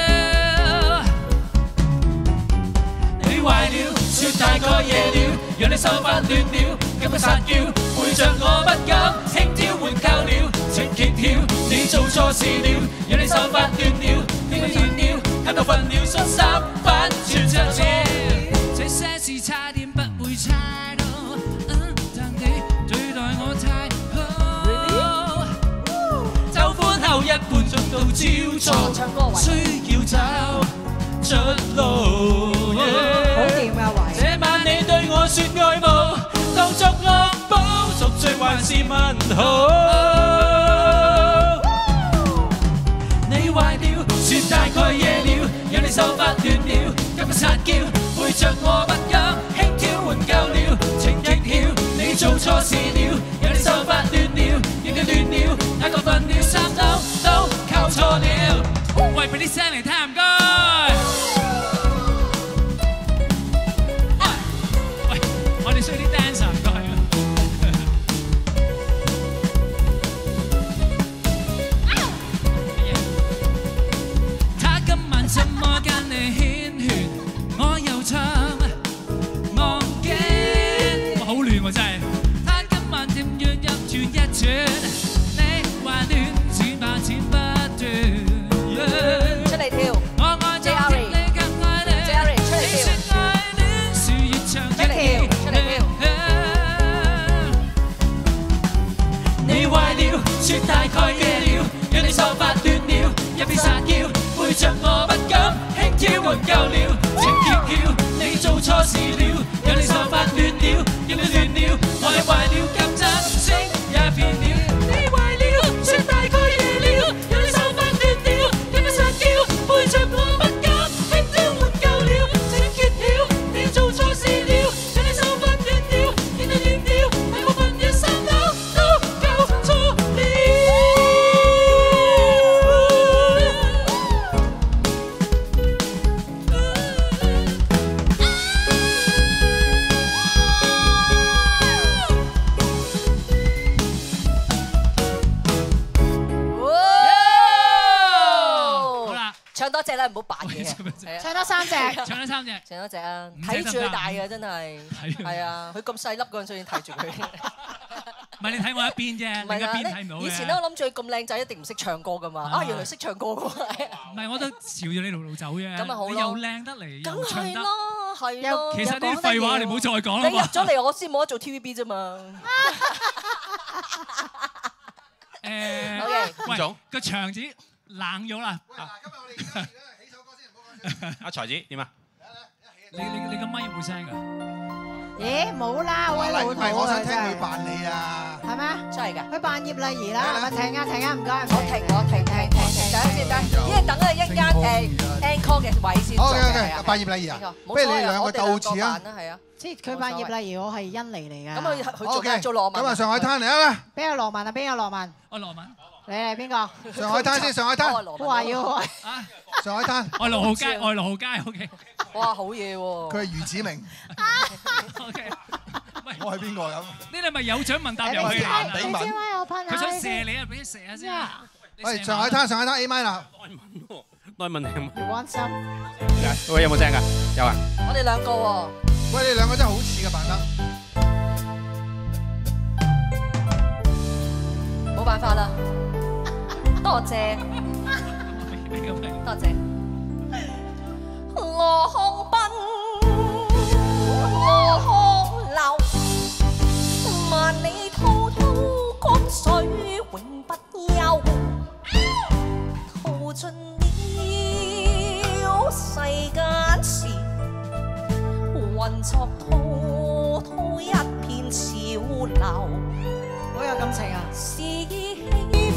你壞了，說大概夜了，讓你手發亂了。今日撒嬌，陪着我不敢輕佻換教了，情極跳，你做錯事了，讓你手發亂了，你個亂了，看到瞓了，恤衫反轉着了，這些事差點不會猜到，但你對待我太好，就歡後一半進到朝早，需要找出路。 好掂㗎，維。 這晚你對我説愛慕。當作惡報，贖罪還是問號？你壞了，説大概夜了，讓你手發亂了，今日撒嬌，陪着我不敢輕佻換舊了，情極跳，你做錯事了，讓你手發亂了，讓你亂了，那個瞓了衫都靠錯了。喂，俾啲聲嚟聽唔該。我哋需要啲 dancer 唔該啊！他今晚怎麼跟你牽旋？我又唱忘記，哇好亂喎真係！他今晚點樣一轉一轉？你話亂轉吧剪不斷。 出嚟跳！ 我愛着你更愛你，你說愛戀樹越長越甜。你壞了，說大概夜了，讓你手發亂了，一邊撒嬌，陪着我不敢輕佻換舊了，情極跳，你做錯事了，讓你手發亂了，讓你亂了，愛壞了，今真聲也變了。你壞了，說大概夜了，讓你手發亂了，一邊撒嬌，陪着我不敢輕佻換舊了，情極跳，你做錯事了，讓你手發亂了，讓你亂了，大部分嘅衫都搞錯了。好啦， 唱多隻啦，唔好扮嘢啊！ 唱多3隻， 唱多3隻， 唱多隻啊！ 五隻睇住佢大嘅真係，係啊！佢咁細粒嗰陣時已經睇住佢。 唔係你睇我一邊啫，另一邊睇唔到嘅。 以前咧，我諗住佢咁靚仔一定唔識唱歌噶嘛，啊原來識唱歌㗎喎。 唔係我都朝住你路走啫。 咁咪好咯， 你又靚得嚟，又唱得。 係咯。 其實啲廢話你唔好再講啦。 你入咗嚟，我先冇得做 TVB 啫嘛。 喂，個場子冷咗啦。 阿財子點啊？ 你個咪有冇聲㗎？ 咦冇啦，好鬼老土啊！ 我想聽佢扮你啊！ 係咩？ 真係㗎？ 佢扮葉麗儀啦，係咪停啊停啊唔該。 我停。 先得，因為等啊一間encore 嘅位先。 好嘅，扮葉麗儀啊，不如你哋兩個鬥似啊。 係啊， 即係佢扮葉麗儀，我係甄妮嚟㗎。 咁佢做羅文。 咁啊，上海灘嚟啊！ 邊個羅文啊？邊個羅文？ 我羅文。 你係邊個？ 上海灘先，上海灘。 都話要啊！ 上海灘。 我6號街，我6號街，OK。 哇，好嘢喎！ 佢係余子明。 OK。 我係邊個咁？ 呢啲咪有獎問答遊戲啊？ 俾文。 佢想射你啊！俾佢射下先。 喂，上海灘，上海灘 A 麥啦。 內文係要關心。 喂，有冇聲㗎？有啊。 我哋兩個喎。 喂，你兩個真係好似嘅扮得。 冇辦法啦，多謝，多謝。 我空奔，我空流，萬里滔滔江水永不休，淘盡了世間事，混作滔滔一片潮流。 好有感情啊！ 是否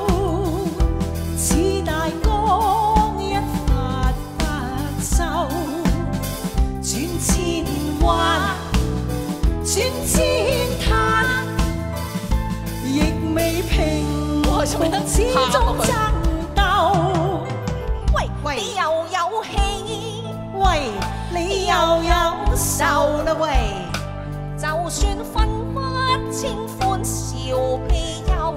似大江一發不收，轉千彎，轉千灘，亦未平和始終爭鬥。喂，你又有氣，喂，你又有愁啦喂，就算分不清歡笑悲憂，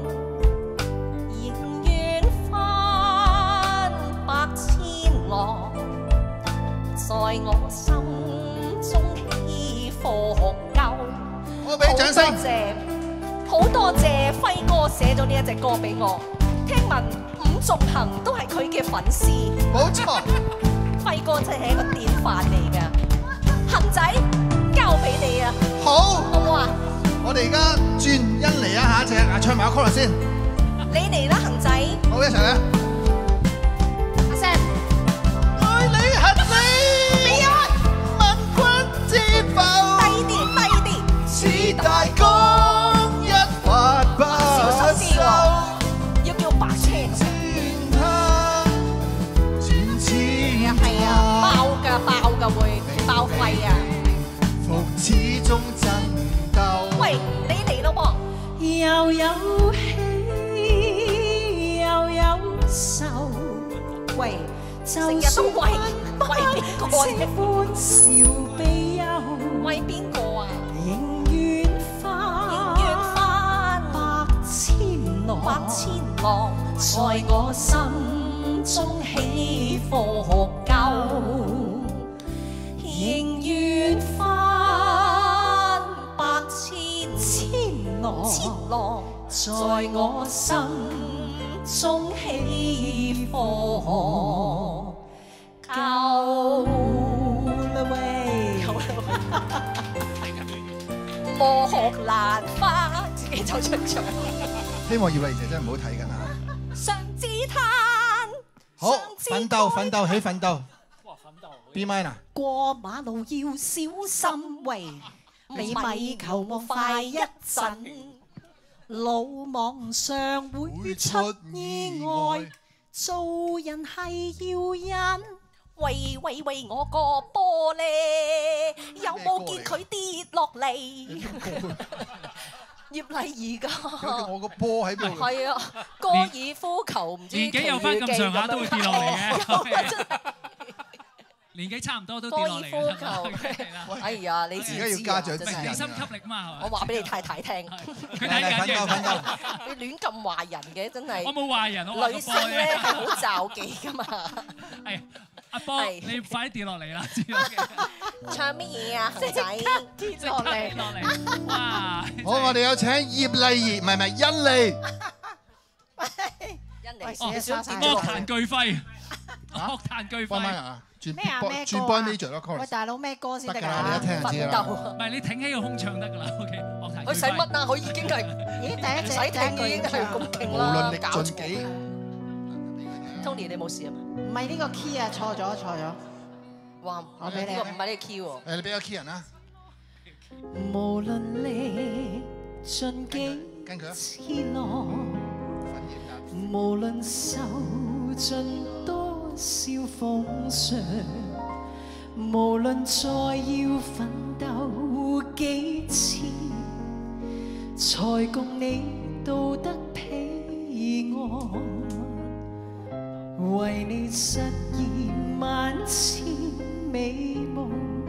仍願翻百千浪，在我心中起伏夠。 我俾掌聲。 好多謝輝哥寫咗呢一隻歌俾我，聽聞伍仲衡都係佢嘅粉絲。 冇錯， 輝哥真係一個典範嚟㗎。恒仔，交俾你啊！ 好， 好唔好啊？ 我哋而家轉甄妮啊，下一隻啊，唱埋個 chorus 先。 你嚟啦，恒仔。 好，一齊嚟。 阿 Sam。 愛你恨你，問君知否？ 低啲，低啲。 似大江一發不小心啲喎，要叫白車。係啊，爆㗎會爆肺啊！ 復始終爭鬥。 喂，你嚟咯喎！又有喜又有愁，喂，成日都為邊個啫？歡笑悲憂，為邊個啊？仍願翻百千浪，在我心中起伏夠，仍願翻百千浪，在我心中起伏夠啦喂，莫學蘭花，自己走出場。 希望葉麗姐真係唔好睇緊啊！ 上自嘆。 好，奮鬥起奮鬥。B minor。 過馬路要小心，喂，你咪求我快一陣，路網上會出意外，做人係要忍。喂，我個玻璃有冇見佢跌落嚟？葉麗儀㗎， 我個波喺邊度？ 係啊，高爾夫球唔知年紀有翻咁上下都會跌落嚟嘅。年紀差唔多都跌落嚟嘅。 高爾夫球，哎呀，你自己要家長指引。 地心吸力嘛， 我話俾你太太聽。 佢睇緊嘅。 你亂咁話人嘅真係。 我冇話人，我話女性咧係好罩忌㗎嘛。 係阿波，你快啲跌落嚟啦！ 唱乜嘢啊，仔？ 跌落嚟， 哇！ 好，我哋有請葉麗儀，唔係甄妮。 甄妮， 樂壇巨輝，樂壇巨輝。 咩啊？咩轉 boy major 咯 chorus。 喂，大佬咩歌先得㗎？ 你一聽就知啦。 唔係你挺起個胸唱得㗎啦。OK，樂壇巨輝。 佢使乜啊？佢已經係咦，第一隻使聽已經係咁勁啦。 無論歷盡幾。 Tony，你冇事啊嘛？ 唔係呢個 key 啊，錯咗。 哇！ 我俾你， 唔係呢個 key 喎。 你俾個 key 人啦。 無論歷盡幾次浪， 無論受盡多少風霜，無論再要奮鬥幾次，才共你渡得彼岸，為你實現萬千美夢，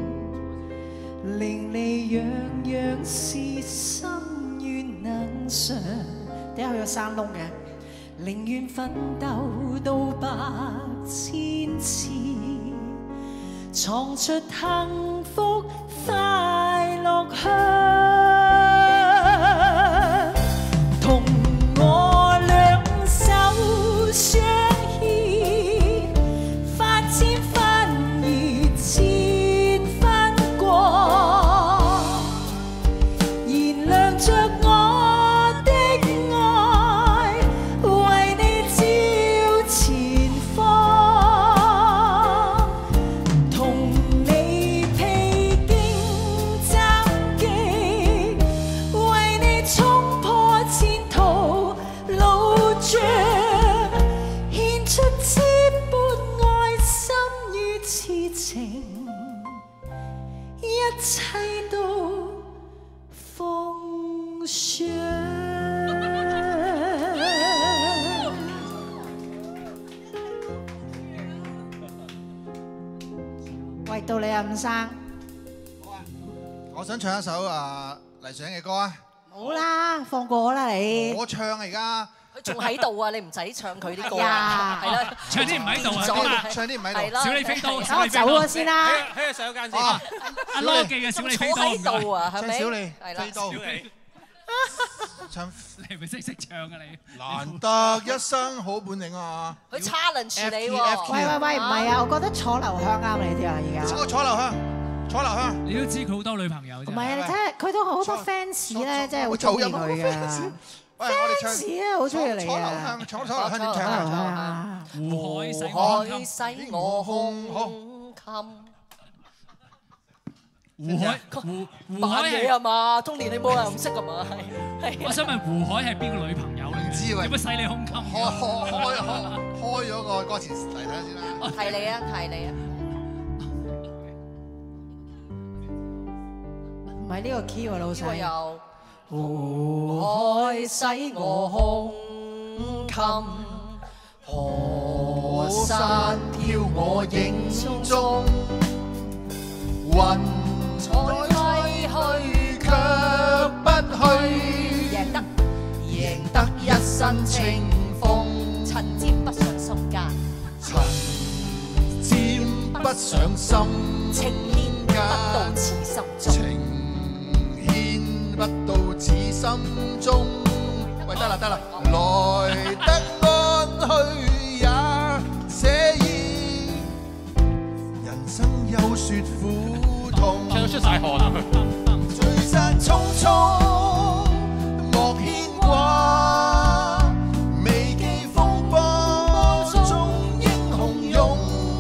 令你樣樣事心願能償。點解佢有3窿嘅？寧願奮鬥到8,000次，闖出幸福快樂鄉，同我兩手相牽，發千分熱千分光，燃亮着我的愛，為你照前方，同你披荊斬棘，為你衝破前途路障，獻出千般愛心與痴情，一切都奉上。喂，到你啊，伍生。 我想唱一首黎瑞恩嘅歌啊！ 好啦，放過我啦你。 我唱啊而家。 佢仲喺度啊！你唔使唱佢啲歌呀啊，係啦， 唱啲唔喺度啊， 點啊唱啲唔喺度。 係啦小李飛刀， 等我走咗先啦。 喺佢洗手間先。 阿羅記嘅小李飛刀， 坐喺度啊，係咪？ 小李係啦， 飛刀小李唱你係咪識唱啊你？ 難得一身好本領啊！ 佢 challenge 你喎。 喂，唔係啊，我覺得楚留香啱你啲啊，而家。 楚留香，楚留香。 你都知佢好多女朋友啫。 唔係啊，你睇下佢都好多 fans 咧，真係好中意佢㗎。 喂，我哋唱 fans 啊，好中意你啊！ 楚留香點唱啊？ 湖海洗我胸襟。 湖海扮嘢啊嘛，中年你冇人唔識噶嘛？係。 我想問湖海係邊個女朋友嚟？ 唔知喎。 點解洗你胸襟？ 開咗個歌詞嚟睇下先啦。 提你啊，提你啊！ 唔係呢個 key 喎，老細。 又湖海洗我胸襟，河山飄我影中，雲彩揮去卻不去，贏得一身清風，塵沾不上心間，塵沾不上心，情牽不到此心中。不到此心中，喂得啦，來得安去也寫意，人生有説苦痛， 唱到出晒汗啊！ 聚散匆匆莫牽掛，未記風波中英雄勇，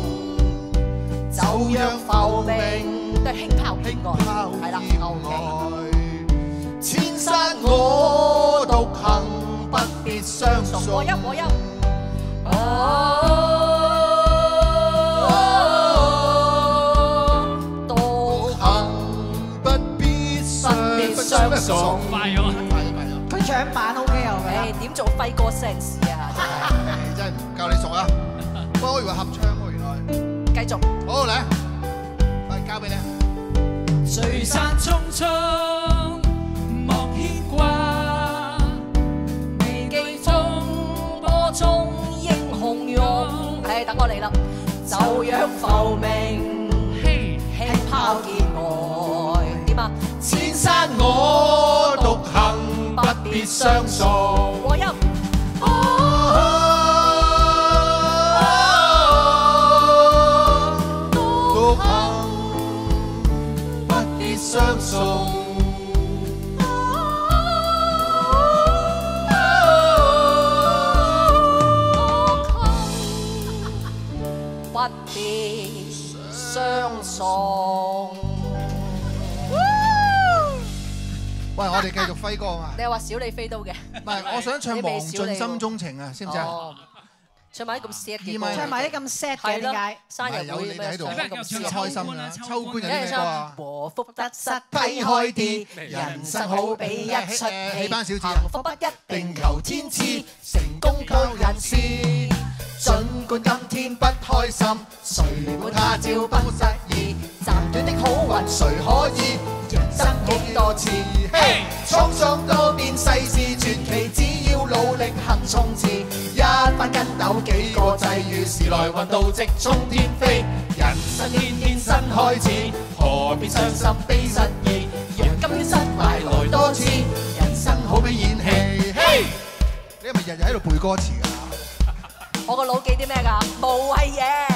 就讓浮名對輕拋意外，係啦，OK。千山我獨行，不必相送。和音。獨行不必相送。 快咗。 佢掌板 OK 又嘅。點做輝哥聲士啊？ 真係唔夠你熟啊！我以為合唱喎，原來。 繼續。 好嚟，快交俾你。 聚散匆匆。 等我嚟啦，就讓浮名輕拋見外。點啊？千山我獨行，不必相送。和音。獨行不必相送。不必相送。 喂，我哋繼續輝哥啊嘛。 你又話小李飛刀嘅？ 唔係，我想唱《忘盡心中情》啊，知唔知啊？ 唱埋啲咁 sad 嘅歌， 唱埋啲咁 sad 嘅點解？ 生日會你喺度咁開心啊！秋官有啲咩歌啊？ 和福得失睇開啲，人生好比一出戲， 戲班小子啊！ 幸福不一定求天賜，成功靠人事。儘管今天不開心，誰管他朝不失意？暫短的好運誰可以？人生幾多次？嘿，滄桑多變世事傳奇，只要努力肯衝刺，一班筋斗幾個際遇，時來運到即衝天飛。人生天天新開始，何必傷心悲失意？讓今天失敗來多次，人生好比演戲。嘿， 你係咪日日喺度背歌詞㗎？ 我個腦記啲咩㗎？無謂嘢。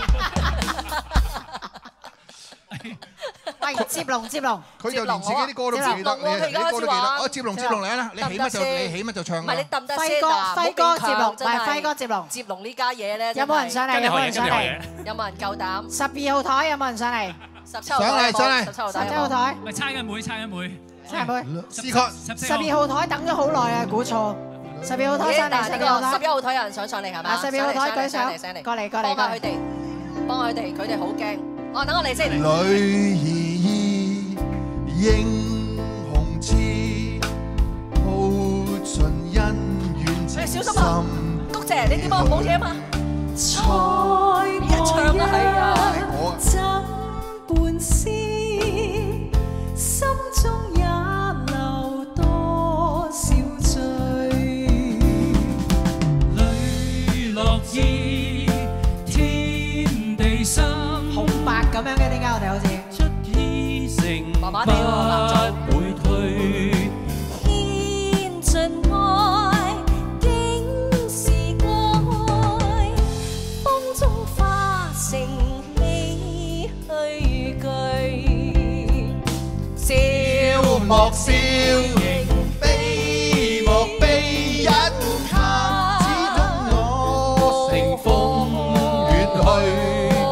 喂，接龍， 佢就連自己啲歌都唔記得，你啲歌都記得。我接龍嚟啦，你起乜就唱。 唔係你得唔得先？ 輝哥接龍，唔係輝哥接龍。 接龍呢家嘢咧， 有冇人上嚟？有冇人上嚟？ 有冇人夠膽 ？12號台有冇人上嚟 ？17號台。 17號台。 咪猜緊妹。 猜妹。 試確。 12號台等咗好耐啊，估錯。12號台上嚟 ，11號台有人想上嚟係嘛 ？12號台舉手，過嚟，幫下佢哋，佢哋好驚。哦，等我嚟先。 女兒英雄痴，耗盡恩怨情深。 小心啊！谷姐，你點啊？冇嘢啊嘛？ 一唱啊，係啊。 怎伴思，心中也留多少醉。 淚落意，天地心。 紅白咁樣嘅，點解我哋好似麻麻地喎， 不會退。 獻盡愛，竟是愛，風中化成唏噓句。 笑莫笑，悲莫悲，一喊，始終我乘風遠去。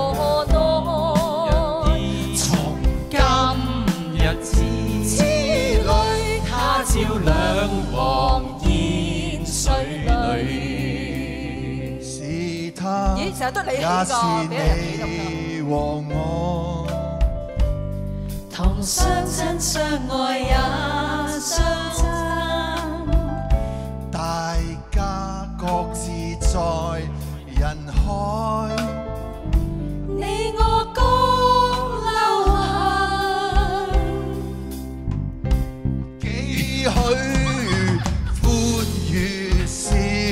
兩黃煙水裏，是他， 咦，成日都你起也㗎，俾人起你和我， 同相親相愛也相爭， 大家各自在人海， 你我高流行。 幾許歡與笑，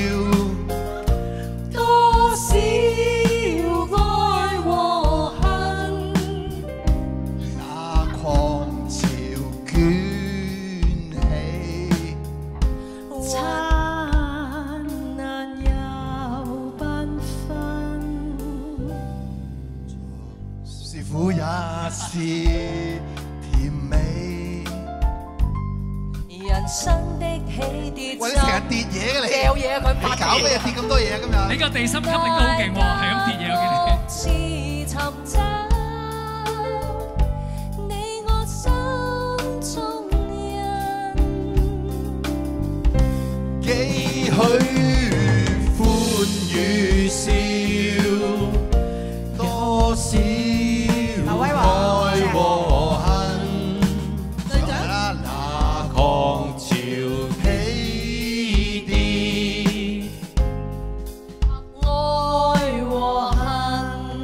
多少愛和恨， 那狂潮捲起， 燦爛又繽紛， 是苦也是甜美。 人生的起跌， 喂，你成日跌嘢嘅你， 掉嘢佢你搞咩跌咁多嘢啊？今日你個地心吸力都好勁喎，係咁跌嘢我見你。 是尋找你我心中人， 幾許歡與笑，多少愛和恨。那狂潮起跌， 愛和恨。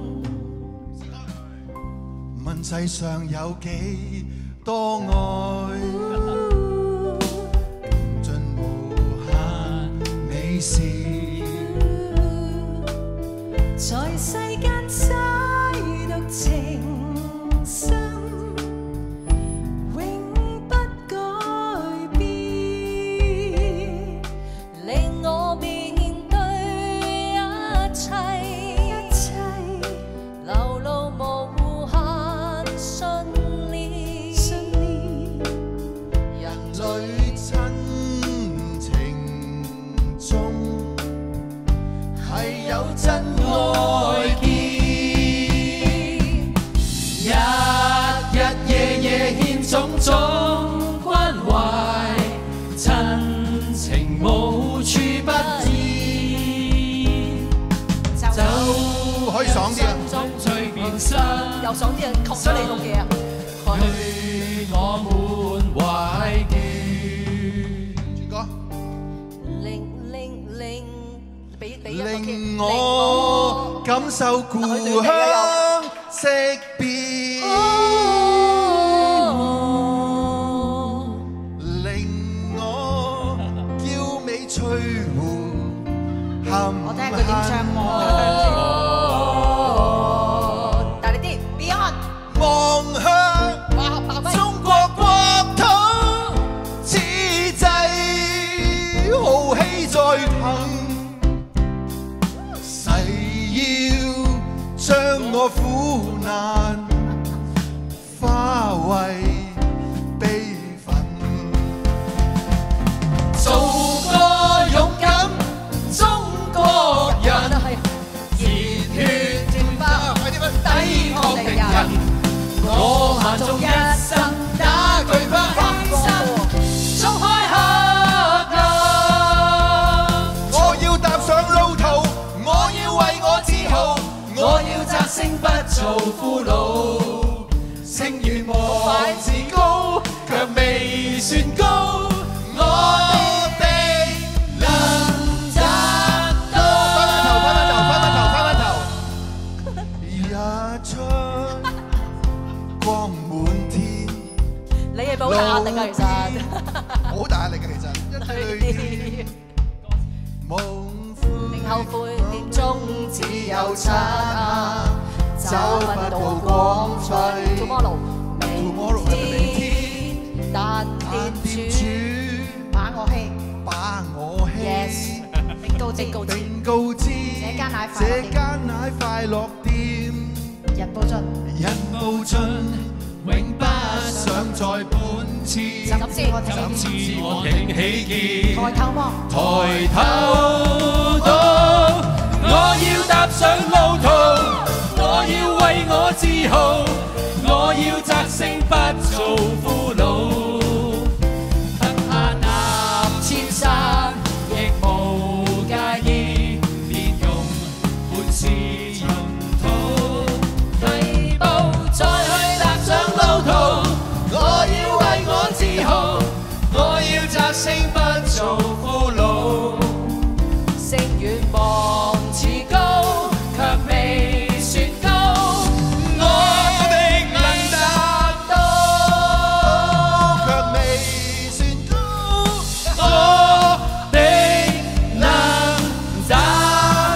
問世上有幾多愛，盡無限美事。 在世間猜讀情深，永不改變，令我面對一切，流露無限信念， 人類親情中係有真愛見。 可以爽啲啊！ 又爽啲啊！確咗你套嘢啊！ 對我滿懷念。 轉歌。 令我感受故鄉惜別，令我嬌美翠湖含我聽佢點唱大力啲 Beyond 望向中國國土，此際豪氣在騰。將我苦難化為悲憤，做個勇敢中國人，熱血戰鬥抵抗敵人，我萬眾一生打巨不犧牲，衝開黑暗，我要踏上路途，我要為我自豪。我要摘星不做俘虜，聲願望自高，卻未算高。我哋能達到。翻頭，日出光滿天。 你係咪好大壓力啊？其實好大壓力嘅，其實。對令後悔年中只有漆黑，找不到光輝。Tomorrow 明天，但店主把我欺，Yes， 並告知這間奶快樂店， 人報盡， 永不想再本次，怎知我挺起見， 抬頭望， 抬頭到，我要踏上路途，我要為我自豪，我要摘星不做俘虜，得下南千山亦無介意，連用半次潤土，第步再去踏上路途，我要為我自豪，我要摘星不做俘虜， 聲遠望似高，卻未算高。 我哋能達到， 卻未算高。 我哋能達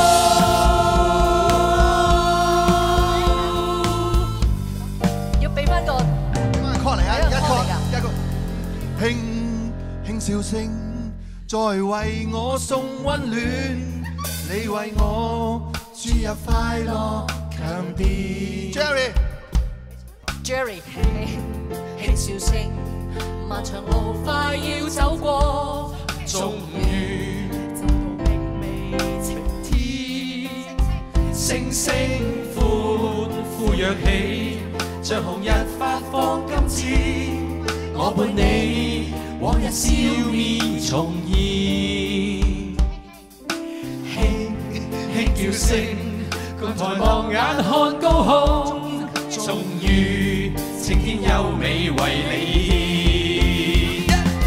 到。 要俾翻個 call 嚟啊！一個輕輕笑聲，再為我送溫暖，你為我注入快樂強電。 Jerry， 輕笑聲，漫長路快要走過，終於走到明媚晴天， 星星歡呼躍起，像紅日發放金枝，我伴你往日笑面重現，輕叫聲，共抬望眼看高空，終於晴天優美為你，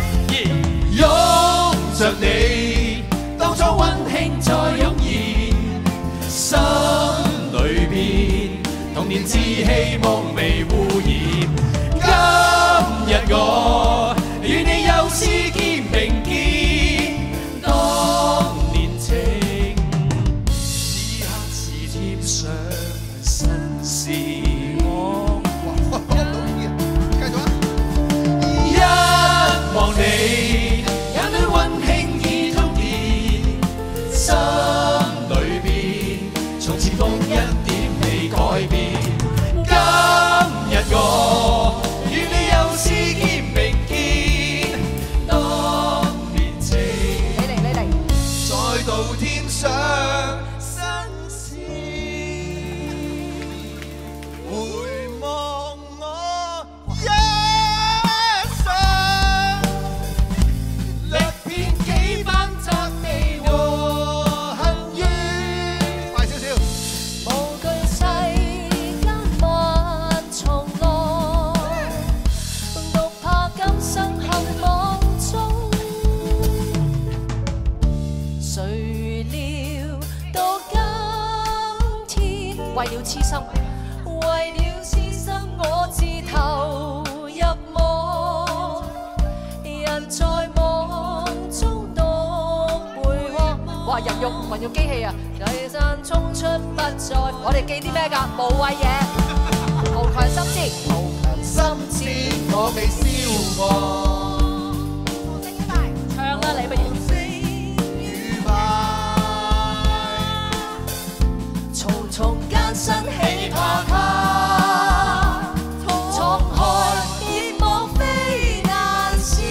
擁着你，當初溫馨再湧現，心裏邊童年稚氣夢未污染，今日我與你又試肩並肩，當年情此刻是貼上新時我。一望你，眼裏溫馨已通電，心裏邊從前夢一點未改變。今日我與你又試肩並肩，當年情再度添上新鮮，回望我一生，歷遍幾番責備和恨怨。快少少。 為了痴心，為了痴心我自投入網，人在網中獨回窩。哇！人肉民用機器啊，計山衝出不再。我哋記啲咩㗎？無謂嘢，無強心志，無強心志，我未消磨。唱啦，你不如。重重艱辛起怕他，滄海別莫非難事。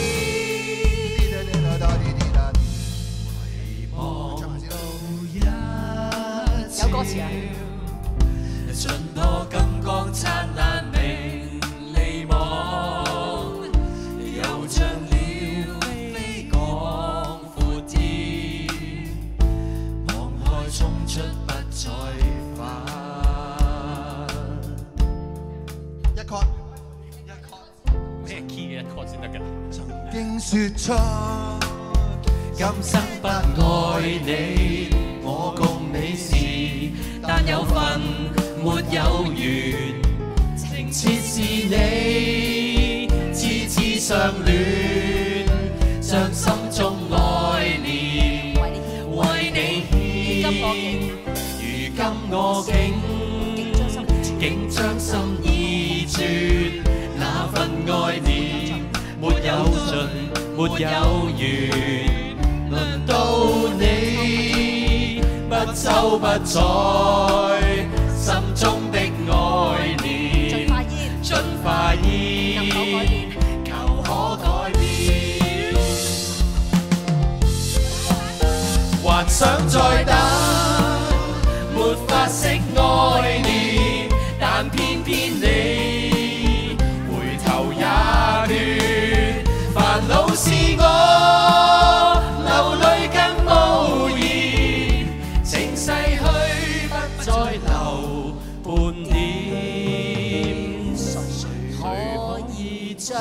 有歌詞啊！ 盡破金光燦爛明利網，又像鳥飛廣闊天，望開衝出不再返。 一 chord 咩 key 嘅一 chord 先得㗎？ 曾經説出今生不愛你，我共你是但有份沒有緣，情切是你，次次相戀，將心中愛念為你獻。如今我竟將心意轉，那份愛念沒有盡，沒有緣。輪到你不瞅不睬，心中的愛念盡化煙，求可改變。還想再等，沒法釋愛念，但偏偏你回頭也亂，煩惱是我流淚更無言，情逝去不再留半點。可以將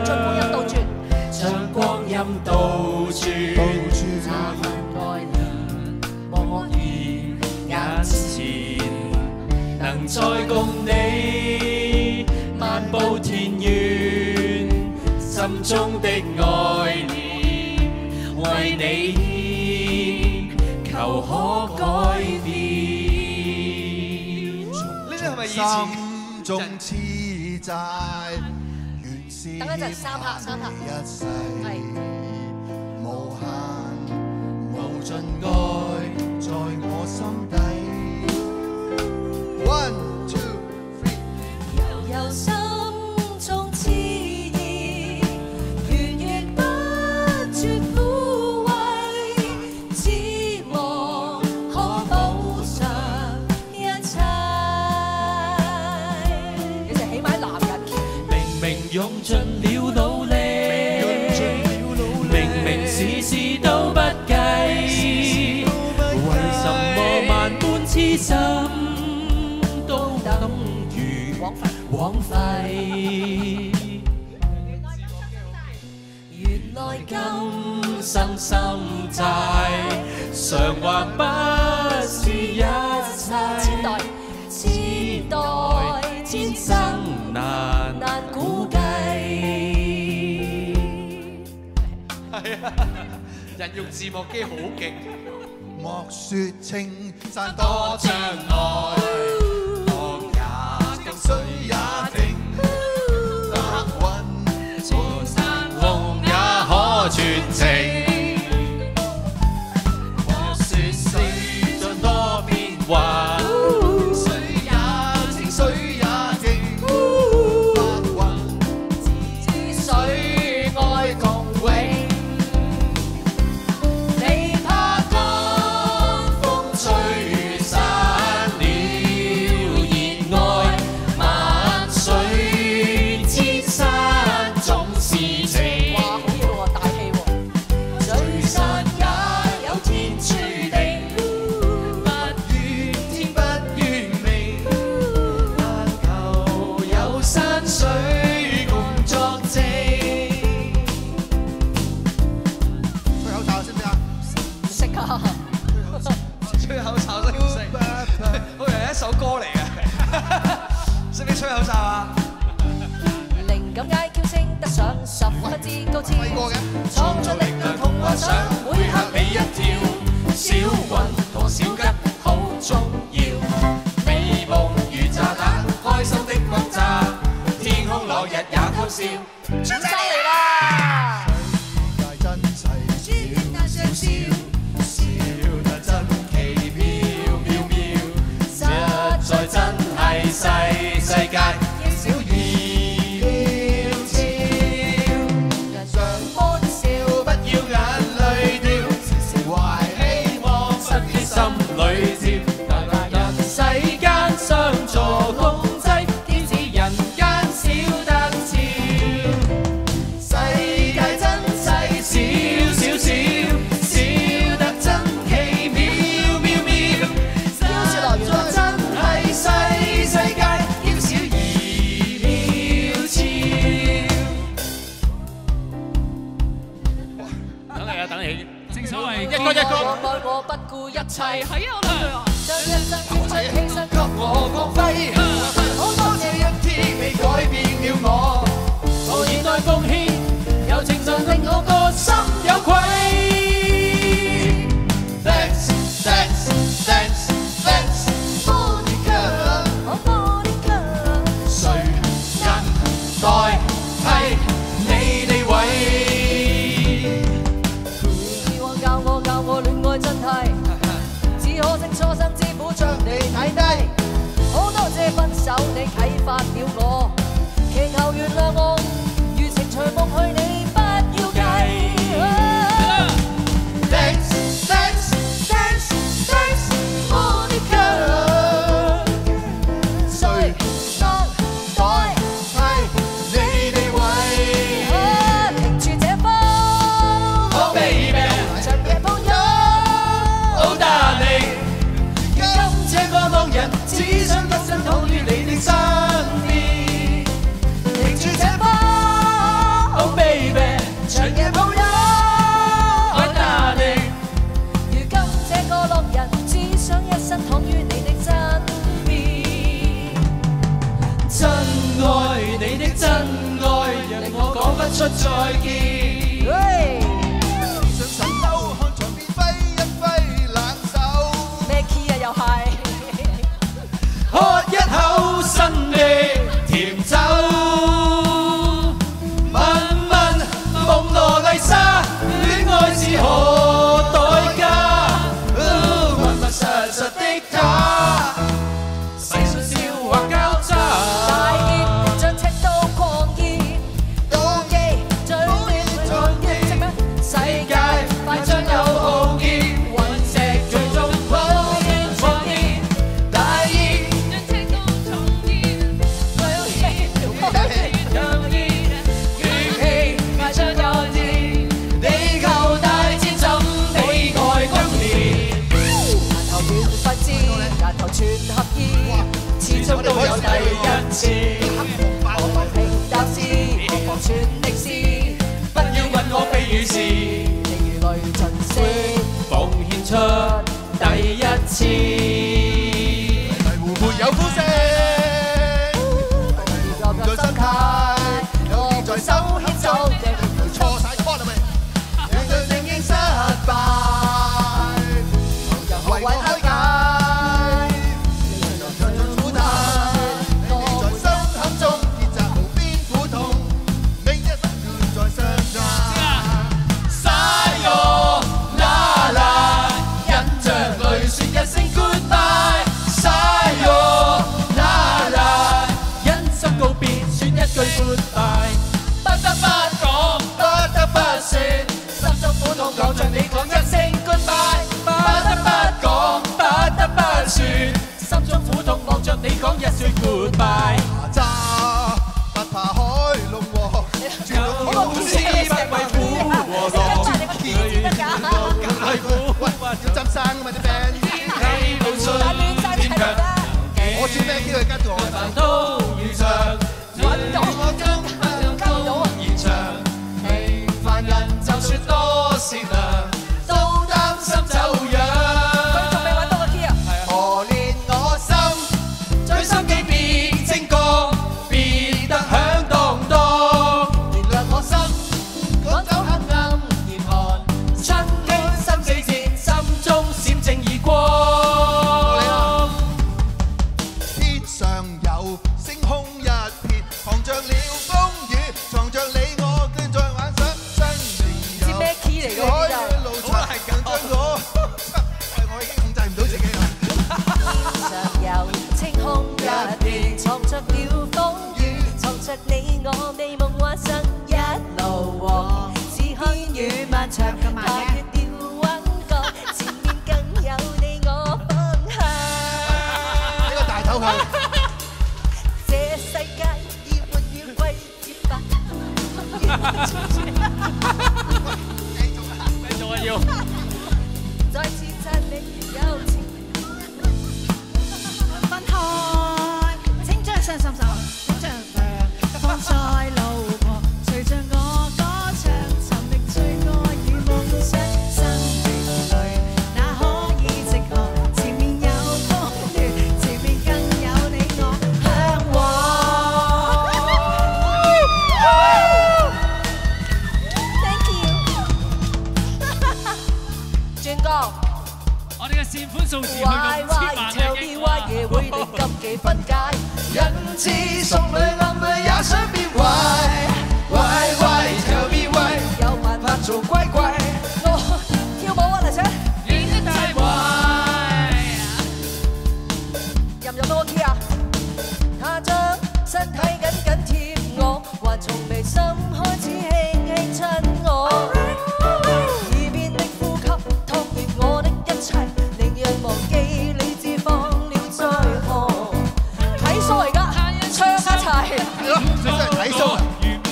光陰倒轉，那份愛念默然眼前，能再共你漫步田園，心中的愛念為你獻，求可改變。 呢啲係咪以前心中痴債？ 等一陣，三拍。係。 無限無盡愛在我心底。One two three。 悠悠心中痴意，圓月不絕枯萎，只望可補償一切。你哋起碼男人。 明明用盡了努力，明明事事都不計，為什麼萬般痴心都等於枉費？原來今生心債，償還不是一切，千生難估計。 係啊，人用字幕機好勁。 莫說青山多障礙，浪也更水也定，白雲千山龍也可傳情。莫說水盡多變幻，水也清水也靜，白雲之水愛共永。 吹口哨識唔識？好似係一首歌嚟嘅。 識唔識吹口哨啊？ 靈感嗌叫聲得上十分之高超，創造力量同幻想，每刻你一跳，小雲同小吉好重要，美夢如炸彈，開心的轟炸，天空落日也偷笑，全生嚟啦！ 世界真細小，笑笑得真奇妙妙妙，實在真係細世界。 我不顧一切，係啊！我諗佢話，將一生付出犧牲給我光輝。好多謝一天你改變了我，我現代奉獻，有情緒令我個心有愧。Thanks, thanks, thanks, thanks, Monica， 我 Monica， 誰人代替你地位？教我戀愛真係，只可惜初生之虎將你睇低。好多謝分手你啟發了我，祈求原諒我，如情隨夢去你不要計。Thanks, thanks, thanks, thanks, Monica， 誰能代替你地位？停住這風 ，Oh baby。只想一生躺於你的身邊，停住這波 ，Oh baby， 長夜抱擁 ，Oh darling， 如今這個落人，只想一生躺於你的身邊。真愛你的真愛，令我講不出再見。上神州看場邊揮一揮冷手，咩 key 啊又係？喝一口新的甜酒，問問蒙羅麗莎，戀愛是何代價？密密實實的她，細碎笑話交叉，大熱像赤道狂熱，妒忌最亂狂熱，世界快將有浩劫，隕石最終破滅破滅，大熱。全合意，始終都有第一次。我們平淡事，何妨全力試，不要問我非與是，正如淚盡聲，奉獻出第一次。迷糊沒有呼聲，在心態，有在手牽手，錯晒波啦咪，讓對正應失敗，為我開解。不得不講，不得不說，心中苦痛講着你講一聲 goodbye。不得不講，不得不說，心中苦痛望着你講一聲 goodbye。 渣不怕海龍王，絕路勇士不畏苦和浪，梗係苦，喂要執生啊嘛啲 band。你無信堅強，我轉咩叫佢跟住我？凡都遇上。我中不用現場，平凡人就算多善良，都得星空一片，藏着了風雨，藏着你我正在幻想生命有。 知咩 key 嚟㗎？ 海嘅路程，讓將我已經控制唔到自己啦。 天上有青空一片，藏着了風雨，藏着你我美夢幻想一路往，是看雨漫長，跨越了彎角，前面更有你我方向。 呢個大頭佢。 這世界已沒了季節吧。 繼續啊要。 再次讚你友情。 分開，請將雙手請將放在路旁，隨着我歌唱，尋覓最愛與夢想。生命裏哪可以直航？前面有風雨，前面更有你我向往。 Thank you。轉角。 我哋嘅善款數字去到5000萬嘅經壞嘢會令禁忌分解，人之淑女暗裏也想變壞，壞壞就變壞，有辦法做乖乖。我跳舞啊，嚟請。變得太壞。入唔入到個 key 啊？他將身體緊緊貼我，還從眉心開始輕輕親我。耳邊的呼吸燙熱我的一切。忘記理智放了在旁，睇 show 嚟㗎，唱一齊。係咯，真係睇 show 啊！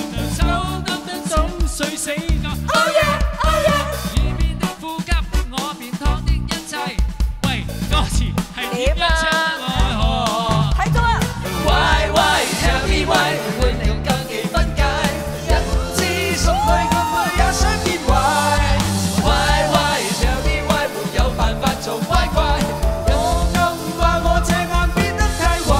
碎死我。Oh yeah, oh yeah。耳邊的呼吸，我便燙的一切。喂，歌詞係點樣唱？ 睇到啊！ 歪歪跳意歪，會令更忌分解。人之淑女暗裏也想變壞，歪歪跳意歪，沒有辦法做乖乖。我更怕我這眼變得太壞。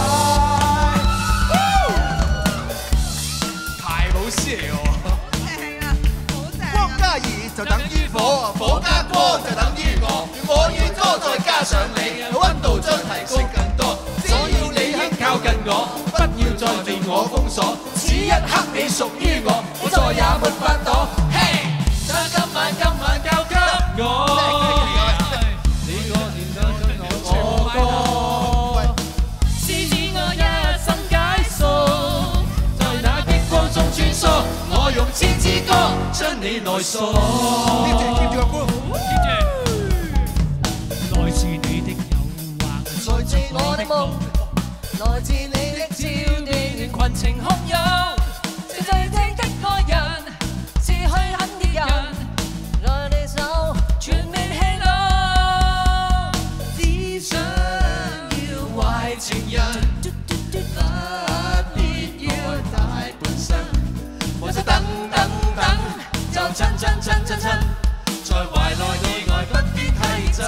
太冇事嚟喎！ 光加熱就等於火，火加光就等於我。 我與歌再加上你，溫度將提高更多。只要你肯靠近我，不要再被我封鎖。此一刻你屬於我，我再也沒法躲。嘿，將今晚交給我。你個年代對我歌，施展我一生解數，在那激光中穿梭，我用千支歌將你內鎖。 貼住個鼓， 來自你的誘惑， 來自我的夢，來自你的焦點，群情洶湧，是最正的愛人，是去很貼人，來你手全面氣朗， 只想要壞情人，不必要大半生，我就等等等，就親，在懷內內外不必太真。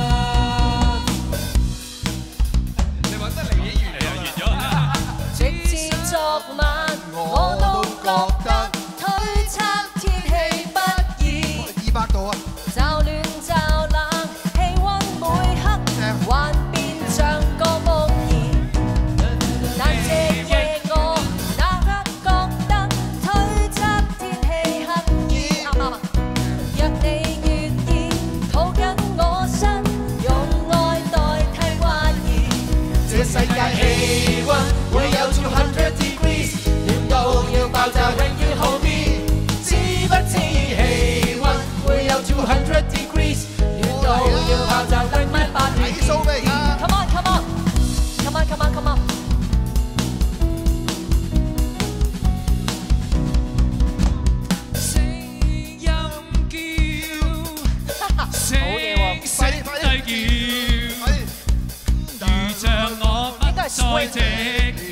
你揾得嚟已完嚟又完咗啦！ 直至昨晚我都覺得推測天氣不熱 200度啊！ 驟暖驟冷，氣温每刻還變像個夢兒。但這夜我那刻覺得推測天氣很熱，啱唔啱啊？若你願意抱緊我身，用愛代替懷疑。 這世界氣温會有200 degrees， 暖到要爆炸，永遠好啲。知不知氣温會有200 degrees， 暖到要爆炸，永遠8年。 睇 show 咩而家 Come on, come on, come on, come on, come on。 聲音叫，聲聲低叫，如像我不再寂寥，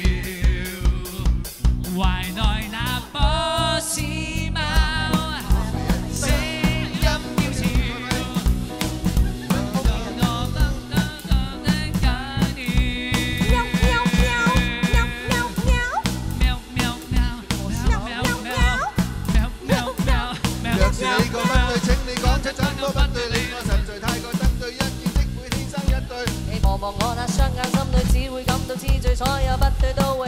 懷內那波斯貓，聲音嬌俏，讓我不得緊要。喵喵喵，喵喵喵，喵喵喵，喵喵喵， 若是你個不對，請你講出怎麼不對，你我實在太過針對，一見即會天生一對。 你望望我那雙眼，心裏只會感到痴醉，所有不對都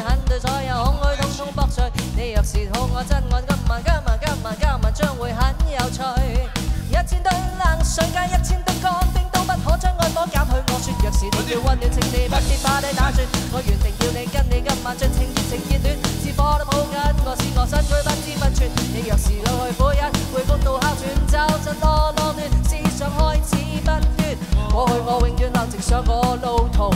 真愛，今晚將會很有趣。1000對冷水加1000對乾冰都不可將愛火減去。我說若是你要溫暖情地不必把你打轉，我原定要你跟你今晚盡情熱情熱戀，是火都抱緊我，是我身軀不知不覺。你若是老去悔因，回復到哮喘，就真囉囉攣，思想開始不斷。過去我永遠流直上我路途。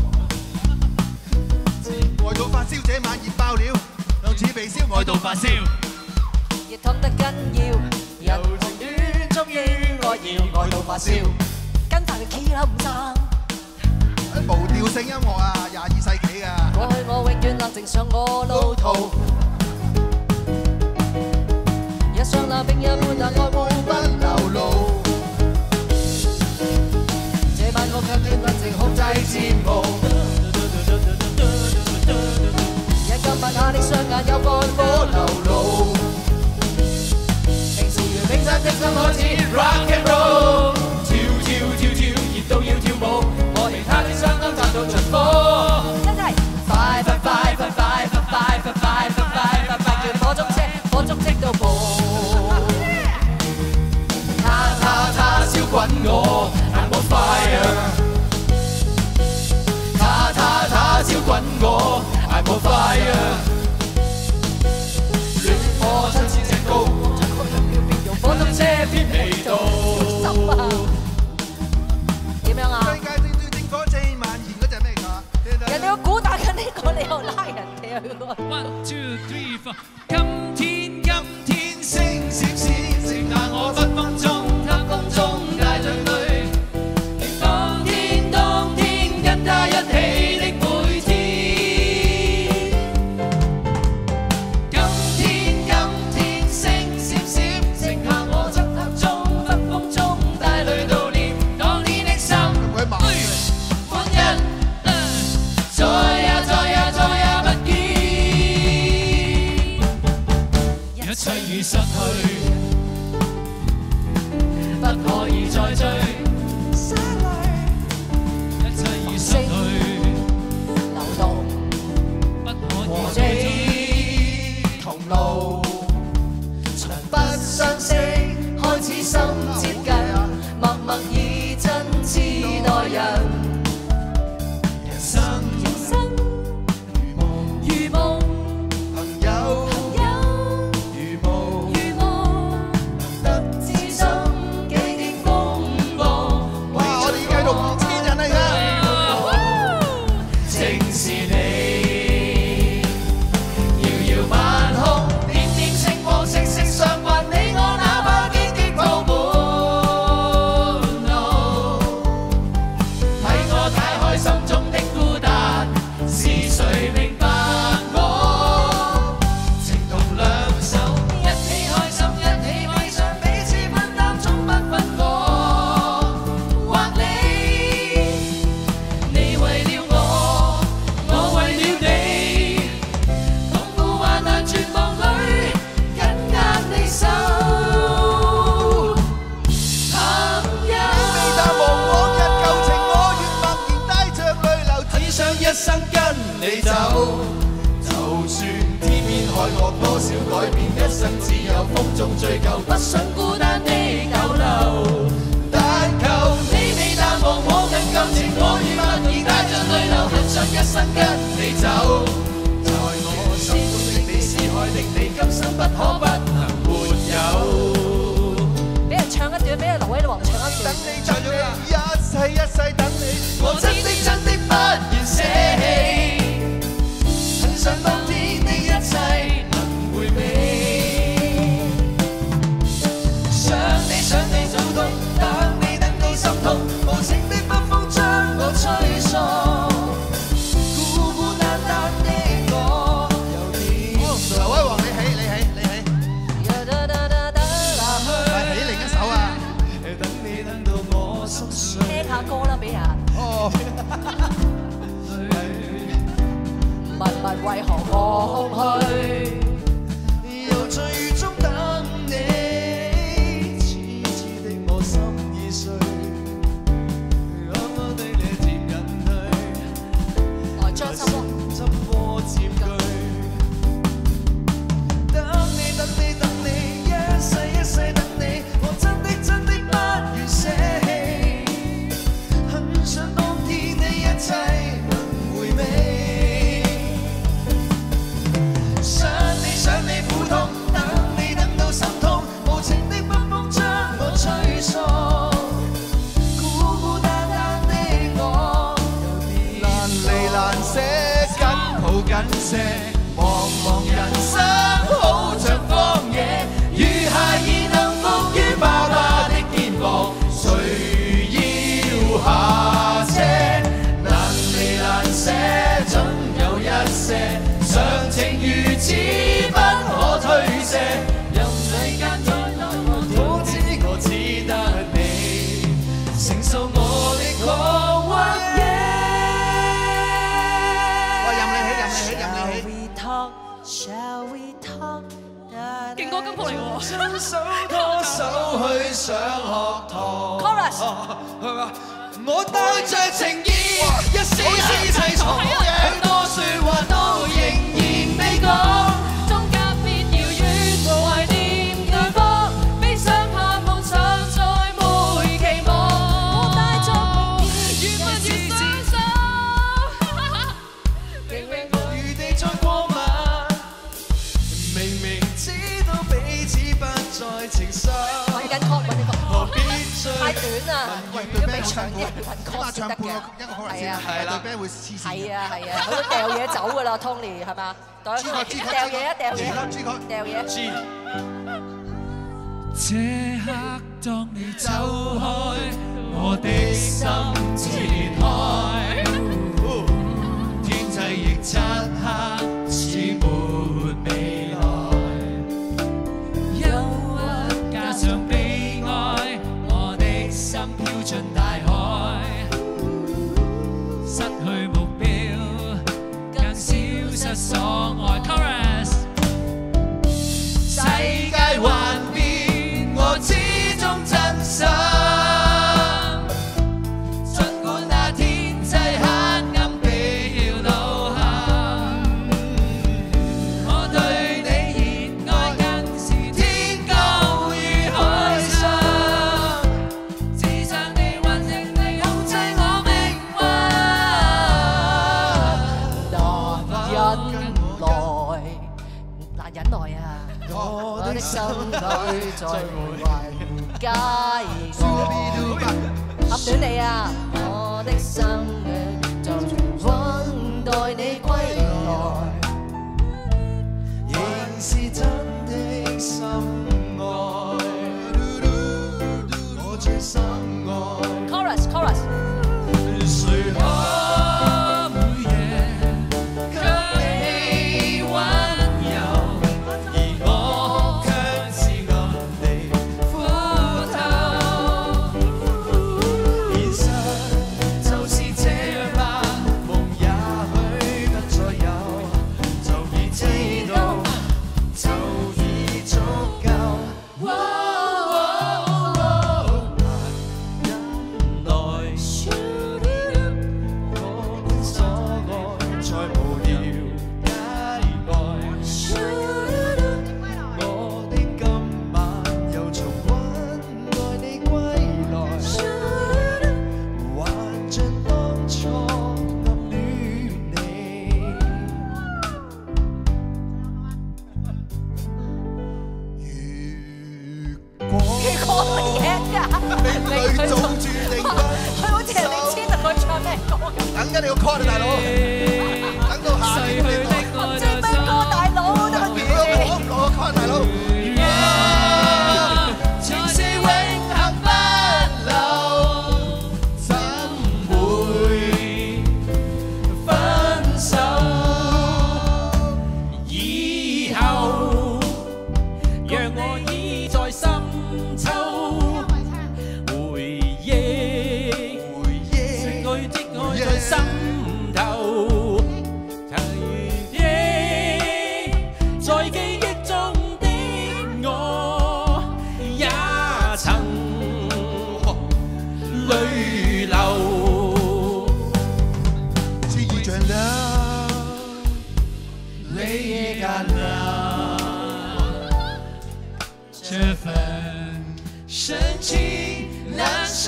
愛到發燒，這晚熱爆了，兩次被燒，愛到發燒， 熱痛得緊要，人同戀終於愛要愛到發燒，跟大力企啦唔生。 無調性音樂啊，22世紀㗎。 過去我永遠冷靜上我路途，日上那冰一般，但愛會不流露。這晚我卻斷冷靜控制節目。今晚下的雙眼有幹火流露，平時如冰山的心開始 rock and roll， 跳跳跳跳，熱到要跳舞，我哋他的雙眼賺到盡火。一齊快快快快快快快快快快快叫火燭車，火燭積到爆。他燒滾我 ，I'm on fire。他燒滾我。I'm on fire， 戀火親似隻高，用火燭車偏氣到。點樣啊？世界正火4萬言嗰隻咩㗎？人哋個鼓打緊呢個，你又拉人哋去嗰個。 1 2 3 4， 今天星閃閃，剩下我北風中，黑風中帶着淚。當天跟他一起的每天。失去，不可以再追，失淚，一切已失去，流動，不可以再追，同路，從不相識，開始心接近，默默以真摯待人，人生如夢，朋友。你走，就算天邊海角多少改變，一生只有風中追究，不想孤單的逗留。但求你未淡忘我嘅舊情，我願默然帶着淚流，很想一生跟你走。在我心中的你，思海的你，今生不可不能沒有。俾人唱一段，俾人留喺度唱一段。等你，等你，一世一世等你，我真的不願捨棄。想當天的一切能回味，想你早痛，等你心痛，無情的北風將我吹送，孤單單的我有點。劉威王，你起，起另一首啊！等你等到我心碎，聽下歌啦，俾人。哦。問為何我空虛，又在雨中等你，痴痴的我心已碎，啱啱的你漸隱退，來將心窩佔據，等你捨，緊抱緊些，茫茫人生好像荒野，如孩兒能伏於爸爸的肩膊，誰要下車？難離難捨，總有一些常情如此不可推卸，任世間再難，我知我只得你承受我的狂或野。 Shall we talk？ 勁歌金曲嚟喎！ 伸手拖手去上學堂。 Chorus， 係嘛？我帶着情意，一絲絲凄楚，很多説話都仍然未講。 中間變遙遠，懷念對方，悲傷盼望常在每期望。我帶着情意，越問越傷心， 明明如地在過問。明明知道彼此不再情深， 揾緊 call 揾緊 call， 何必追？ 太短啦， 喂，對 band 長啲揾 call 唱半個先得嘅。 一個 chorus 係啊先，對 band 會黐線。 係啊係啊，佢都掉嘢走㗎啦，Tony 係嘛？掉嘢啊掉嘢，掉嘢。 這刻當你走開，我的心切開，天際亦漆黑，似沒未來。憂鬱加上悲哀，我的心飄進大海，失去目標，更消失所愛。Chorus， 世界幻變，我始終真心。儘管那天際黑暗比要倒陷，我對你熱愛更是天高與海深。只想你運用你控制我命運。 難忍耐啊！我的心裏在徘徊街外，合短你啊！我的生命就等待你歸來， 仍是真的心愛，我最深愛。 Chorus Chorus， 誰可每夜給你溫柔，而我卻是暗地苦透。現實就是這樣吧，夢也許不再有，就已知道，就已足夠。忍耐，我的所愛再無聊街外，我的今晚又重溫愛你歸來，還像當初暗戀你。 佢講乜嘢㗎？ 佢做住定佢好似係你知道佢唱咩歌咁。 等緊你個 call 啊，大佬，等到下年你唔知咩歌，大佬得個語攞唔攞個 call 啊，大佬？ 情是永恆不留，怎會分手？以後讓我倚在深秋，回憶逝去的愛在心頭，提憶在記憶中的我，也曾淚流。 知意象了， 淚也乾了，這份深情難捨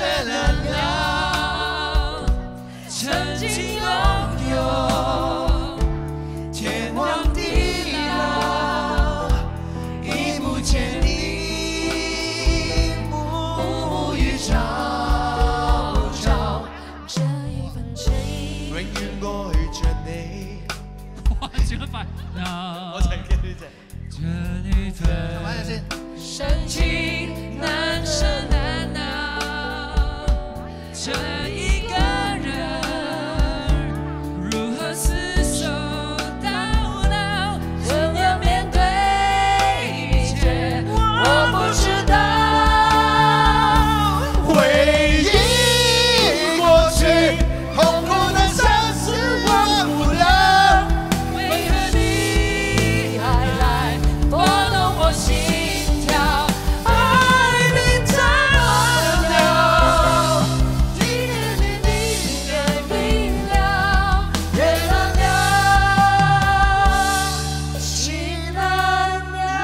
了，曾經擁有天荒地老，已不見你沐浴朝朝，這一份情永遠愛着你。 轉得快。 我就係記呢隻。 同埋先。 深情难舍难熬，这一个人如何厮守到老？怎样面对一切，我不知道。 回忆过去，痛苦的相思忘不了。 为何你还来拨动我心跳？爱你太荒谬，今天的你改变了，原谅了，情难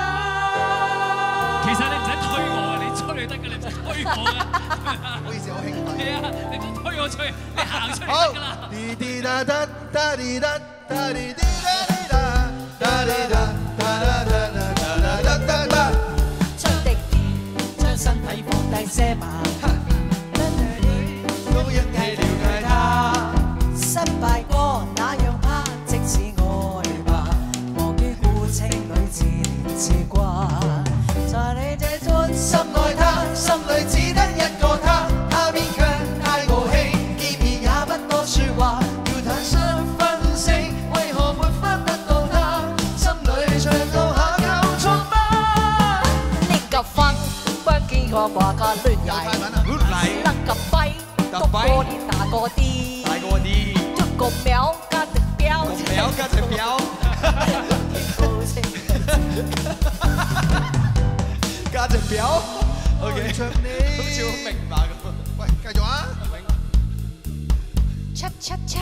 了。 其實你唔使推我啊，你吹就得㗎，你唔使推我啊。 唔好意思，好興奮。 係啊，你唔好推我吹，你行出嚟好得㗎啦。 滴滴答答答滴答答滴滴答滴答答滴答答答答答答答。 出的將身體放低些吧， 都一起了解他。 失敗過那樣怕，即使愛吧，忘記故情裏自憐自掛。在你這段深愛他，心裏只得一個他，他偏卻太傲氣，見面也不多説話，要坦率分析，為何沒法得到他？心裏唱到下夠錯嗎？ 呢個分關鍵個話個亂嚟，那個揮讀過啲大過啲， 大過啲， 一個秒加隻標， 秒加隻表，加隻表，OK，好似好明白咁。 喂，繼續啊！ 恰恰恰，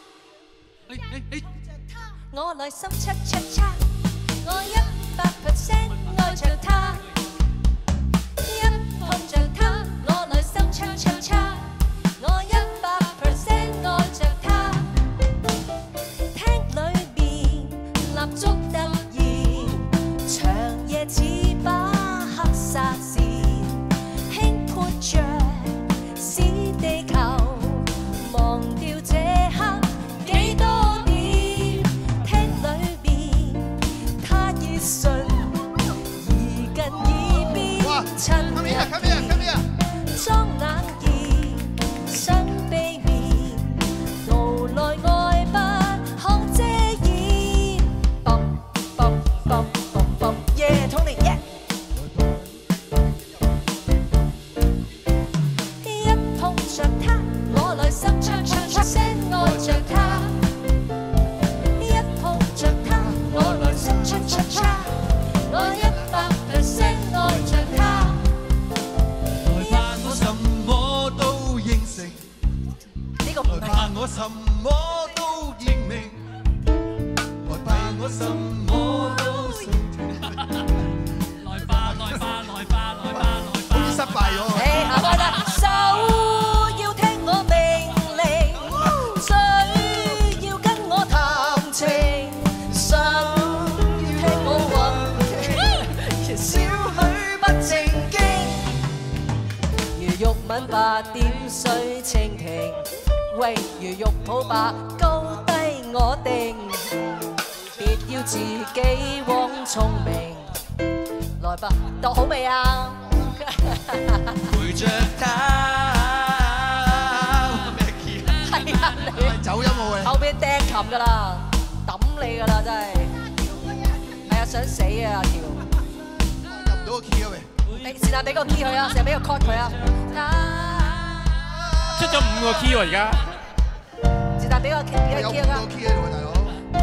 我內心恰恰恰，我100%愛着他，一碰着他，我內心恰恰恰，我100%愛着他。廳裏面蠟燭突然，長夜似把黑紗線，輕潑着使地球忘掉這刻幾多年。廳裏面他熱唇移近耳邊親熱，裝冷熱想避免，無奈愛不可遮掩。嘣嘣嘣嘣嘣，耶，Tony，耶！一碰着他，我內心唱出聲愛着他。一碰着他，我內心唱，我100%愛着他。 來吧，我什麼都應承。 呢個唔來吧，我什麼都認命。來吧，我什麼都承認。 來吧，來吧，來吧，來吧，來吧。 好似失敗咗喎。 你行開啦，手要聽我命令，嘴要跟我談情，心要聽我運氣，少許不正經。如玉吻吧，點水蜻蜓，喂，如玉抱吧，高低我定，別要自己枉聰明。來吧，讀好未啊？ 陪着他。咩 key 啊？ 係啊，你走音喎喂。 後邊掟琴㗎啦，揼你㗎啦，真係。係啊，想死啊條。 入唔到個 key 啊喂。 俾是但俾個 key 佢啊，成日俾個 chord 佢啊。 出咗5個 key 喎而家。 是但俾個 key 佢啊。 有5個 key 喺度喎大佬。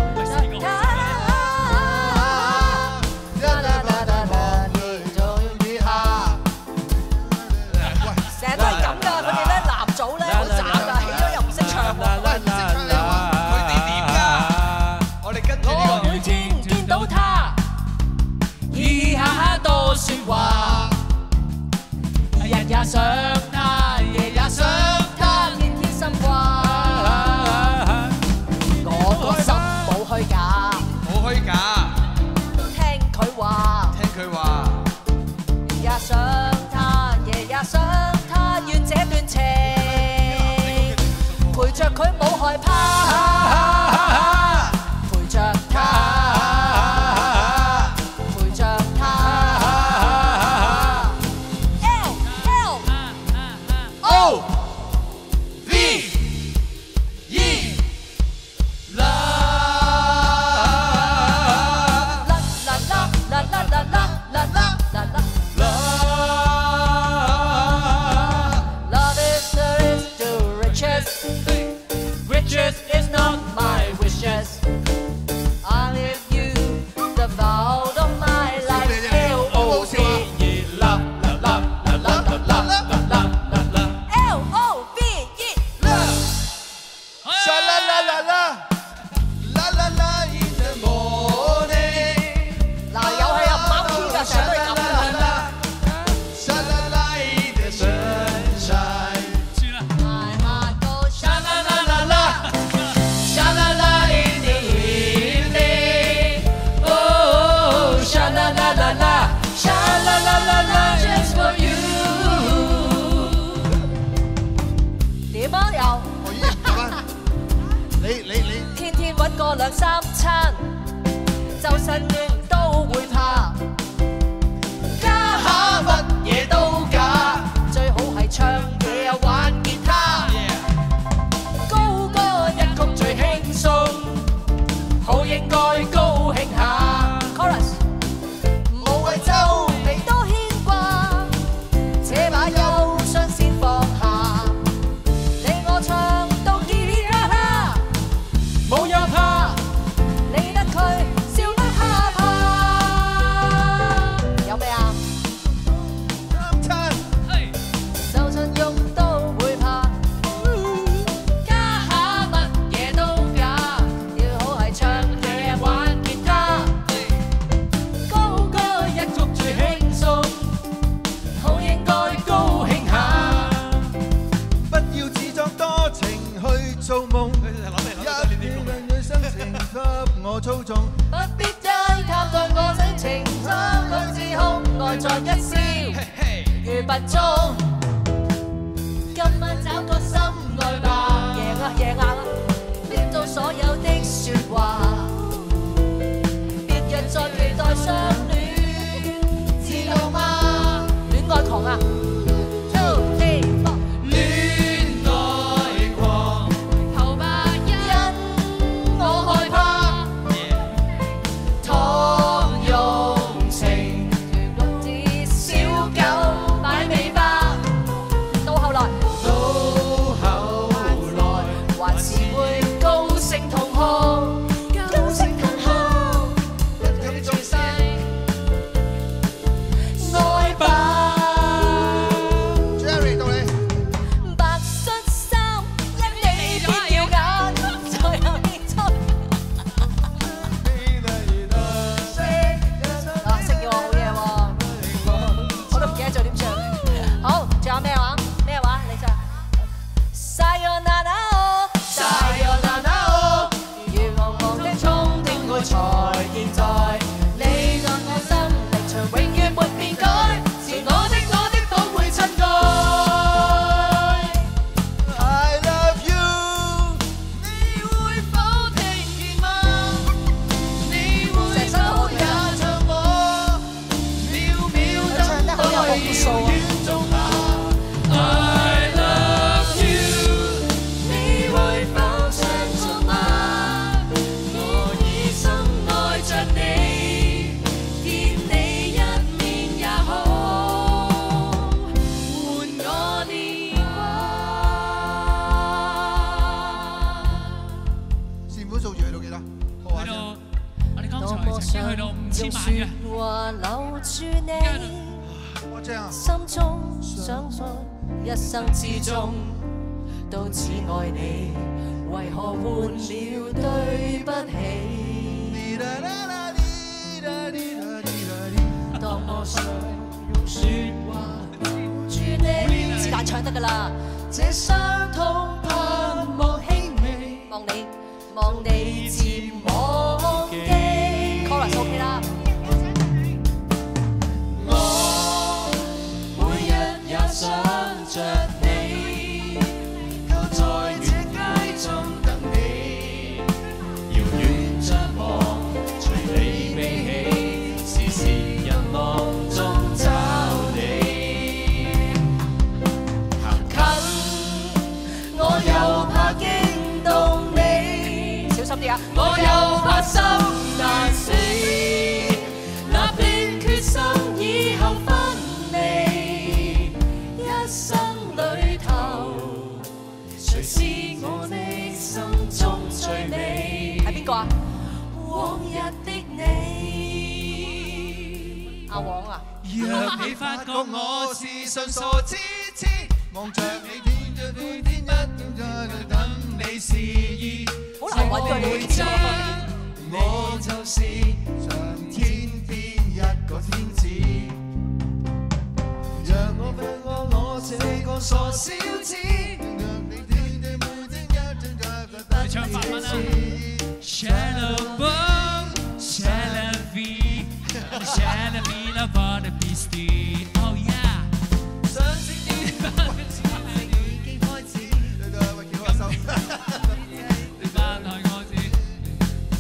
成日都係咁㗎，佢哋咧男組咧好渣㗎，起咗又唔識唱喎。喂，唔識唱你話佢哋點㗎？我哋跟住呢個。 我每天見到他，以下多説話，日也想他，夜也想他， 天天心掛。我個心多兩三餐，就實亂都會怕。家下乜嘢都假，最好係唱嘢玩吉他。高歌一曲最輕鬆，好應該高興下。Chorus 無謂皺眉多牽掛，這把憂傷先放下。你我唱到結哈哈，冇有怕，理得佢笑得哈哈。有咩啊？就算喐都會怕，家下乜嘢都假，要好係唱嘢玩吉他。高歌一曲最輕鬆，好應該高興下。 不要自作多情去做夢，一點讓女生情給我操縱。 不必齋探對我性情，將佢自控，愛在一笑如不忠。今晚找個心愛吧，贏啊贏啊，念到所有的説話，別人在期待相戀，知道嗎？戀愛狂啊！2, 3, 4戀愛狂，頭吧因我害怕，倘用情獨自小狗擺尾巴，到後來還是會高聲痛哭，高聲痛哭，一句最細愛吧。 Jerry 到你。 白恤衫因你變耀眼，最後變出。啊，識嘅喎，好嘢喎，我都唔記得咗點唱。好，仲有咩話？咩話？你唱。Sayonara oh Sayonara oh，如茫茫的憧憬愛才現在，你在我心力場永遠沒變改，是我的都會親愛。I love you，你會否聽見嗎？你會否也像我，秒秒等待遠中嗎？I love you，你會否相信嗎？我一生愛着你，見你一面也好，換我年華。 善款數字去到幾多？ 去到我哋剛才曾經去到5000萬嘅。 用説話留住你。 哇，正啊！ 心中想在一生之中都只愛你，為何換了對不起？當我想用説話留住你，是但唱得㗎啦。這傷痛盼望輕微，望你漸忘記。Chorus OK 啦。想着你，就在這街中等你，遙遠張望，隨你飛起，時時人浪中找你。行近，我又怕驚動你，小心啲啊！我又怕心難死，立定決心以後分離。一生裏頭，誰是我的心中最美？係邊個啊？往日的你，阿黃啊！ 若你發覺我是信傻痴痴，望着你天着天天一點在等你示意， 好難揾㗎你知， 我就是上天邊一個天子。讓我分我這個傻小子，讓你天地每天一陣在個等你示。 Shallow boat, shallow vie, shallow vie la bonne piste. Oh yeah. 想知點解已經開始， 對對，喂，幾開心。 你翻去我知。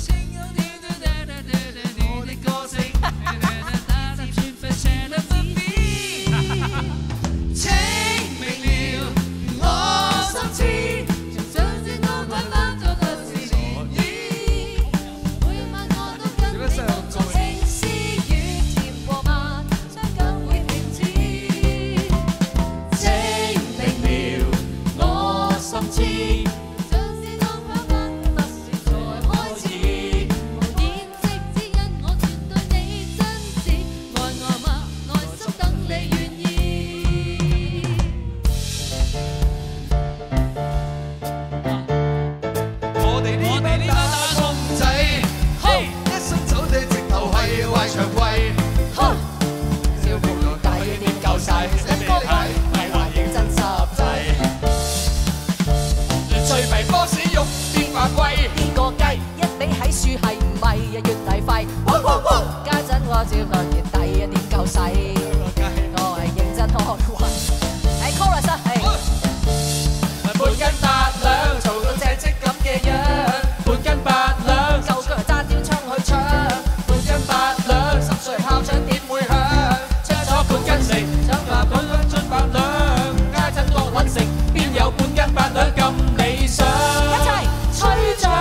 書係唔係月底費？家陣我照落月底一點夠使，我係認真開運。係 chorus 啊，係。 半斤八兩，做到正職咁嘅樣。半斤八兩， 夠腳揸吊槍去搶。 半斤八兩，10歲炮仗點會響？車咗半斤食，想話半斤八兩，家陣我揾食，邊有半斤八兩咁理想？ 一齊吹脹。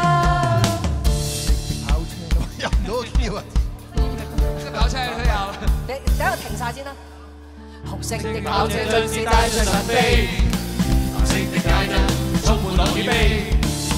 跑車入唔到個竅啊！ 跑車都有。 你等我停晒先啦。紅色的跑車盡是帶着神秘，藍色的街燈充滿樂與悲。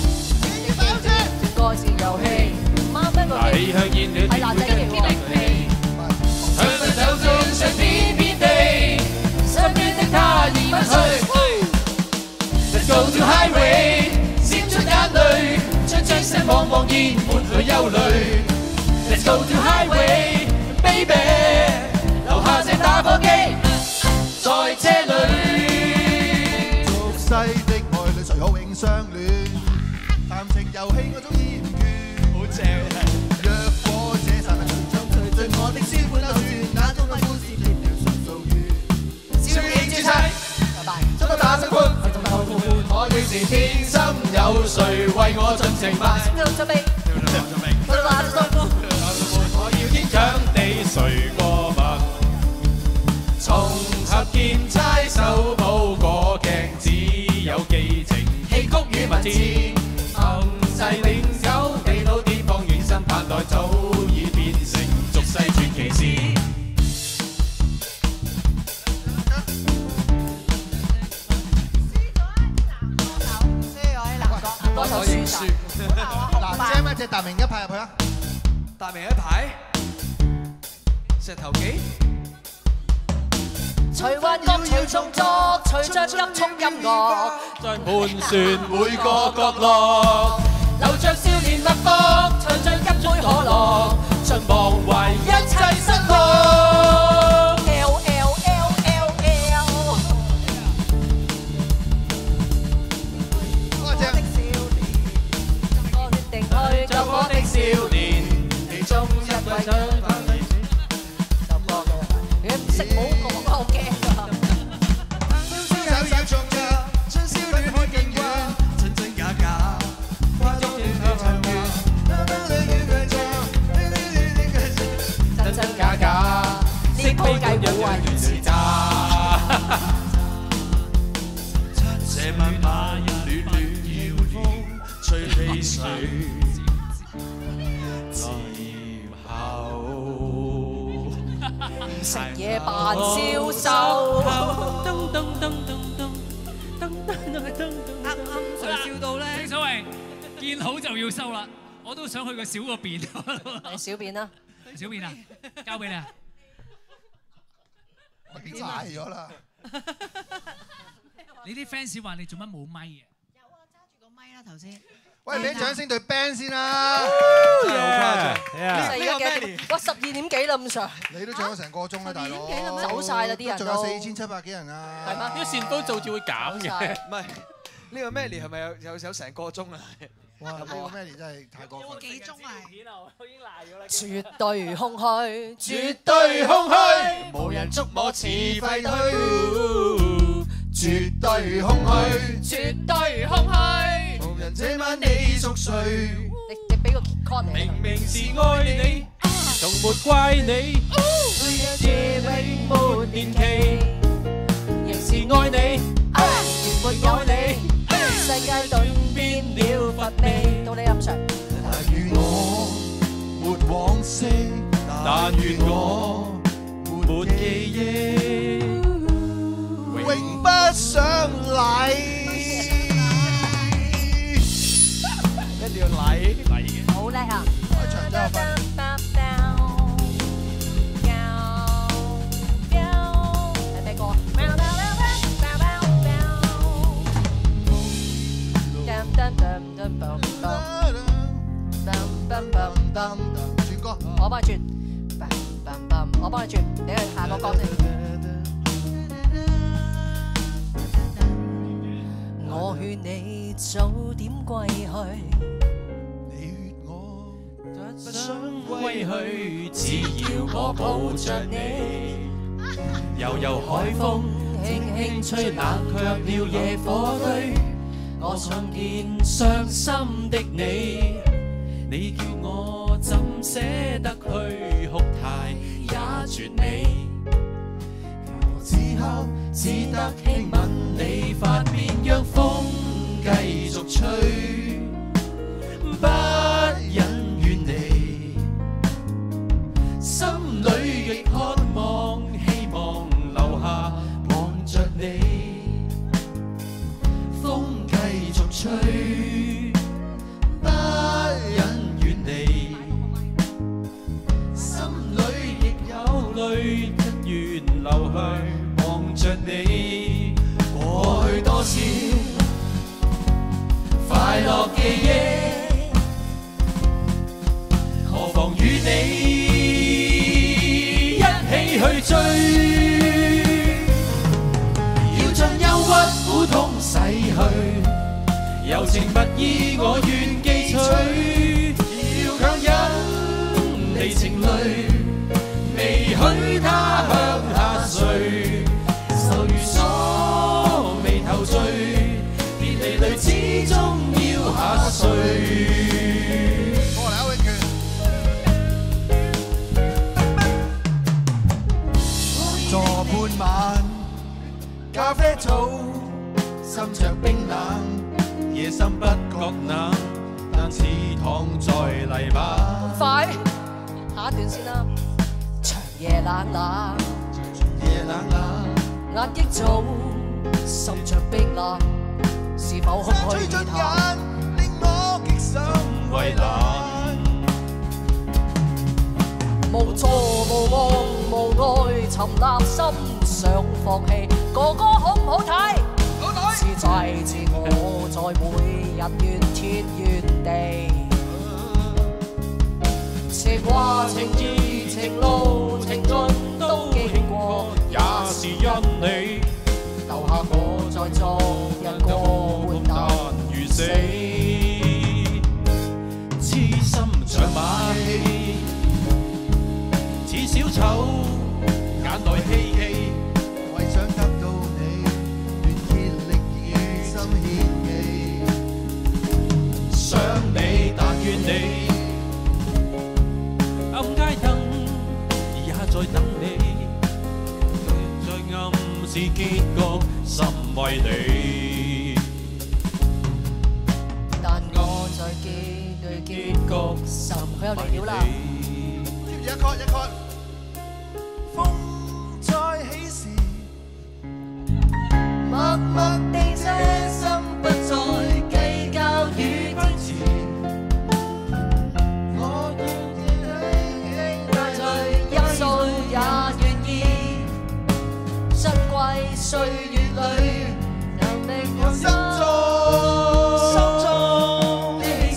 歌是遊戲，媽咩個氣向燃料係難聽嘅喎。 向佢走進上天遍地，身邊的他已不去。Let's go to highway， 閃出眼淚，將掌聲茫茫淹滿佢憂慮。Let's go to highway，baby， 留下這打火機在車裏。 俗世的愛侶誰可永相戀？談情遊戲我早已唔倦。好正若果這剎那隨着我的書本流轉，那中的故事變了純屬語。 少年注冊，執得打新冠，我幾時天生有誰為我盡情賣？ 準備， 我要堅強地睡過問，重合劍差手抱過鏡，只有寄情戲曲與文字，行勢領酒，地老地方遠身盼待，早已變成俗世傳奇事。 我首輸輸。 嗱，Jam 一隻達明一派入去啊！ 大明一排，石頭記。 隨幻覺隨動作，隨着急速音樂， 在盤旋每個角落，流着少年脈搏，唱着一杯可樂，盡忘懷一切失落。做我的少年，其中一位想翻你就播嘅， 你唔識冇講我好驚㗎。 小手中着，春宵戀看勁遠，真真假假，花中短短長遠，真真假假，識飛計估啊原是詐。這晚晚暖暖搖風，吹起水。 食嘢扮銷售， 誰笑到咧？正所謂見好就要收啦，我都想去個小個便。 小便啦， 小便啊，交俾你啊！ 我已經大咗啦。 你啲 fans 話你做乜冇咪嘅？ 有啊，揸住個咪啦頭先。 喂，俾掌聲對 band 先啦！ 真係好誇張。 呢個 Manny，哇12點幾啦咁上。 你都唱咗成個鐘啦，大佬。 走曬啦啲人都。 仲有4700幾人啊！ 係咩？ 啲線都做住會減嘅。 唔係呢個 Manny 係咪有成個鐘啊？ 哇！呢個 Manny 真係太過分。 幾鐘啊？ 我已經賴咗啦。 絕對空虛， 絕對空虛，無人觸摸似廢墟。絕對空虛， 絕對空虛。 無人這晚你熟睡。 你俾個 call 你。 明明是愛你，從沒怪你。夜永沒年期，仍是愛你，原沒愛你。 世界頓變了乏味，到你吟唱。 但願我沒往昔，但願我沒記憶，永不想禮。一定要禮。 好叻啊！ 開場真係分。 係咩歌？ 轉歌， 我幫你轉，我幫你轉，你去下個歌先。我勸你早點歸去， 你勸我不想歸去，只要我抱着你。悠悠海風輕輕吹，冷卻了野火堆。我想見傷心的你，你叫我怎捨得去哭態也絕美。此刻只得輕吻你髮邊，讓風繼續吹，不忍遠離，心裏亦渴望希望留下望着你，風繼續吹，不忍遠離，心裏亦有淚，不願流去望着你，過去多少快樂記憶，何妨與你一起去追，要將憂鬱苦痛洗去，柔情蜜意我願記取，要強忍離情淚，未許它向下垂，愁如鎖眉頭聚，別離淚始終要下垂。 坐半晚，咖啡草，心腸冰冷， 夜深不覺冷，但似躺在泥巴。 快，下一段先啦。長夜冷冷， 夜冷冷， 壓抑早，心腸冰冷，是否空虛進眼，令我極心為難。 無助無望無愛，沉納心想放棄。哥哥好唔好睇？自制自我，在每日怨天怨地。情話情義情路情盡都經過， 也是因你留下我在昨日過活淡如死， 痴心像馬戲，似小丑眼內希冀， 為想得到你，願竭力以心獻技。 想你但願你，暗街燈也在等你，在暗示結局心為你， 但我在結局心佢有嚟了啦。 一曲一曲，風再起時，默默地這心不再計較與堅持。我一數也願意，珍貴歲月裏，能令我心中的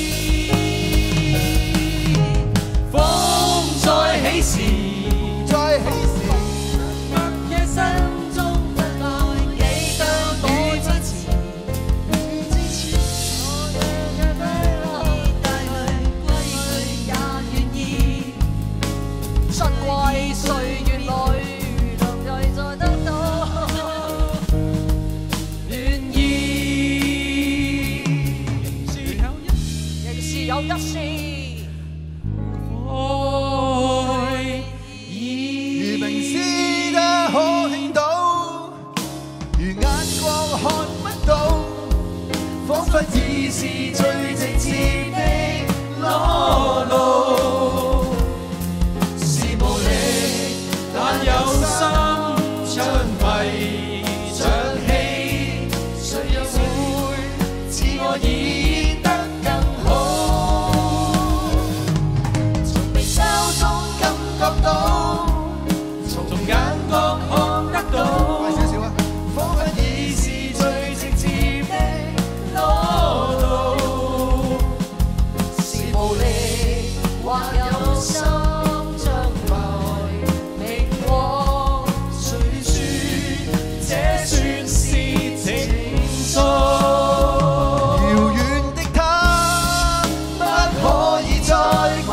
知。風再起時， 再起時， 默夜心中不來幾多朵支持。我讓帶淚歸去也願意，珍貴歲月裏，能繼續得到暖意，仍是有一絲。 如明知得可輕到，如眼光看不到，彷彿已是最直接的裸露。 是無力，但有心將迷像戲，誰又會自我演得更好？ 從微笑中感覺到，從眼角看得到，快少少啊！彷彿已是最直接的裸露。 是無力，或有心將來明往，誰說這算是情愫？ 遙遠的他，不可以再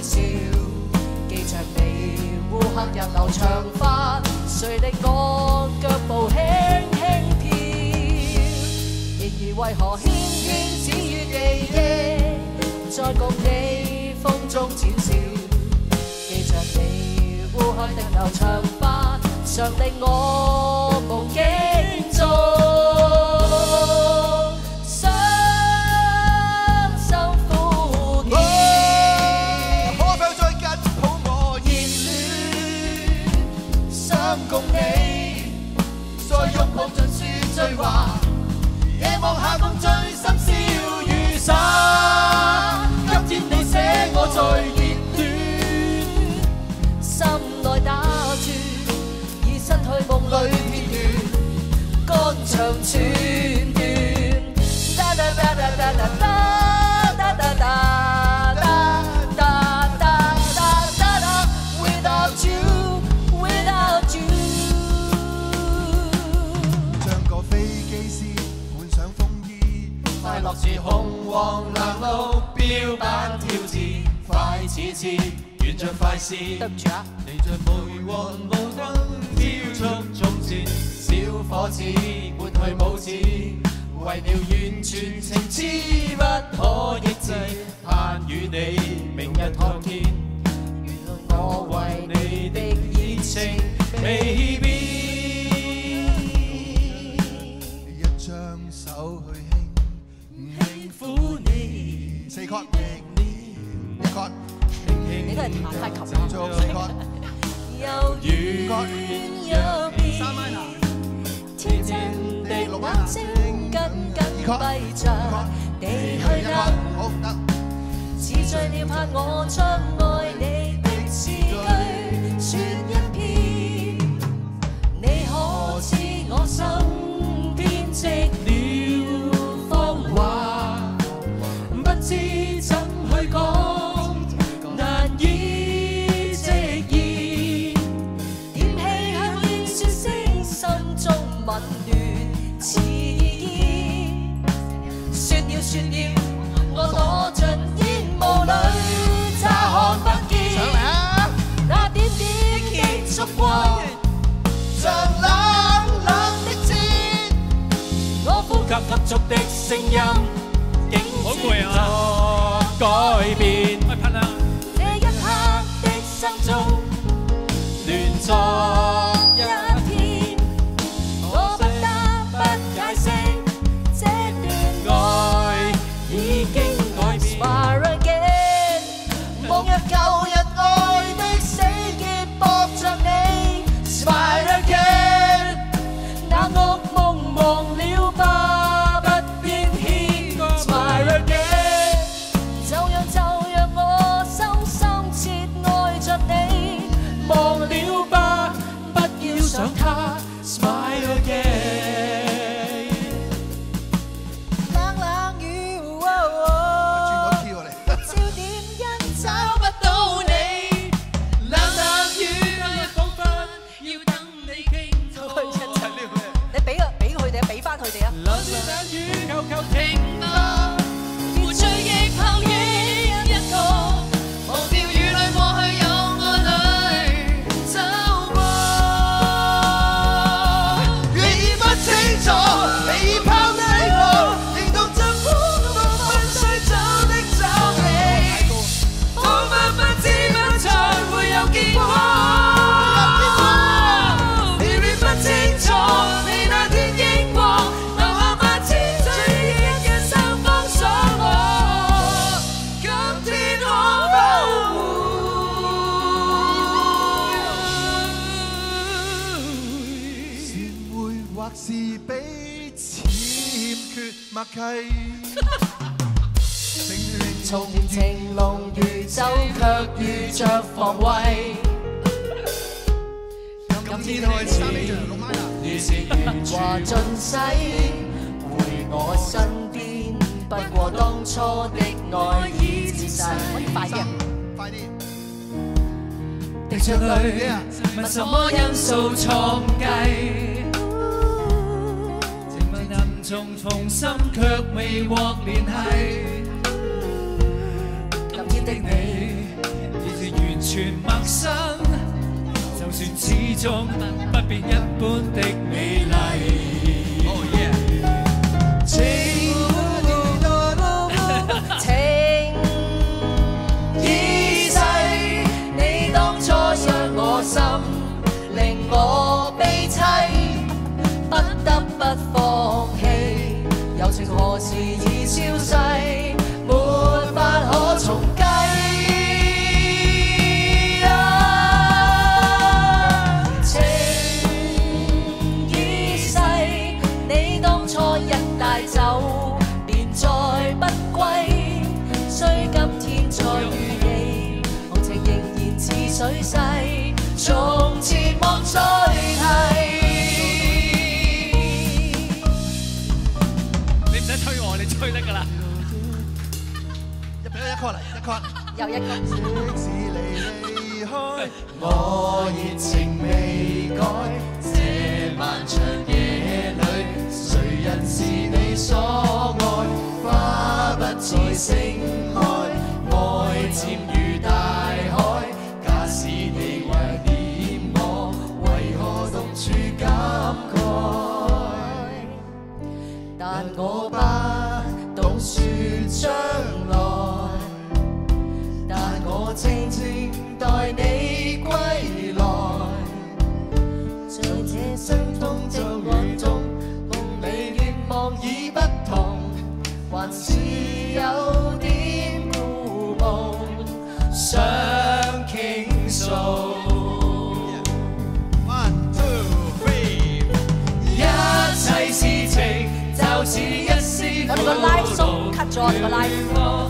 笑，記着你烏黑日流長髮，誰令我腳步輕輕飄？然而為何偏偏只於記憶，再共你風中展笑？記着你烏黑的流長髮，常令我無境中。共你再擁抱盡説醉話，夜望下共醉心笑雨灑。今天你寫我最熱戀，心內打轉，已失去夢裏片段，肝腸寸斷。噠噠噠噠噠噠噠噠噠噠噠，Without you。快樂似紅黃藍綠標板跳字，快似刺，遠着快事。對唔住啊！你像梅黃霧燈飄出中線，小伙子抹去帽子，為了完全情痴不可抑制，盼與你明日看見，原來我為你的熱情未變。一張手去4 chord， 1 chord， 你都係彈太琴啦。4 chord， 又遠又變，天真的眼睛緊緊閉着，地去得，似醉了盼我將愛你的詩句説一遍，你可知我身邊寂了芳華？不知怎去講，難以直言。點氣向煙説聲，心中紊亂似意。説了説了，我躲進煙霧裏，乍看不見。那點點結束過，像冷冷的箭。我呼吸急促的聲音。好攰啊！改變，這一刻的心中亂作一片，我不得不解釋，這段愛已經改變。Smile again， 望若舊日愛的死結駁着你。Smile again， 那惡夢忘了吧。忘了吧，不要想他 ，smile again。冷冷雨，焦點因找不到你。冷冷雨，彷彿要等你傾吐。你俾佢哋啊，俾翻佢哋啊。冷冷雨，求求停吧，付出亦後應一個，忘掉雨裏過去有我倆。你拋低我，令到這風浪風吹走的皺眉，我們不知不覺會有結果。你亂不清楚，你那天經過，留下萬千醉一人三方鎖我，今天可否？善會或是彼此欠缺默契，從前情濃如酒，卻遇着防衛。今天開始，於是鉛華盡洗，回我身邊，不過當初的愛已自逝。快啲，快啲！滴着淚，問什麼因素錯計？情問暗重逢心，卻未獲聯繫。今天的你， 全陌生，就算始終不變一般的美麗。 情已逝，你當初傷我心，令我悲凄，不得不放棄。友情何時已消逝，沒法可重計。情已逝，你當初一帶走，便再不歸。雖今天再遇你，行程仍然似水逝，從前莫再提。 你唔使推我，你吹得㗎啦。 一曲嚟，一曲。 又一曲。 即使你離開， 我熱情未改，這漫長夜裏，誰人是你所愛？花不再盛開，愛漸如大海。假使你懷念我，為何獨處感慨？ 但我不懂説將來，但我靜靜待你歸來。在這傷痛的愛中，夢裏願望已不同，還是有點故夢想傾訴。一切事情就似一絲我哋個 live show cut 咗，我哋個 live。